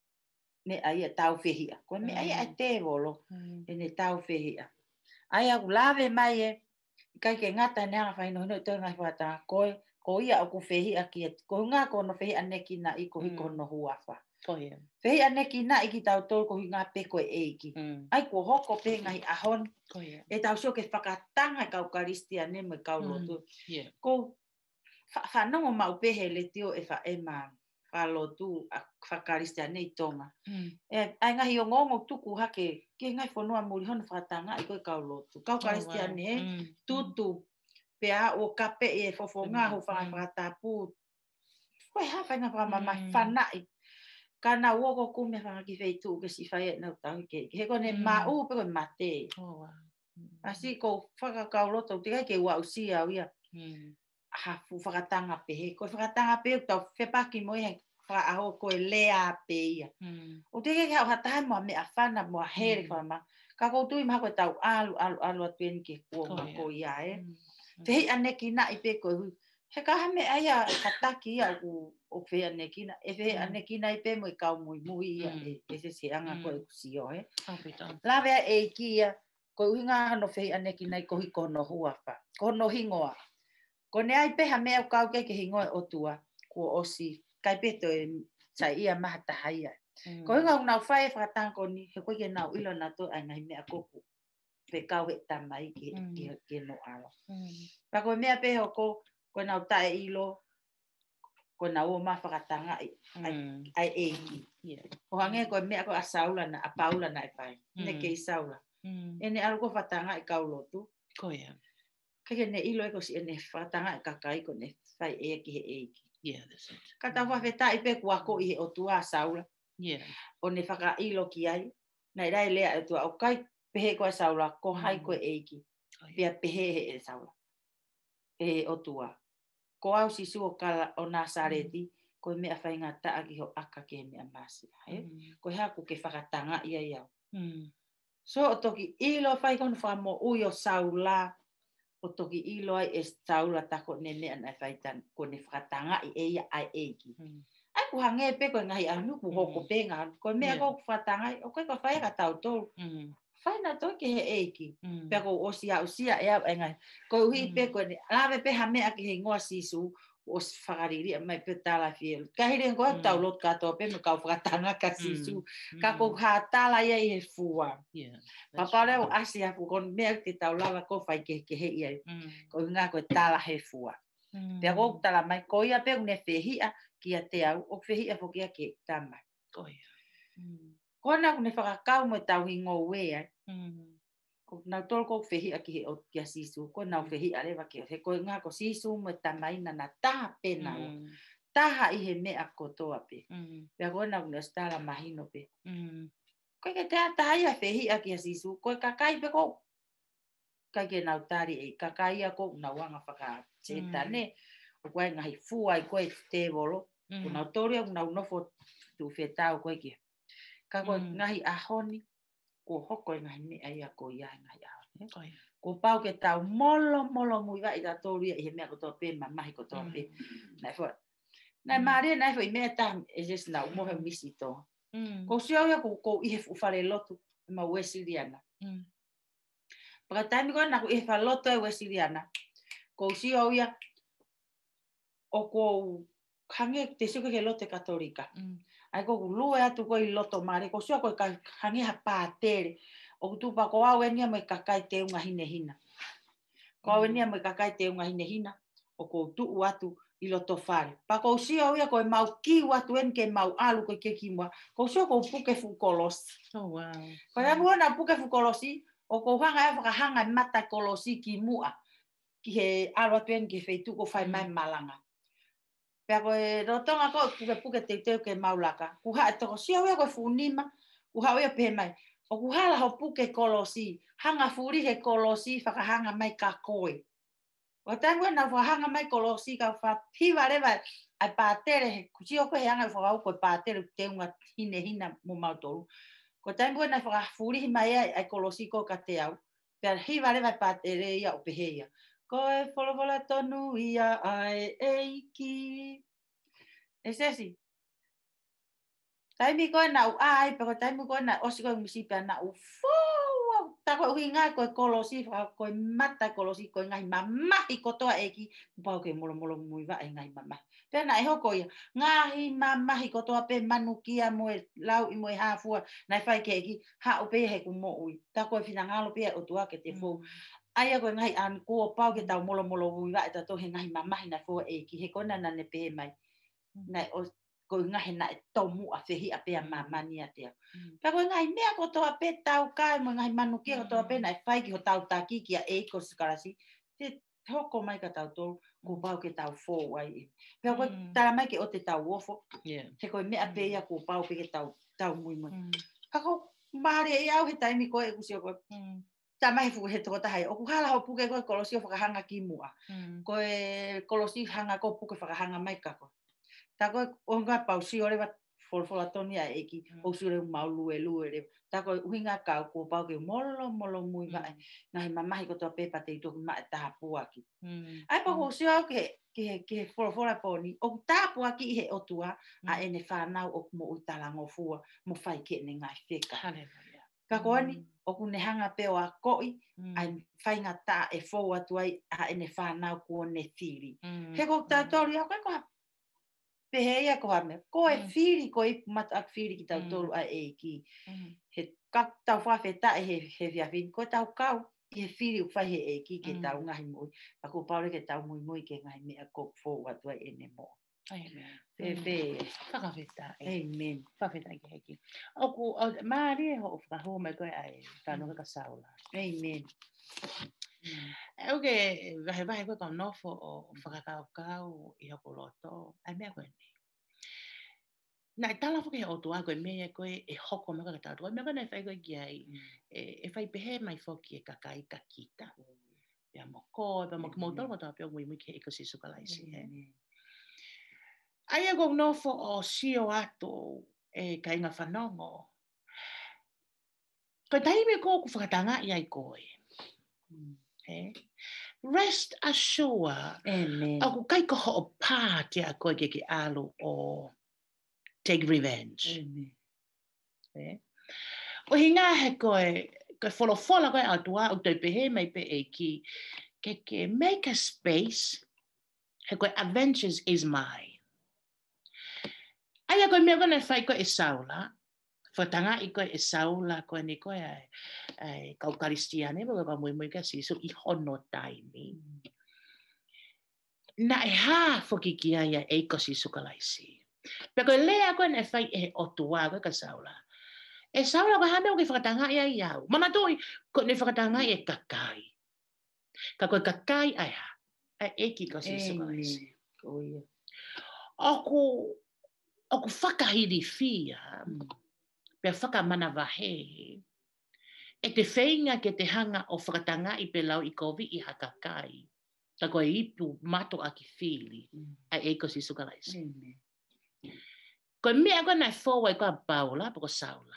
ne ai a tau fehi a. Koe me ai a Mm. te wolo Mm. e ne tau fehi a. Ai a ku lawe mai e kai ke ngata ne anga whaino hino tō ngai whata koe ko ia o ku fehi a kia. Ko ngā ko no fehi a neki na i ko hiko Mm. no huafa. Oh, yeah. Fehi a neki na i ki tau tō ko hi ngā peko e eiki. Mm. Ai ko hoko pe ngai ahon Oh, yeah. e tau sio ke whakatanga kau karistia ne me kau Mm. lotu. Yeah. Ko whanongo mau pehe le tio e wha e ma whalotu a whakaristia nei tonga. Mm. E ai ngahi o ngongo tuku hake ke ngai whanua muri hono whakatanga i koe kau lotu. Kau Oh, karistia wow. ne Mm. tutu pea o kape e fofonga ho Mm. whanga whakatapu. Koe ha whainga whamama Mm. whanai. Kana uoko kume whanga ki wheitu ke si whai e nau tau ke. He kone Mm. ma u pe koe mate. Oh, wow. Mm. Asi ko whakakau loto te kai ke ua usia au ia. Mm. Ha fu whakatanga pehe. Ko whakatanga pehe tau whepaki mo e whaaho koe lea pe ia. Mm. O te kei hau hatahe mua me a whana mua here Mm. whama. Ka koutui maha koe tau alu alu alu atuen ke kua Oh, ma yeah. ko ia e. Mm. Te hei aneki na i pe koe hui. He kaha me aia kataki ia o o whea nekina. E whea Mm. anekina i pe mo i kau mui mui ia. Mm. E, e se se anga Mm. koe kusio he. Oh, we done. La vea e ki ia. Ko uhinga hano whea anekina i kohi kono huafa. Kono hingoa. Ko ne ai peha mea o kau ke ke hingoa o tua. Ko osi. Kai peto e sai ia maha tahaia. Mm. Ko hinga unau whae whakatango ni. He koe ke nau ilo na to ai ngai mea koku. Pe kau he tamai ke, Mm. ke, ke no alo. Mm. Pa koe mea peho ko. Ko nau tae ilo. Ko nau o maa whakatanga ai, ai, Mm. ai eiki. Yeah. O hange koe mea ko a saula na, a paula na e whai. Ne Mm. kei saula. Mm. E ne alu ko whatanga i kau lotu. Oh, yeah. Kake ne ilo e ko si e ne whatanga i kakai ko ne whai e ki he eiki. Yeah, that's it. Kata whawheta i pe kua ko i he o tua a saula. Yeah. O ne whaka ilo ki ai. Nei rai lea e tua o kai pehe koe saula ko hai Mm. koe eiki. Oh, yeah. Pea pehe he e saula. E o tua. Ko au sisu o kala o Nasareti. Koe mea whainga taa ki ho aka ke mea masi. He? Mm. Koe haku ke whakatanga ia iau. Mm. So o toki ilo whai kono whamo ui o saula. O toki ilo ai e saula tako ne mea na whaitan. Ko ne whakatanga i eia ai eiki. Mm. Ai ku hange pe koe ngahi anu ku hoko Mm. pe ngā. Koe mea Yeah. ko whakatanga i. O koe ko whai ka tau tolu. Mm. Whai na toki he eiki. Mm. Pea ko osi au sia e au e ngai. Koe uhi Mm. pe koe ne. Lawe pe ha mea ki he ngoa sisu. O whakariri mai pe tala fiel. Ka hiri ngoa Mm. tau lot katoa pe me kau whakatanga ka sisu. Mm. Ka ko ha tala ia i he fua. Yeah. that's Papa right. leo asi hapu kon mea te tau lava ko whai ke ke he ia. Mm. Ko ngā koe tala he fua. Mm. Pea ko tala mai ko ia pe une whehia ki a te au. O whehia fo kia ke tamai. Oh, yeah. Mm. Ko nā kune whakakau mo tau hingo wea. Mm. Ko nau tolo ko whehia ki he o kia sisu. Ko nau whehia lewa ki o. He koe ngā ko sisu mo tamai na na taha pena o. Mm. Taha i he mea kotoa pe. Mm. Pea ko nā kune stala mahino pe. Mm. Koe ke te ataha ia whehia ki a sisu. Koe kakai pe ko. Kai ke nau tari e kakai a ko nau anga whaka teta Mm. ne. O koe ngahi fua i koe te volo. Ko Mm. nau tori au nau nofo tu whetau koe kia. Ka koe Mm. ngahi ahoni. Ko hoko e ngahi mea ia ko ia ngahi ahoni. Oh, yeah. Ko pau ke tau molo molo mui wa i ta tori i he mea ko toa pe ma mahi ko toa pe. Nai fo. Nai Mm. maria nai fo i mea ta e jes nau mohe misi to. Mm. Ko si au ia ko ko i he ufare lotu. E ma Wesiliana. Mm. Paka taimi koe na ko i he wha loto e Wesiliana. Ko si au ia. O ko hange te suke ke lote katolika. Mm. Ai ko lue atu ko i loto mare. Ko si au ko ka hange ha pātere. O ku tupa ko au e nia mo i kakai te unga hine hina. Ko au e nia mo i kakai te unga hine hina. O ko tuu atu i loto whare. Pa ko si au ia ko e mau kiu atu en ke mau alu ko ke kimua. Ko si au ko puke fu kolosi. Oh, wow. Ko ia mua na puke fu kolosi. O ko hanga e whakahanga e mata kolosi ki mua. Ki he alu atu en ke wheitu ko whai mai malanga. Pea koe rotonga ko puke puke te teo ke maulaka. Ku ha e toko si au ia ko e funima. Ku ha ia pe mai. O kuhala ho puke kolosi, hanga furi he kolosi whakahanga mai ka koe. O tangu na whahanga mai kolosi ka wha piwa rewa ai pātere he kusi o koe he anga whakau koe pātere te unga hine hina mo mautoru. Ko tangu na whakafuri mai ai ai kolosi ko ka te au. Pea hiwa rewa pātere ia o peheia. Koe wholowola tonu ia ai eiki. E sesi. Taimi koe na u ai, pero taimi koe na osi koe musipia na u fōua. Ta koe uhi ngai koe kolosi, koe mata kolosi, koe ngai mamahi kotoa eki. Pau ke molo molo muiwa e ngai mamahi. Pena e hoko ia, ngahi mamahi kotoa pe manukia moe lau i moe hafua. Nai whai ke eki, ha o pe he ku mo ui. Ta koe whina ngalo pe o tua ke te fōu. Aia koe ngai an kua pau ke tau molo molo muiwa e tato he ngai mamahi na fōua eki. He kona na ne pe mai. Nai o ko ngahe na e tomu a fehi a pea mamani a tea. Pea koe ngai mea ko toa pe tau kai mo ngai manukia ko toa pe na e whai ki ho tau taki ki a e ko sikarasi. Te hoko mai ka tau tolu ko pau ke tau fō wai. Pea koe tara mai ke o te tau wofo. He koe mea pe ia ko pau pe ke tau tau mui mui. Ka ko maare e au he taimi koe e kusi o koe. Ta mai fu he toko tahai. O kuhala ho puke koe kolosi o whakahanga ki mua. Koe kolosi hanga ko puke whakahanga mai ka koe. Ta koe o ngā pausi o rewa wholwhola toni a eki, o sure mau lue lue rewa. Ta koe uhi ngā kau ko pau ke molo molo mui vai. Ngahi mamahi ko toa pepa te i toki mai taha puaki. Ai pa ko sio au ke ke wholwhola poni, o taha puaki i he otua a ene whanau o mo utalango fua, mo whai ke ne ngai whika. Ka koani, o kune hanga peo a koi, ai whai ngā ta e fōu atuai a ene whanau ko ne whiri. He ko tā tori au, koe peheia ko hame. Ko e whiri, ko e mata ak whiri ki tau tolu a e ki. He kak tau whawheta e he he whiawhini. Ko tau kau, i he whiri u whai he e ki ke tau ngahi mui. Pa ko paure ke tau mui mui ke ngahi mea ko fōu atua e ne mo. Amen. Pepe. Whakawheta. Amen. Whawheta ki heki. Oku, maari e ho whakahoa mai koe ai, whanua ka saula. Amen. Oke, wahe wahe koe ka nofo o whakakau kau i hoko loto. Ai mea koe ni. Nā i tala whake o tua koe mea koe e hoko maka ka tātua. Mea koe nei whai koe ki ai, e whai pehe mai whoki e kakai ka kita. Pea mo koe, pea mo ki mōtoro mo tā peo mui mui ke eko si sukalaisi. Ai e kong nofo o sio ato e ka inga whanongo. Koe taime kō ku whakatanga i ai koe. Rest assured. Amen. Aku kai ko ho pā te a koe ke ke alu o take revenge. Amen. Eh? O hinga he koe, koe wholofola koe atua, o tei pehe mai pe e ki, ke ke make a space, he koe adventures is mine. Aia koe mea kone whai koe e saula, whatanga i koe e saula koe ni koe ai, ai kau karistiane, koe ka mui mui kasi, so i hono taimi. Na e ha whoki ki aia e kosi sukalaisi. Pea koe lea koe ne whai e otua koe ka saula. E saula koe hame o ke whakatanga i ai au. Mana toi, koe ne whakatanga i e kakai. Ka koe kakai ai ha, ai eki kosi sukalaisi. Oku, oku whakahiri whia, pea whakamana wahe, e te whainga ke te hanga o whakatanga i pe lau i kovi i hakakai. Ka koe ipu mato aki whiri, ai e kosi sukalaisi. Koe mea koe nai fōwai koe paula, poko saula.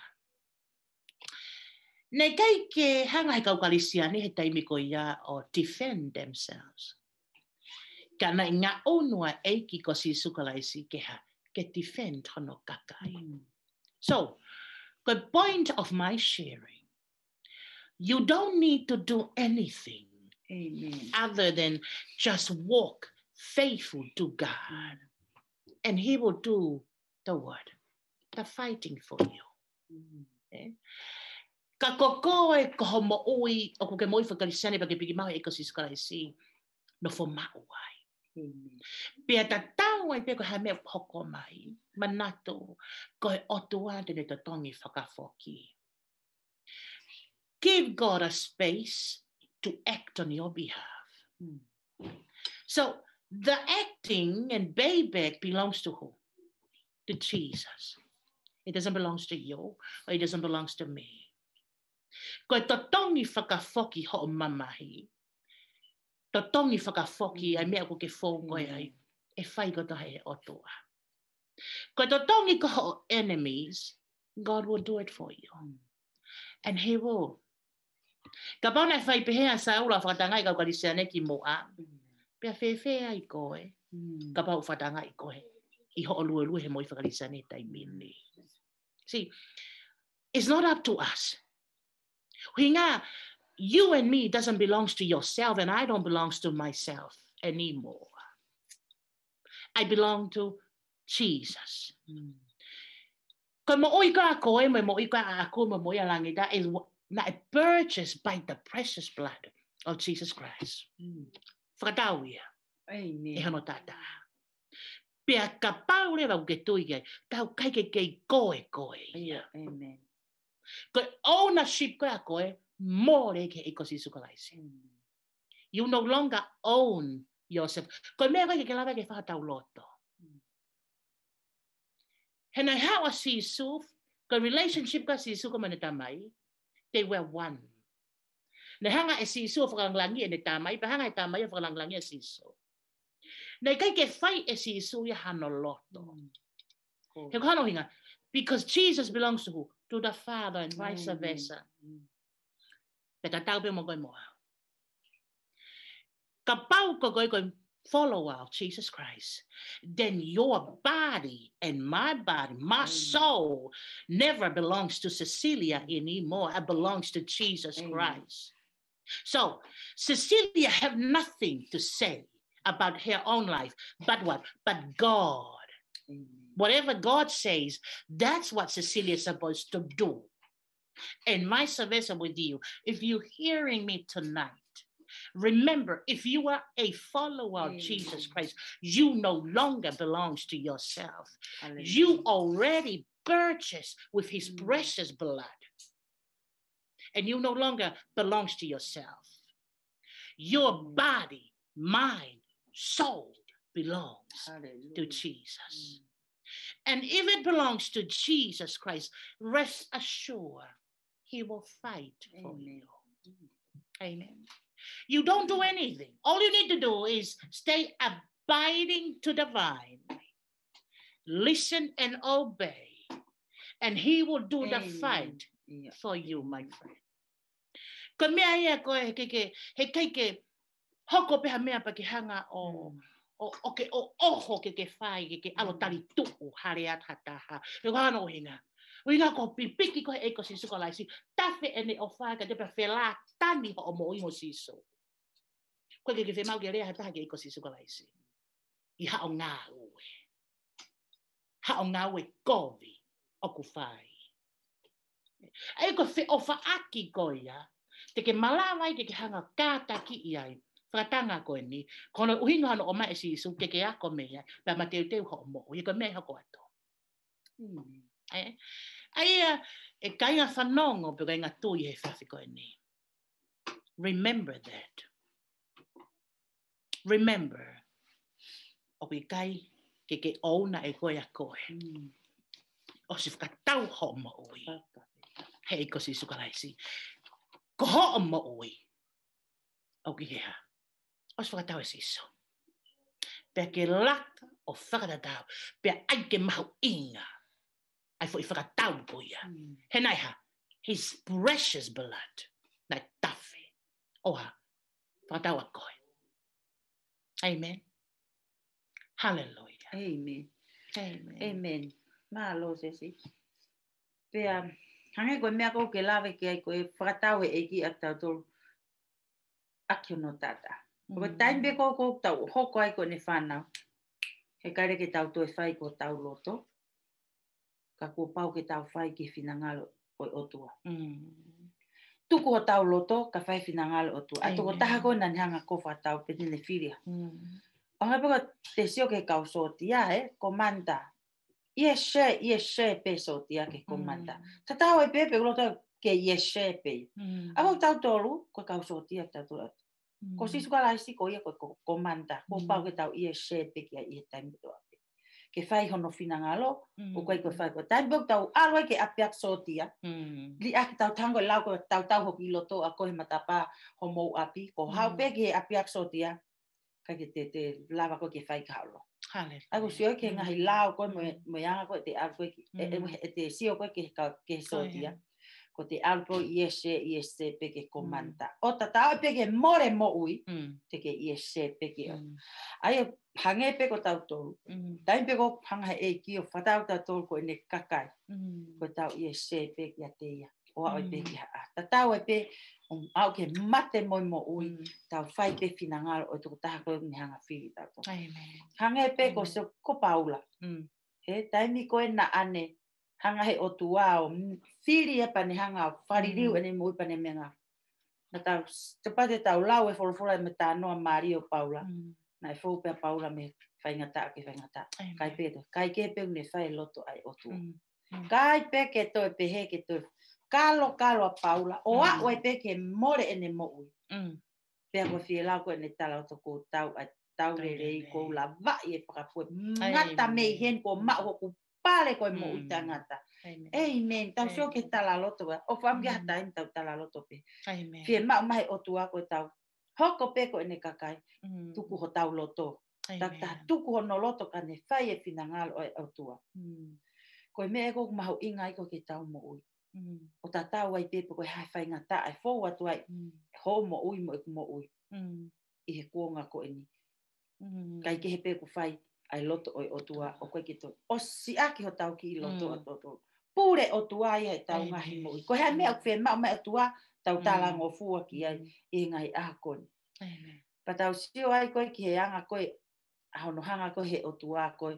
Nei kai ke hanga he kaukalisiani he taimi ko ia o defend themselves. Ka nai ngā onua eiki ko si sukalaisi ke ha, ke defend hono kakai. So, the point of my sharing, you don't need to do anything Amen. other than just walk faithful to God. And he will do the word, the fighting for you. Mm. Eh? Ka koko e koho mo ui, o ko ke moi whakarisiane pa ke piki maho e ko sisukalaisi, no fo mau ai. Pea ta tau ai pe ko ha me hoko mai, manato, ko e otua te ne te tongi whakafoki. Give God a space to act on your behalf. Mm. So, the acting and payback belongs to who? To Jesus. It doesn't belong to you, or it doesn't belong to me. Koe to tongi whakafoki ho o mamahi. To tongi whakafoki ai mea ko ke fō koe ai. E whai ko tahe e otoa. Koe to tongi ko ho enemies, God will do it for you. And he will. Ka pau nei whai pehea sa ula whakatangai kau karisia neki mo a. Pea whewhea i koe. Ka pau whatangai koe. I ho o lue lue he moi whakarisia ne tai mini. See, it's not up to us. Hinga, you and me doesn't belong to yourself, and I don't belong to myself anymore. I belong to Jesus. Ko mo oi ka koe mo oi ka ako mo mo yalangi that is not purchased by the precious blood of Jesus Christ. Whakatauia. Amen. E hano tata. Pea ka pau lewa ke tui kei, tau kai ke kei koe koe. Amen. Koe ownership koe a koe, more ke iko si sukalaisi. You no longer own yourself. Koe mea koe ke lawa ke whakatau loto. Hena hawa si su, koe relationship ka si su ko mana tamai, they were one. Ne hanga e si su whakanglangi e ne tamai, pa hanga e tamai e whakanglangi e si su. Nei kai ke whai e si su ya hano loto. Mm. He kano hinga, because Jesus belongs to who? To the Father and vice mm. versa. Mm. Peka tau pe mo koe moa. Ka pau ko koe koe follow out Jesus Christ. Then your body and my body, my mm. soul never belongs to Cecilia anymore. It belongs to Jesus mm. Christ. So Cecilia have nothing to say about her own life, but what? But God. Amen. Whatever God says, that's what Cecilia is supposed to do. And my service with you, if you're hearing me tonight, remember, if you are a follower of Jesus Christ, you no longer belongs to yourself. Hallelujah. You already purchased with his mm. precious blood. And you no longer belongs to yourself. Your mm. body, mind, soul belongs Hallelujah. To Jesus. Mm. And if it belongs to Jesus Christ, rest assured, he will fight for Amen. You. Amen. You don't do anything. All you need to do is stay abiding to the vine. Listen and obey. And he will do Amen. The fight yeah. for you, my friend. Ko mea ia ko he ke he ke hoko pe ha mea pa ke hanga o o o ke o oho ke ke fai ke ke alo tali tu hare atata ha. Yo ano hinga. Winga ko pipiki ko e ko si su ko lai si tafe ene o fa ka de pe fela tani ho mo i mo si so. Ko ke ke fe mau ke rea ta ke ko si su ko lai si. I ha o nga uwe. Ha o nga we kovi o ku fai. E ko fe o fa aki ko ya. Te ke malawai ke ke hanga kata ki iai. Whakatanga koe ni. Kono uhinga hano o mai si su ke ke ako mea. Pa ma teu teu ho mo. I ko mea hako ato. Mm. Eh? Aia e kainga whanongo pe kainga tui he whawhi koe ni. Remember that. Remember. O ki kai ke ke ouna e koe a koe. Mm. O si whakatau ho mo ui. He ko si sukalaisi. Ko ho mo ui. O ki hea. O si whakatau e si so. Pea ke laka o whakatatau. Pea ai ke mahu inga. Ai fo i whakatau po ia. Mm. He nai ha. His precious blood. Nai tafe. Oha. Whakatau a koe. Amen. Hallelujah. Amen. Amen. Amen. Mahalo sesi. Pea, hange koe mea kou ke lawe ke ai koe whakatau e eki a tau tolu akio no tata. Koe taim be kou kou tau hoko ai koe ne whanau. He kaire ke tau toe whai ko tau loto. Ka kua pau ke tau whai ke whinangalo koe otua. Mm. Tuku ho tau loto, ka whai whinangalo otua. A toko taha koe nan hanga ko whatau pe nene whiria. Mm. O ngai paka te sio ke kau sotia, eh, komanda. Ie she, ie she pe sotia ke komanda. Mm. Ta tau e pepe, uloto ke ie she pe. Mm. Ako tau tolu, ko kau sotia tau tolu. Mm. Ko sisu ka laisi ko ia ko komanda. Ko pau ke tau ie she pe kia ie taimi toa pe. ke whai hono whinangalo, Mm. o koe koe whai koe. Tai bau tau aloe ke apiak sotia, Mm. li aki tau tango lau koe tau tau hoki loto a koe matapa ho mou api, ko hau Mm. pe ke apiak sotia, kai ke te te lava koe ke whai kaulo. Hallelujah. Ai ko sio ke Mm. ngahi lau koe Mm. mo mo yanga koe te al koe ki- e- e- Mm. e te sio koe ke ka ke sotia. Koe. Ko te alpo iese iese peke komanta. Mm. O ta tau peke more mo ui, Mm. te ke iese peke. Mm. Ai o hange peko tau tolu. Mm. Tai peko hanga e ki o whatau tau tolu ko ne kakai. Mm. Ko tau iese peke a te ia. O au Mm. peke ha. Ta tau e pe um, au ke mate moi mo ui. Mm. Tau whai pe finangalo o tuku taha koe ni hanga whiri tau tolu. Amen. Hange peko Amen. se ko paula. Mm. He taimi koe na ane hanga he o tuao whiri e pane hanga whaririu Mm. ene mui pane menga. Na tau te pate tau lau e wholofola e me tā noa Mario Paula. Mm. Na e whopea Paula me whaingata ke whaingata. Amen. Kai peto. Kai ke peu ne whai loto ai o tua. Mm. Mm. Kai pe ke toi pe he ke toi. Kalo kalo a Paula. O a Mm. oi pe ke more ene mo ui. Mm. Pea ko whie lau koe ne tala o toko tau ai tau Tau re rei rere. ko la va i e whakapue. Ngata Amen. mei hen ko ma o ku pare koe mo ui Mm. tangata. Amen. Amen. Tau sio ke Amen. tala loto wa. O whamge Mm. hata in tau tala loto pe. Amen. Fie ma mai o tua koe tau. Hoko pe koe ne kakai. Mm. Tuku ho tau loto. Ta ta Amen. tuku ho no loto ka ne whai e finangalo o e o tua. Mm. Koe me e koku mahu inga i koe ke tau mo ui. Mm. O ta tau ai pepe koe hai whai ngata ai fōu atu ai. Mm. Ho mo ui mo e mo ui. Mm. I he kuonga koe ni. Mm. Kai ke he pe ku whai ai loto o o tua o koe ki to. O si aki ho tau ki i loto Mm. o to. Pure o tua i ai tau Amen. ngahi mo i. Ko hea mea Mm. whē mau mea o tua tau tala Mm. ngō fua ki ai Mm. i ngai aha koni. Amen. Pa tau sio ai koe ki he anga koe ahono hanga koe he o tua koe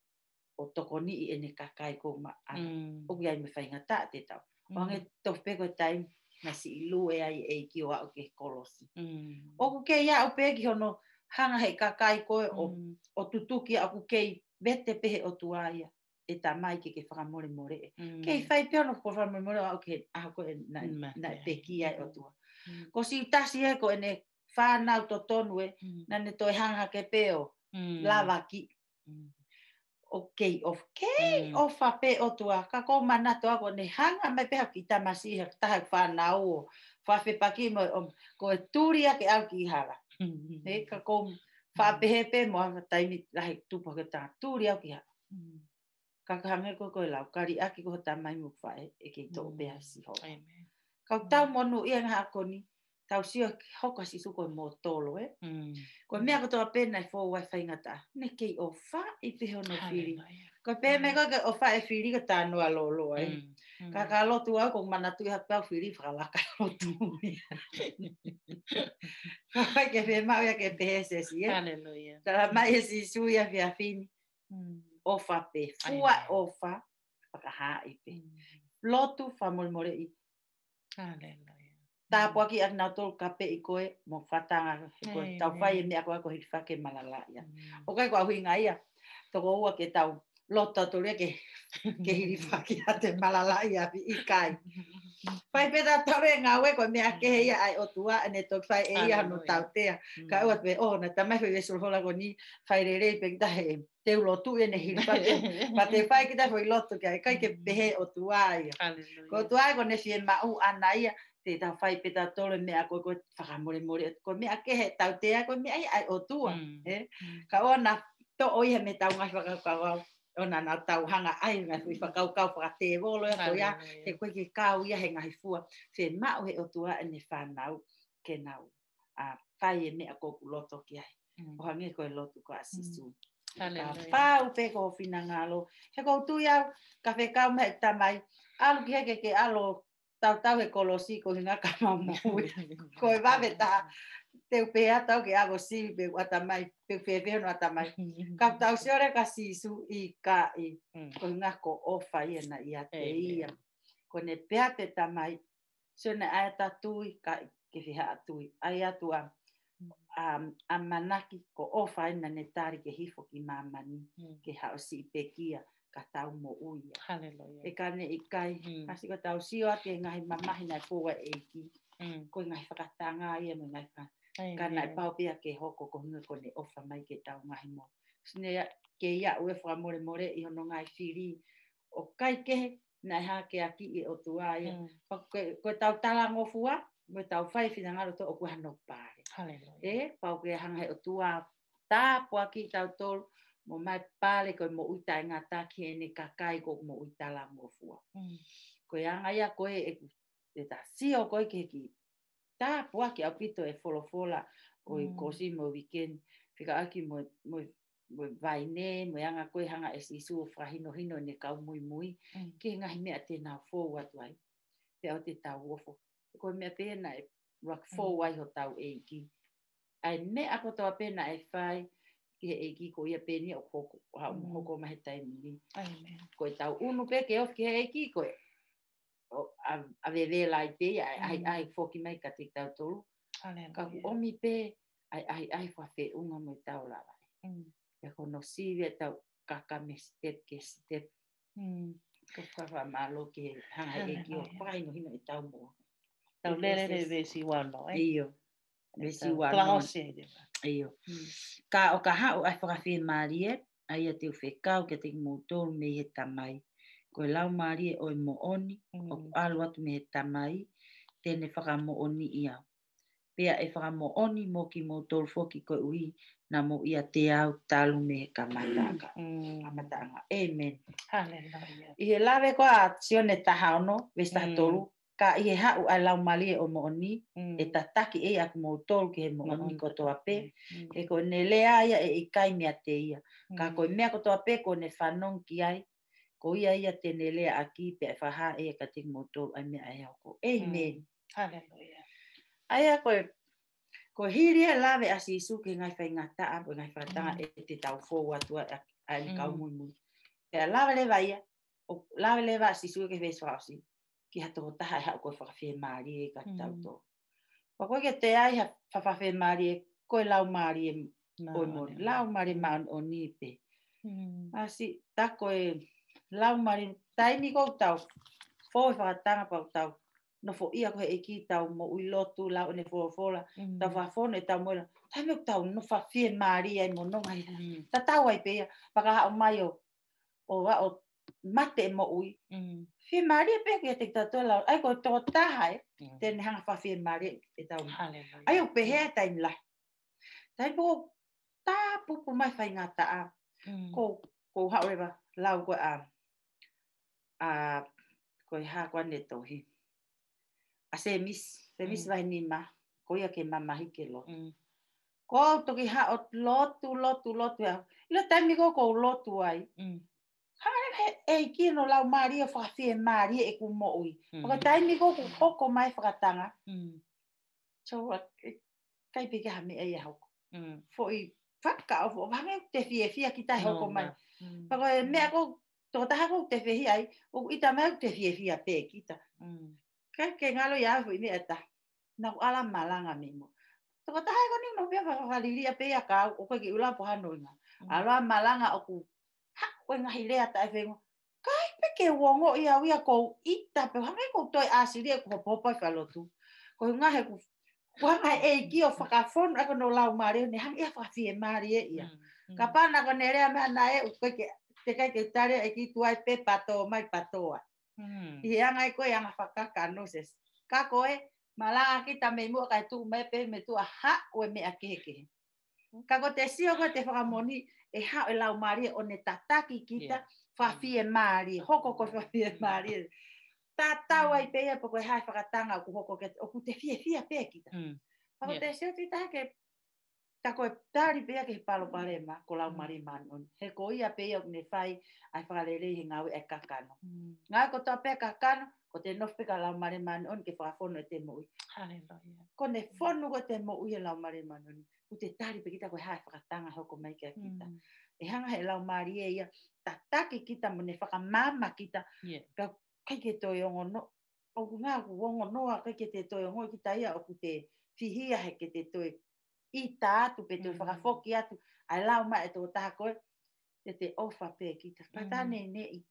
o toko ni i ene kakai ko ma ana. Mm. O ki ai me whainga ta te tau. O Mm. ange tofu pe koe taim na si i lu e ai e ki o au ke kolosi. Mm. O ku ke ia o pe ki hono hanga he kakai koe o Mm. o tutuki a ku kei vete pehe o tuaia e ta mai ke ke whakamore more e. Mm. Kei whai pe ono ko whakamore more o ke a ko e na, Mm. na pe ki ai o tua. Mm. Ko si tasi e ko e ne whanau to tonu e Mm. na ne toi hanga ke peo Mm. lava ki Mm. o kei of kei Mm. o whape o tua. Ka ko mana to ako ne hanga mai peha ki tamasi he taha whanau o whawhi paki mo o ko e turia ke au ki hara. Mm. E ka ko whapehe pe mo a taimi lahi tupa ke tā turi au ki hara. Mm. Ka kahange ko koe lau, kari aki ko ta mai mu whae e ke tō Mm. peha si ho. Amen. Kau tau monu ia ngā ako ni, tau sio hoka si suko mō tolo e. Mm. Ko mea ko toa pēna i fōu wai whaingata, ne kei o wha i pehe no whiri. Hallelujah. Ko pē me koe o wha e whiri ka tā noa lolo e. Mm. Mm. Ka ka lotu au ko mana tui hapau whiri whakalaka lotu. Ka whai ke whē mau ia ke pehe se si e. Hallelujah. Tara mai e si sui a whia whini. Mm. O wha pe, fua Amen. o wha, whakaha i pe. Mm. Lotu whamolmore i. Hallelujah. Tā pua ki ak nau tolu kape i koe, mo whatanga he koe. Amen. Tau whai e mea koe ako hiri whake malala ia. Mm. O kai ko ahui ngā ia, toko ua ke tau lota tolu ke, ke hiri whake a te malala ia i kai. Whai peta tore ngā ue koe mea ke ia ai o tua, ane tō whai e ia hano tau tea. Ka ua pe, oh, na tamai whai wesul hola ko ni, whai re rei pe kita he, te ulotu e ne hiri whake. Pa te whai kita whai lotu ke, kai ke pehe o tua ia. Hallelujah. Ko tua ko ne fie mau ana ia, te tau whai peta tole mea koe koe whakamore more, ko mea ke he tau tea, ko mea ai o tua. Mm. Eh? Mm. Ka ona, to oia me tau ngai whakakau, ona na tau hanga ai ngai hui whakau kau whakate volo e koe ia, he koe ke kau ia he ngahi fua. Whe mau he o tua e ne whanau ke nau. A whai e mea koku loto ki ai. Mm. O hange koe loto ko asisu. Ka Hallelujah. pau pe ko whina ngalo. He kou tui au, ka whekau me tamai. Alu ki heke ke alo tau tau he kolosi ko hinga ka mamui. Ko e wawe ta te upea tau ke ago si pe watamai, pe whewhe no atamai. Ka tau siore ka sisu i ka i. Mm. Ko hinga ko ofa ia na ia te Amen. ia. Ko ne pea te tamai. Sione aia ta tui ka ke whiha tui. Ai atua um, a manaki ko ofa ina ne tari ke hifo ki mamani. Mm. Ke hao si i pekia ka tau mo uia. Hallelujah. E ka ne i kai, Mm. kasi ko tau sio ati e ngahi mamahi nai pua e ki. Mm. Ko ngahi whakatanga ia mo ngai ka. Amen. Ka nai pau pia ke hoko ko hunga ko ne ofa mai ke tau ngahi mo. Sne ke ia ue wha more more i hono ngai whiri o kai ke na ha ke aki i o tua ia. Mm. Pa koe, koe tau tala ngofua, koe tau whai whina ngaro to o kua hano pare. Hallelujah. E, pau ke hanga he o tua tā pua ki tau tolu, mo mai pale koe mo uita e ngata ki e ne kakai ko mo uita la ngofua. Mm. Koe anga ia koe e, e ta sio koe ke ki tā pua ki au pito e folofola o i Mm. kosi mo weekend. Whika aki mo, mo, mo vai ne, mo anga koe hanga e si su frahino hino ne kau mui mui. Mm. Ke ngahi mea te nā fōu atu ai. Pe au te tau wofo. Koe mea pēna e rak fōu ai ho tau e ki. Ai me ako toa pēna e whai ki he e ki ko ia pēni o hoko, Mm. hoko mahe taimini. Amen. Koe tau unu pe ke of ki he e ki koe. O, a, a vewe lai pe, ai, ai, Mm. ai foki mai ka te tau tolu. Ka ku Hallelujah. omi pe, ai, ai, ai whawhe unga mo i tau lawa. Mm. E kono siwe tau kaka me step ke step. Mm. Ka whawha malo ke hanga e ki o Hallelujah. whaino hino i tau mua. Tau lere re vesi wano, eh? Iyo. Vesi Tau wano. klahose, diba? Iyo. Mm. Ka o ka hao ai whakawhi marie, ai a te uwhekau ke te mōtoro me he tamai. Koe lau marie o i mo oni, Mm. o alu atu me he tamai, tēne whakamo oni ia. Pea e whakamo oni mo ki mōtoro foki koe ui, na mo ia te au talu me he kamataka. Mm. Kamatanga. Amen. Hallelujah. I he lawe koa sione taha ono, vesta Mm. tolu, ka i he hau ai lau marie o mo oni, Mm. e tataki e aku mōtoro ki he mo Mo oni oni kotoa pe, Mm. e ko ne lea ia e i kai mea te ia. Ka Mm. koe mea kotoa pe ko ne whanong ki ai, ko ia ia te ne lea aki pe e whaha e ka ting mōtoro ai mea e hoko. Amen. Mm. Hallelujah. Aia koe, ko hiri e lawe asi isu ki ngai whai ngata apo ngai whatanga Mm. e te tau fōu atua a ni kau Mm. mui mui. Pea lawe lewa ia, o lawe lewa asi isu ke whesu hausi, ki hato taha e hau koe whakawhi maari e ka tau Mm. tō. Pa koe ke te ai ha whakawhi maari e koe lau maari e No, oi mo, no. lau maari maan o ni pe. Mm. Asi, tako e lau maari, taimi kou tau, fōi whakatanga pau tau, no fo ia koe e ki tau mo ui lotu lau ne fōra fōra, Mm. tau whafone e tau moera, taimi o tau no whawhie maari ai mo nonga i Mm. ta tau ai pea, whakaha o mai o, o wa o mate mo ui, Mm. whie maari e pea ki te tatu lau, ai koe tō taha e, Mm. tēne hanga whawhie maari e tau. Hallelujah. Ai o pehea taimi lai. Taimi po, tā pupu mai whai ngā taa, Mm. ko ko haurewa lau ko a a ko ha ko ne tohi a se mis se mis Mm. vai ni ma ko ia ke mama hike lo Mm. ko to ki ha o lotu lotu lotu a ilo taimi ko ko lotu ai Mm. ha he e ki no lau maria fa fi maria e ku mo ui Mm. ko taimi ko ko hoko mai whakatanga Mm. so kai pe ka me e hoko Mm. fo i whaka o fo vange te fie fie ki tai hoko mai Mm. pa ko me ko to taha ko te fehi ai o ita mai te fie fie pe kita Mm. ka ke ngalo ya fu ni eta na ala malanga mimo to ko taha ko ni no pe fa fa li pe ya ka o ko ki ula po hano nga ala malanga o ku ha ko nga hile ata e fengo kai pe ke wongo ia ia ko ita pe hange ko toi asiri ko popo fa lo tu ko nga he ku wa nga e ki o fa ka fon ko no lau mari ni hang ia fa fie mari ia kapana ko nere ama na e ko ke te kai ke tare e ki tuai pe pato mai patoa. Mm. I anga ko yang whakaka no ses. Ka koe malanga ki ta me mua kai tu me pe me tu ha o me akeke. Ka ko te sio ko te whakamoni e ha e lau mari o ne tataki kita fa fie mari hoko ko fa fie mari. Ta ta wai pe e po ko ha whakatanga ku hoko ke o ku te fie fie pe kita. Ka ko te sio ti ta ke ta koe tari pea ke palo parema ko lau mari man on he ko ia pea ne fai ai whakalele he ngau e kakano ngā ko tō pea kakano ko te nof peka lau mari man on ke whakafono e te moui Hallelujah. ko ne whonu ko te moui e lau mari man on ko te tari pe kita ko hai whakatanga hoko mai kia kita e hanga he lau mari e ia tataki kita mo ne whakamama kita ka kai ke tō yongo no o ngā ku wongo noa kai ke te tō yongo kita ia o ku te whihia he ke te tō i tā atu pe te Mm. whakafoki atu ai lau mai e tō tā koe te te ofa pe ki te patane ne i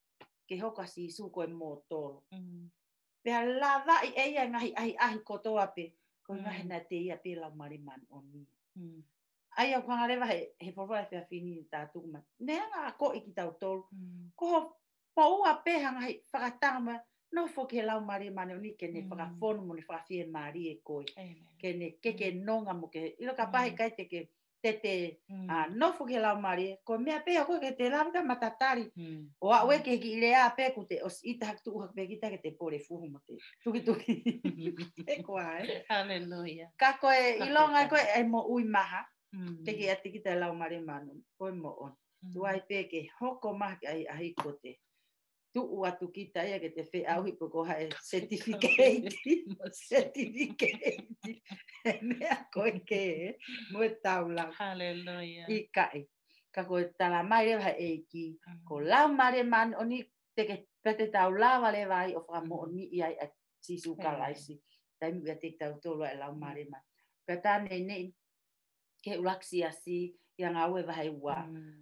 ke hoka si isu koe mō tōro pea lava i eia ngahi ahi ahi kotoa pe ko ngahi na te ia pe lau mari man o ni ai au kanga lewa he, he whawhai whea whini tātuku mai. Nea ngā ko i ki tau tolu. Ko ho paua pehanga hei whakatanga mai, no whoki he lau Maria mane o ni ke ne whakawhonu mo ne whakawhia Maria e koi. Ke ne keke nonga mo ke, ilo ka pahi kai te ke te te no whoki he lau Maria, ko mea peha koe ke te lamka matatari. O a ue ke ki ilea pe ku te os ita hak tuu hak pekita ke te pore fuhu mo te tuki tuki. E koa e. Hallelujah. Ka koe ilonga koe e mo ui maha. Te ki ati ki te lau Maria manu, koe mo on. Tuai pe ke hoko maha ki ai ahi ko te. Tu atu kita ia ke te whi auhi po ko hae certificate. Certificate. Mea koe ke, mo e taula. Hallelujah. I kai. Ka koe tala mai rewa e ki. Ko lau Maria manu, oni te ke pete taulawa le vai o whamo oni i ai a sisu kalaisi. Tai mi a te tau tolo e lau Maria manu. Ka tāne nei, ke ulaksi asi, ia ngā ue wahai ua.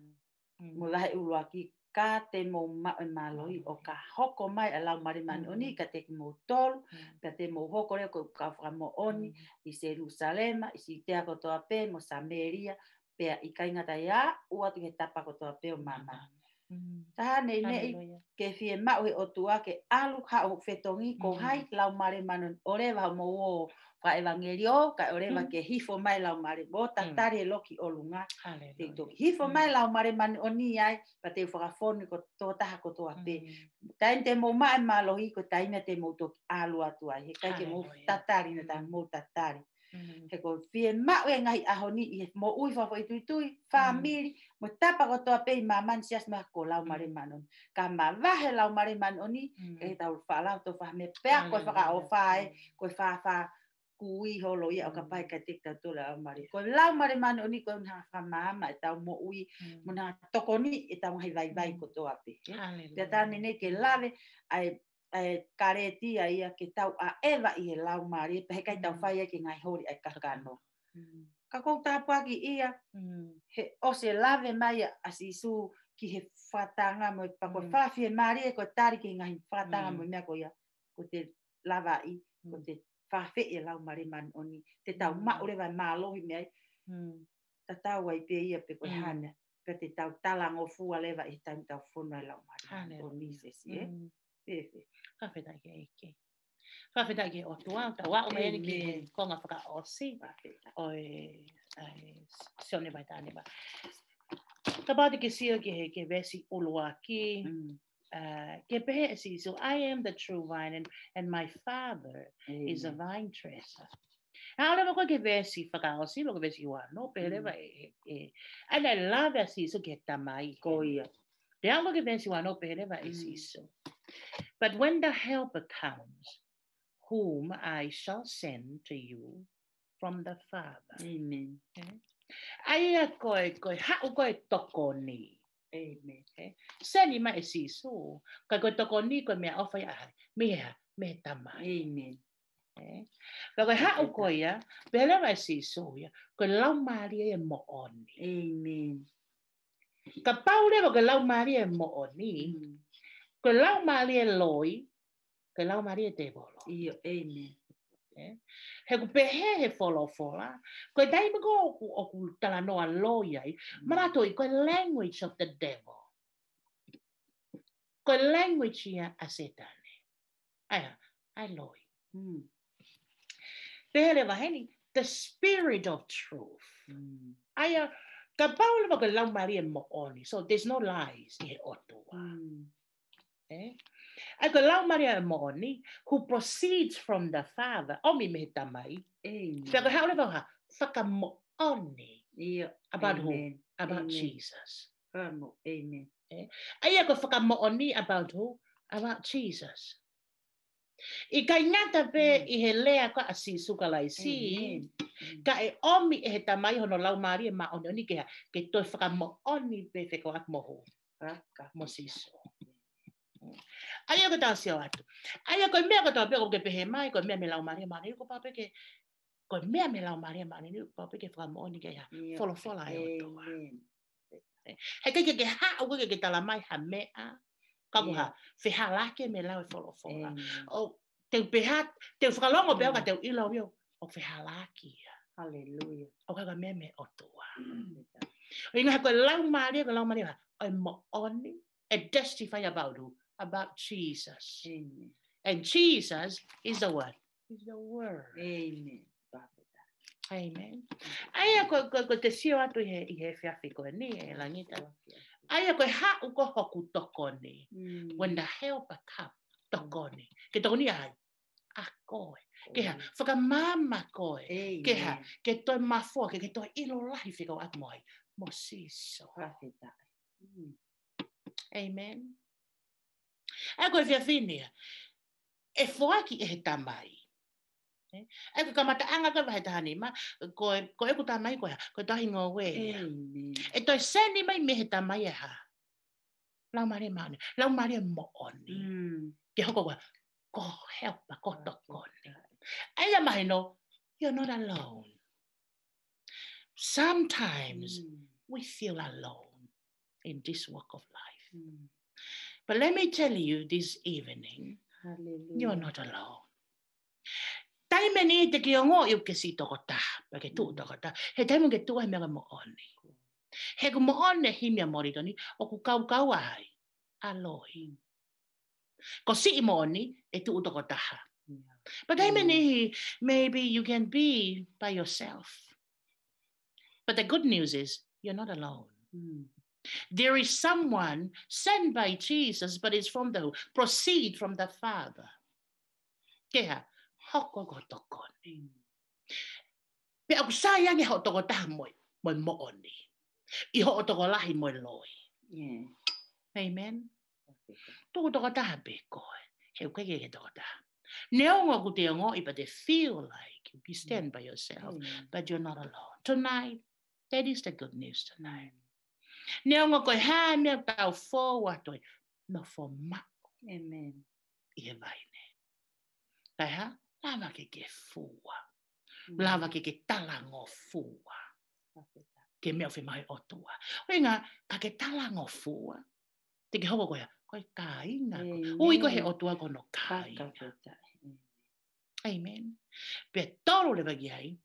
Mo wahai ulua ki, ka te mo maue maloi o ka hoko mai a lau Maria manu oni, ka te ki mo tolu, ka te mo hoko reo ko ka whamo oni, i Jerusalema, i si te ako toa pe, mo Samaria, pea i kaingata ia, ua tu he tapa ko toa pe o mama. Taha nei nei, ke fie maue o tua ke alu ha o fetongi ko hai lau Maria manu, o rewa mo o ka evangelio, ka o rewa ke hifo mai lau Maria, mo tatari e loki o lunga. Te toki hifo mai lau Maria manu oni ai, pa te whakafoni ko tō taha ko toa pe. Tain te mo mai malohi ko taina te mo toki alu atu ai, he kai ke mo tatari na ta mo tatari. He ko fie maue ngai ahoni i mo ui whafo i tui tui, whamiri, mo tapa ko toa pe i maman sias mea ko lau Maria manu. Ka ma wahe lau Maria manu oni, e tau whalau to whahme pea koe whaka o whae, koe whawha kui holo ia o ka pai ka tikta tula lau Maria. Koe lau Maria manu oni koe unha whamama e tau mo ui, mo nga tokoni e tau ngai vai vai ko toa pe. Pea tāne ne ke lave, ai e karetia ia ke tau a ewa i he lau Maria, pe he kai tau whaia ki ngai hori ai kakano. Ka kou tāpuaki ia, he ose lave mai a sisu ki he whatanga mo, pa koe whawhi he Maria, koe tari ki ngai whatanga mo mea ko ia, ko te lava i, ko te whawhi e lau Maria manu oni, te tau maure vai mālohi mea, ta tau ai pe ia pe koe hana, pe te tau talango fua lewa i tau tau whunu e lau Maria manu oni sesi, eh? Pepe. Whawhetai ke eke. Whawhetai ke o tua, ta wā o mea ki he konga whaka osi, o e sione vai tāne ba. Ka pāti ke sio ki he ke vesi ulua ki, ke pehe e si, so I am the true vine and, and my father is a vine dresser. Nā lewa koe ke vesi whaka osi, lo ke vesi ua, no pehe lewa e, e, and I love a si, so ke tamai. Ko ia. Te ango ke vesi ua, no pehe lewa e si, so. But when the helper comes, whom I shall send to you from the Father. Amen. Okay? Aia koe, koe hau koe toko ni. Amen. Okay? Seni ma e sisu. Koe koe toko ni koe mea ofai ahai. Mea, me tamai. Amen. Okay? Pero koe hau koe ya, pele ma e sisu ya, koe lau Maria e mo oni. Amen. Ka paure koe lau Maria e mo oni, koe lau Maria e loi, koe lau Maria e te bolo. Iyo, amen. Okay? He ku pehe he folo fola, koe taime ko oku, oku tala noa loi ai, marato i koe language of the devil. Koe language ia a setane. Aia, ai loi. Mm. Pehe le waheni, the spirit of truth. Mm. Aia, ka paule wa koe lau Maria mo oni, so there's no lies i he otua. Mm. Okay? Ai koe lau Maria mo oni, who proceeds from the Father, omi me he tamai, Amen. Pero how level ha? Whaka mo oni. Iyo, About amen. who? About Amen. Jesus. Whamo, amen. Aia ko whaka mo oni about who? About Jesus. I kai ngata pe i he lea ko a si sukalai si. Ka e omi e he tamai hono lau Maria ma oni oni ke ha. Ke toi whaka mo oni pe wheko ak moho. Raka. Mo siso. Aia ko tau sio atu. Aia ko mea ko tau pe ko ke pehe mai ko mea me lau Maria ma ni ko pa pe ke ko mea me lau Maria ma ni ko pa pe ke whaka mo oni ke ha. Folo fola e o toa. He kai ke ha o ke ke tala mai ha mea. Kaku ha whehalake me lau e folo fola. O te peha te whakalongo peo ka te ilo wio o whehalake ia. Hallelujah. O ka me me o tua. O inga ko lau mari ko lau mari o mo oni e testify about who? About Jesus. Amen. And Jesus is the what? Is the word. Amen. Amen. Aya ko ko ko te sio atu he i he fiafi ko ni e langita. Aya ko ha u ko hoku toko ni. When the helper come toko ni. Ke toko ni ai. A koe. Ke ha whaka mama koe. Ke ha ke toi mafua ke ke toi ilo lahi whika o atu moi. Mo siso. Amen. Aya ko e fiafi ni. E fuaki e he tamai. E ko kamata anga ka vai tahani ma ko ko e ko tamai ko ko tahi ngo we. E toi seni mai me he tamai ha. Lau mari mane, lau mari mo oni. Ke hoko ko ko help ko tokoni. Ai mai no, you're not alone. Sometimes we feel alone in this walk of life. But let me tell you this evening, Hallelujah. you're not alone. Taime ni te ki ongo iu ke si toko ta, pa ke tu toko ta. He taime ke tu ai mea mo oni. He ku mo one hi mea moritoni, o ku kau kau ai, aloi. Ko si mo oni, e tu toko taha. But taime ni, maybe you can be by yourself. But the good news is, you're not alone. Mm. There is someone sent by Jesus, but it's from the, proceed from the Father. Keha, hoko ko tokoni. Pe aku sayang e ho toko taha moi, moi mo oni. I ho toko lahi moi loi. Yeah. Amen. Toko toko taha pe koe. He uke ke toko taha. Neongo ku te ongo i but they feel like you stand by yourself, Amen. but you're not alone. Tonight, that is the good news tonight. Neongo koe ha mea tau forward toi. No for ma. Amen. I he vaine. Kai ha? Lava ke ke fua. Lava ke ke talango fua. Ke mea whi mai otua. Oinga, ka ke talango fua. Te ke hoko koea, koe ka inga. Ui koe he otua kono ka inga. Amen. Pe toro le bagi ai.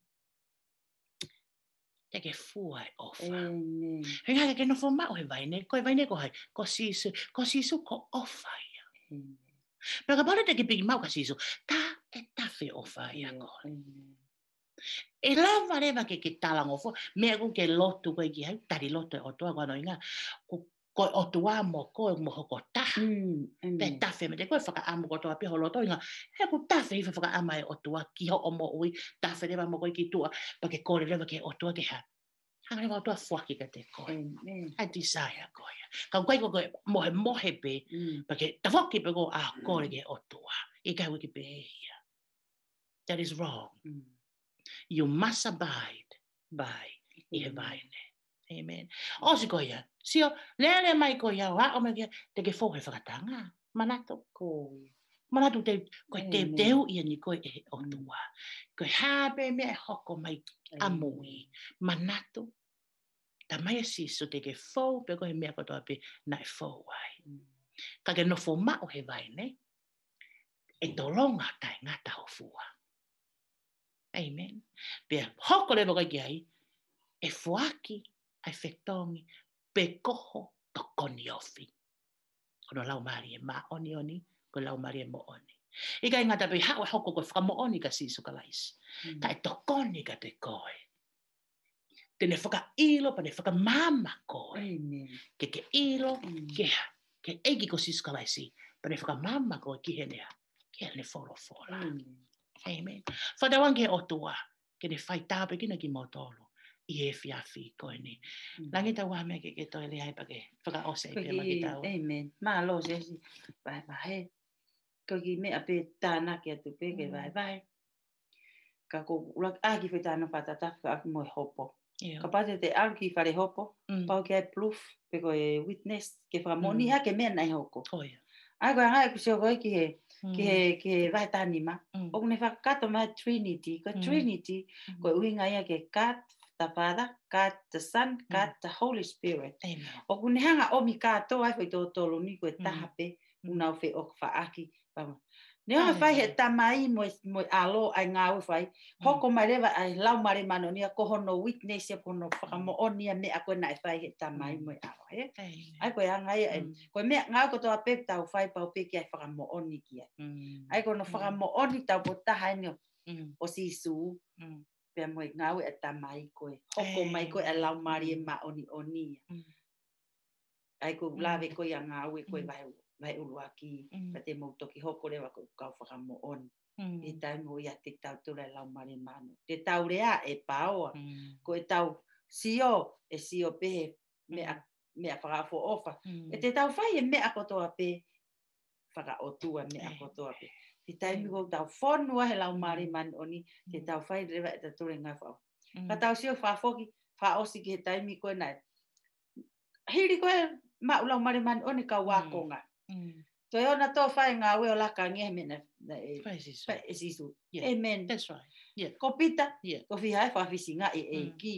Te ke fua e ofa. Amen. Oinga ke no fo mao he vaine. Koe vaine ko hai. Ko sisu. Ko sisu ko ofa ia. Amen. Pero ka pare te ke pigi mau ka sisu. Ta e tafe ofa ia ko. Amen. E lava rewa ke ke talango fo, mea ku ke lotu koe ki hau, tari lotu e otua koe inga, ko koe otua mo koe mo hoko taha. Mm. Pe Amen. tafe me te koe whaka amu kotoa piho loto inga, he ku tafe iwa whaka ama e otua, ki ho o mo ui, tafe rewa mo koe ki tua, pa ke kore rewa ke otua ke ha. Hanga rewa otua fuaki ka te koe. Amen. I desire koe. Ka koe koe mohe mohe pe, Mm. pa ke tafoki pe ko a kore ke otua. I kai wiki pe hea. That is wrong. Mm. You must abide by i he vaine. Amen. Osi koia, sio, lele mai koia, wa o mea te ke fōhe whakatanga. Manato. Koe. Manatu te, koe te Amen. teu ia ni koe e otua. Koe hape mea hoko mai amui. Manato. Ta mai siso te ke fō, pe koe mea kotoa pe na e fō wai. Ka ke no fō mao he vaine, e tolonga tai ngata o fua. Amen. Pea hoko le boka ki ai, e fuaki, ai whetongi, pe koho tokoni ofi. Kono lau mari e ma oni oni, ko lau mari e mo oni. I kai ngata pe hao e hoko ko whaka mo oni ka sisu ka laisi. Ta e tokoni ka te koe. Tene whaka ilo, pa ne whaka mama koe. Amen. Ke ke ilo, Mm. ke ha, ke eiki ko sisu ka laisi, pa ne whaka mama koe ki henea, ke ne folo fola. Amen. Amen. Whadawang ke otua, ke ne whai tāpe kina ki motolo, i e whiawhi koe ni. Langi tau wā mea ke ke toi le hai pa ke whaka ose Koe pia ma ki ki, tau. amen. Mā lo se si, vai vai. Koe ki mea pe tāna ki atu pe ke vai vai. Ka ko urak a ki whi tāna whatata ka aku mo e hopo. Ia. Ka pate te alu ki whare hopo, Mm. pau ki ai proof, pe koe witness, ke whamoni Mm. ha ke mea nei hoko. Oia. Ai koe ngai ku seo koe ki he, Mm. ki he, ki he vai tāni ma. Mm. O ne whakakato mai Trinity, ko Mm. Trinity, Mm. koe uhinga ia ke God the Father, God the Son, God the Holy Spirit. Amen. O kune hanga omi kato ai whai tō tōlo ni koe Mm. tahape, Mm. unau whi o whaaki. Nea fai he tamai mo mo alo ai ngau fai. Hoko mai lewa ai lau mare mano nia ko hono witness e kono whakamo onia me a koe nai fai he tamai mo alo. He? Ai koe anga ia e. Koe mea ngau ko toa pep tau fai pau peki ai whakamo oni ki ai. Ai kono whakamo oni tau po taha ni o sisu. Pea mo ngau e tamai koe. Hoko mai koe e lau mare ma oni oni. Ai ko lawe koe a ngau e koe vai vai uruaki pa te mo toki hoko rewa ko kau whakamo oni. E tau mo ia te tau tura e lau mare mano. Te tau rea e paoa. Ko e tau sio e sio pehe mea mea whakafo ofa. E te tau whai e mea kotoa pe whakaotua mea kotoa pe. Te tau mi ko tau whonua he lau mare mano oni. Te tau whai rewa e ta ture ngai whao. Ka tau sio whafoki whaosi ki he tau mi koe nai. Hiri koe ma ulau mare mano oni ka wakonga. Toi ona tō whai ngā ue o laka ngehe mena. Whai sisu. Amen. That's right. Yeah. Ko pita, Yeah. ko whihai whawhisi ngā e e ki.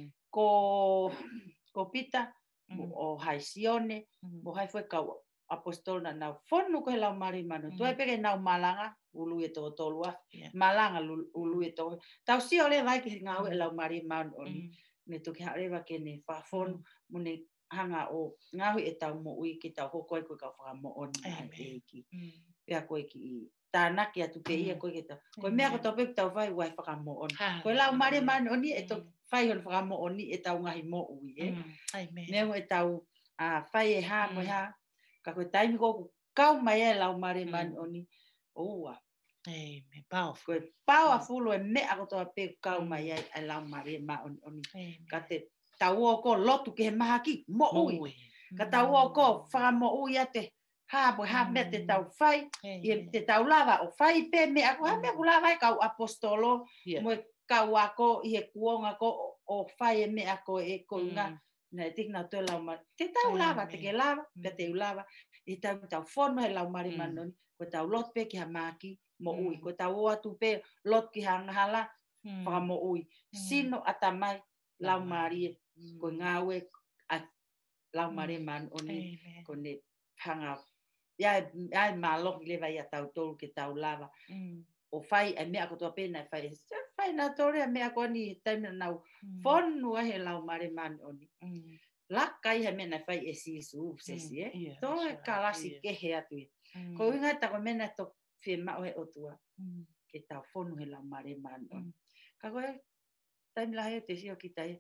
Ko, ko pita, o hai sione, mo hai whai kau apostol na nau whonu ko he lau mare manu. Toi peke nau malanga, ulu e tō tolua. Malanga ulu e tō. Tau si ole vai ki ngā ue lau mare manu oni. Me toki harewa ke ne whawhonu, mo ne hanga o ngahui e tau mo ui ki tau hoko e koe kau whakamo oni e ki. Pea koe ki tānaki atu pe ia koe ki tau. Koe mea ko tau peku tau whai wai whakamo oni. Koe lau mare manu oni e tau whai hon whakamo oni e tau ngahi mo ui. Mea mo e tau whai e ha mo ha. Ka koe taimi koku kau mai e lau mare manu oni. Oua. Amen. Powerful. Koe pau a fulu e mea ko tau peku kau mai e lau mare manu oni. Ka te tau o ko lotu ke he maha ki, mo ui. Ka tau o ko whaka mo ui a te hāpo, hā mea te tau whai, i te tau lava o whai pe mea, ko ha mea ku lava e kau apostolo, mo e kau a ko i he kuonga ko o whai e mea ko e ko ngā, na e tikna tō lau mari. Te tau lava, te ke lava, pe te u lava, i tau tau whono he lau mari manoni, ko tau lot pe ki ha maki, mo ui, ko tau o atu pe lot ki ha ngahala, whaka mo ui. Sino atamai lau mari e, ko ngā ue a lau mare man oni ko ne hanga ia ia malok le vai a tau tolu ke tau lava o fai e mea ko toa pena fai fai na tore mea ko ni taimi nau fonu he lau mare man oni la kai he mena fai e sisu sesi e to e kalasi ke he atu ko inga ta ko mena to fe ma o he otua ke tau fonu he lau mare man oni ka ko taimi la he te sio kitai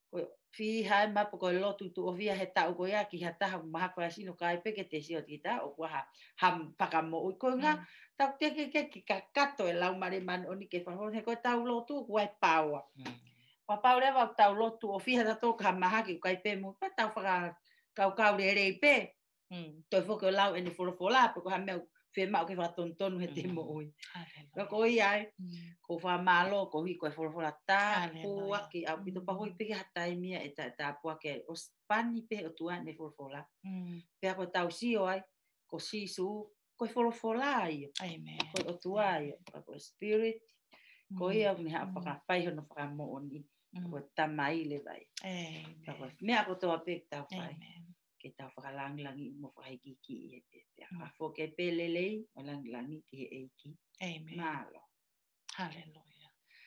fi hai mapo ko lotu tu ovia he tau ko ia ki hata ha maha ko asino kai peke te sio kita o ha ham pakamo o ko nga tau te ke ke ka kato e lau mare man oni ke fa he ko tau lotu ko ai paua pa pau le va tau lotu ovia ta to ka maha ki kai pe mo pa tau fa kau kau le re pe to fo ko lau eni fo fo la ko ha me fe ma ke fa ton ton he te mo oi ko ia ko fa malo ko hi ko fo fo la ta po ki a pito pa hoi pe ha tai mia e ta ta po ke o spani pe o tua ne fo fo la pe ko tau si oi ko si su ko fo fo la ai amen ko o tua ai ko spirit ko ia me ha pa pai no fa mo oni ko tamai le vai amen me a ko to pe ta fai ke tau whakalangilangi mo whahiki ki i e pe. Ka whoke pelelei o langilangi ki he eiki. Amen. Malo. Hallelujah.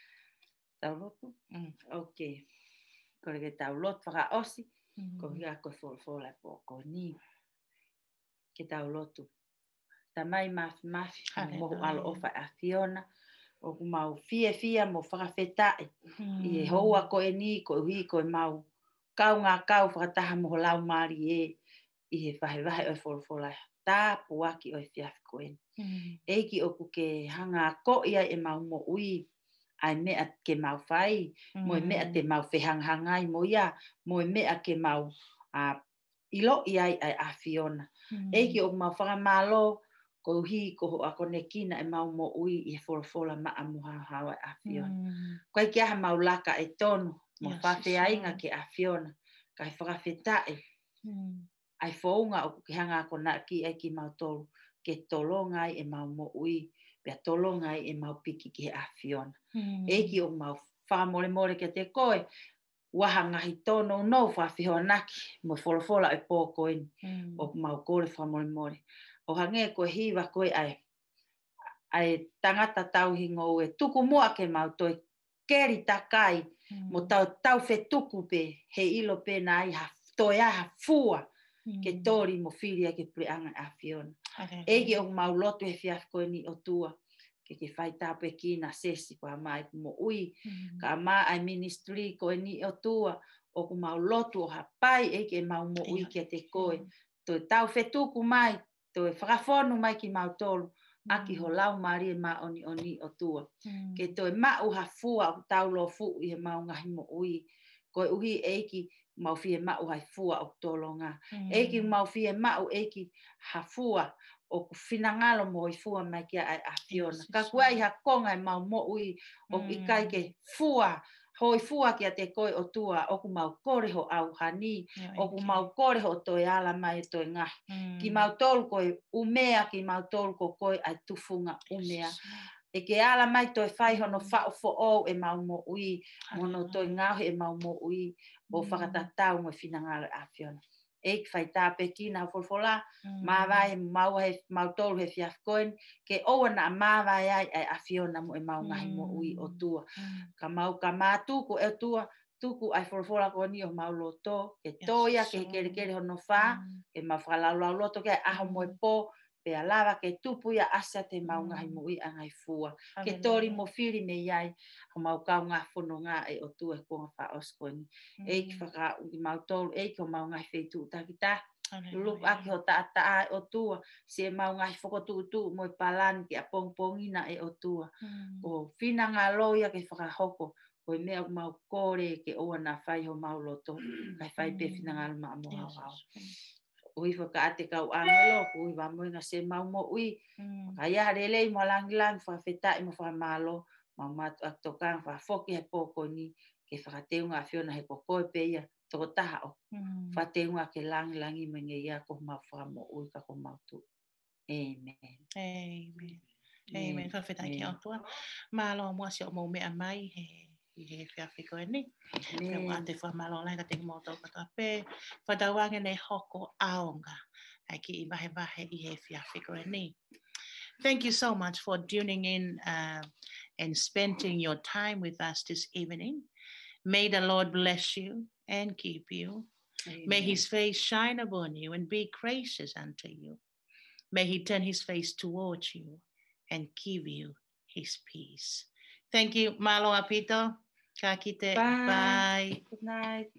Tau lotu? Ok. Kore ke tau lotu whakaosi. Ko hia koe wholofola po ko ni. Ke tau lotu. Tamai mafi mafi. Mohu alo ofa a Fiona. O ku mau fia fia mo whakawhetae. I e hoa ko e ni ko hui ko e mau. Kau ngā kau whakataha mo lau mari e i he whahe wahe o e wholofola tā puaki o e whiawhi koen. Eiki oku ke hanga ko ia e mau mo ui ai mea ke mau whai, mo e mea te mau whehanghangai mo ia, mo e mea ke mau uh, ilo iai ai a Fiona. Eiki oku mau whakamalo ko hi ko ho ako ne kina e mau mo ui i he wholofola maa muha hawa a Fiona. Koe kia ha mau laka e tono. Mo whawhi ainga ke a Fiona, kai whakawhetae. Ai whaunga o ke hanga ko na ki ai ki mau tolu, ke tolongai e mau mo ui, pia tolongai e mau piki ki a Fiona. Eiki o mau whamore more ke te koe, waha ngahi tono no whawhiho naki, mo wholofola e pōkoini, o mau kore whamore more. O hange koe hiwa koe ai, ai tangata tau hingo e tuku mua ke mau toi keri takai Mm. mo tau tau fe tuku pe he ilo pe na ai ha toi ha fua ke tori mo firia ke preanga a Fiona. Ege o mau loto e fiaf ko ni o tua ke ke fai tape ki na sesi pa mai mo ui Mm. ka ma ai ministry ko ni o tua o ku mau loto o hapai ege mau mo ui ke te koe to tau fe tuku mai to e frafonu mai ki mau tolu aki ho lau mari ma oni oni o tua Mm. ke to ma u ha fua o tau lo fu i mau ngahi mo ui ko uhi eki mau fie ma u ha fua o tolonga Mm. eki mau fie ma u eki ha fua o ku finangalo mo i fua mai kia ai a Fiona. Yes, Ka yes, kuai ha konga i mau mo ui o Mm. i kai ke fua hoi fua kia te koe o tua o ku mau kore ho au hani Ia o ku eke. mau kore ho toi ala mai toi ngahi. Mm. Ki mau tolu koe umea ki mau tolu ko koe ai tufunga umea. Yes. E ke ala mai toi whai hono whao fo o e mau mo ui mono Hallelujah. toi ngahi e mau mo ui o Mm. whakatatau mo finangalo a Fiona. E ki whai tāpe ki nā folfola Mm. mawai mau he mau tolu he fiaf koen ke oa na mawai ai ai a Fiona mo e mau ngahi mo ui o tua. Mm. Ka mau ka mātuku e tua tuku ai folfola ko ni o mau loto ke Yes, toia so. ke kere kere hono wha Mm. ke mau whakalau loto ke aho mo e po pe alawa ke tupu ia asa te mau Mm. ngahi mo ui angai fua. Ke Hallelujah. tori mo whiri me iai ho mau kau ngā whono ngā e o tua e konga wha oskoni. Mm. E ki whaka i mau tolu e ki o mau ngai wheitu takita. Lulup Hallelujah. aki ho taata ai o tua se mau ngai whakotu tu mo i palani ki a pongpongina e o tua. Mm. O whina ngā loia ke whakahoko ko i mea mau kore ke oa na whai ho mau loto kai whai pe whina ngā luma mo hau hau. Ui whaka ate kau angelo ui wa moinga se mau mo ui Mm. ka ia rele mo lang lang whawhetai mo whamalo mau matu aktokang whafoki he poko ni ke whakateunga a Fiona he kokoe pe ia toko taha o Mm. whateunga ke lang langi me nge ia ko mau whamo ui ka ko mau tu. Amen. Amen. Amen. Fa feta ki Amen. atua. Malo mo si o mo me amai he i he fiafi ko ni. Ke wa te fa malo lai ka te mo to ka pe. Fa da wange ne hoko aonga. Ai ki i bahe bahe i he fiafi ko ni. Thank you so much for tuning in uh, and spending your time with us this evening. May the Lord bless you and keep you. Amen. May his face shine upon you and be gracious unto you. May he turn his face towards you and give you his peace. Thank you, Malo Apito. Kakite. Bye. Bye. Good night.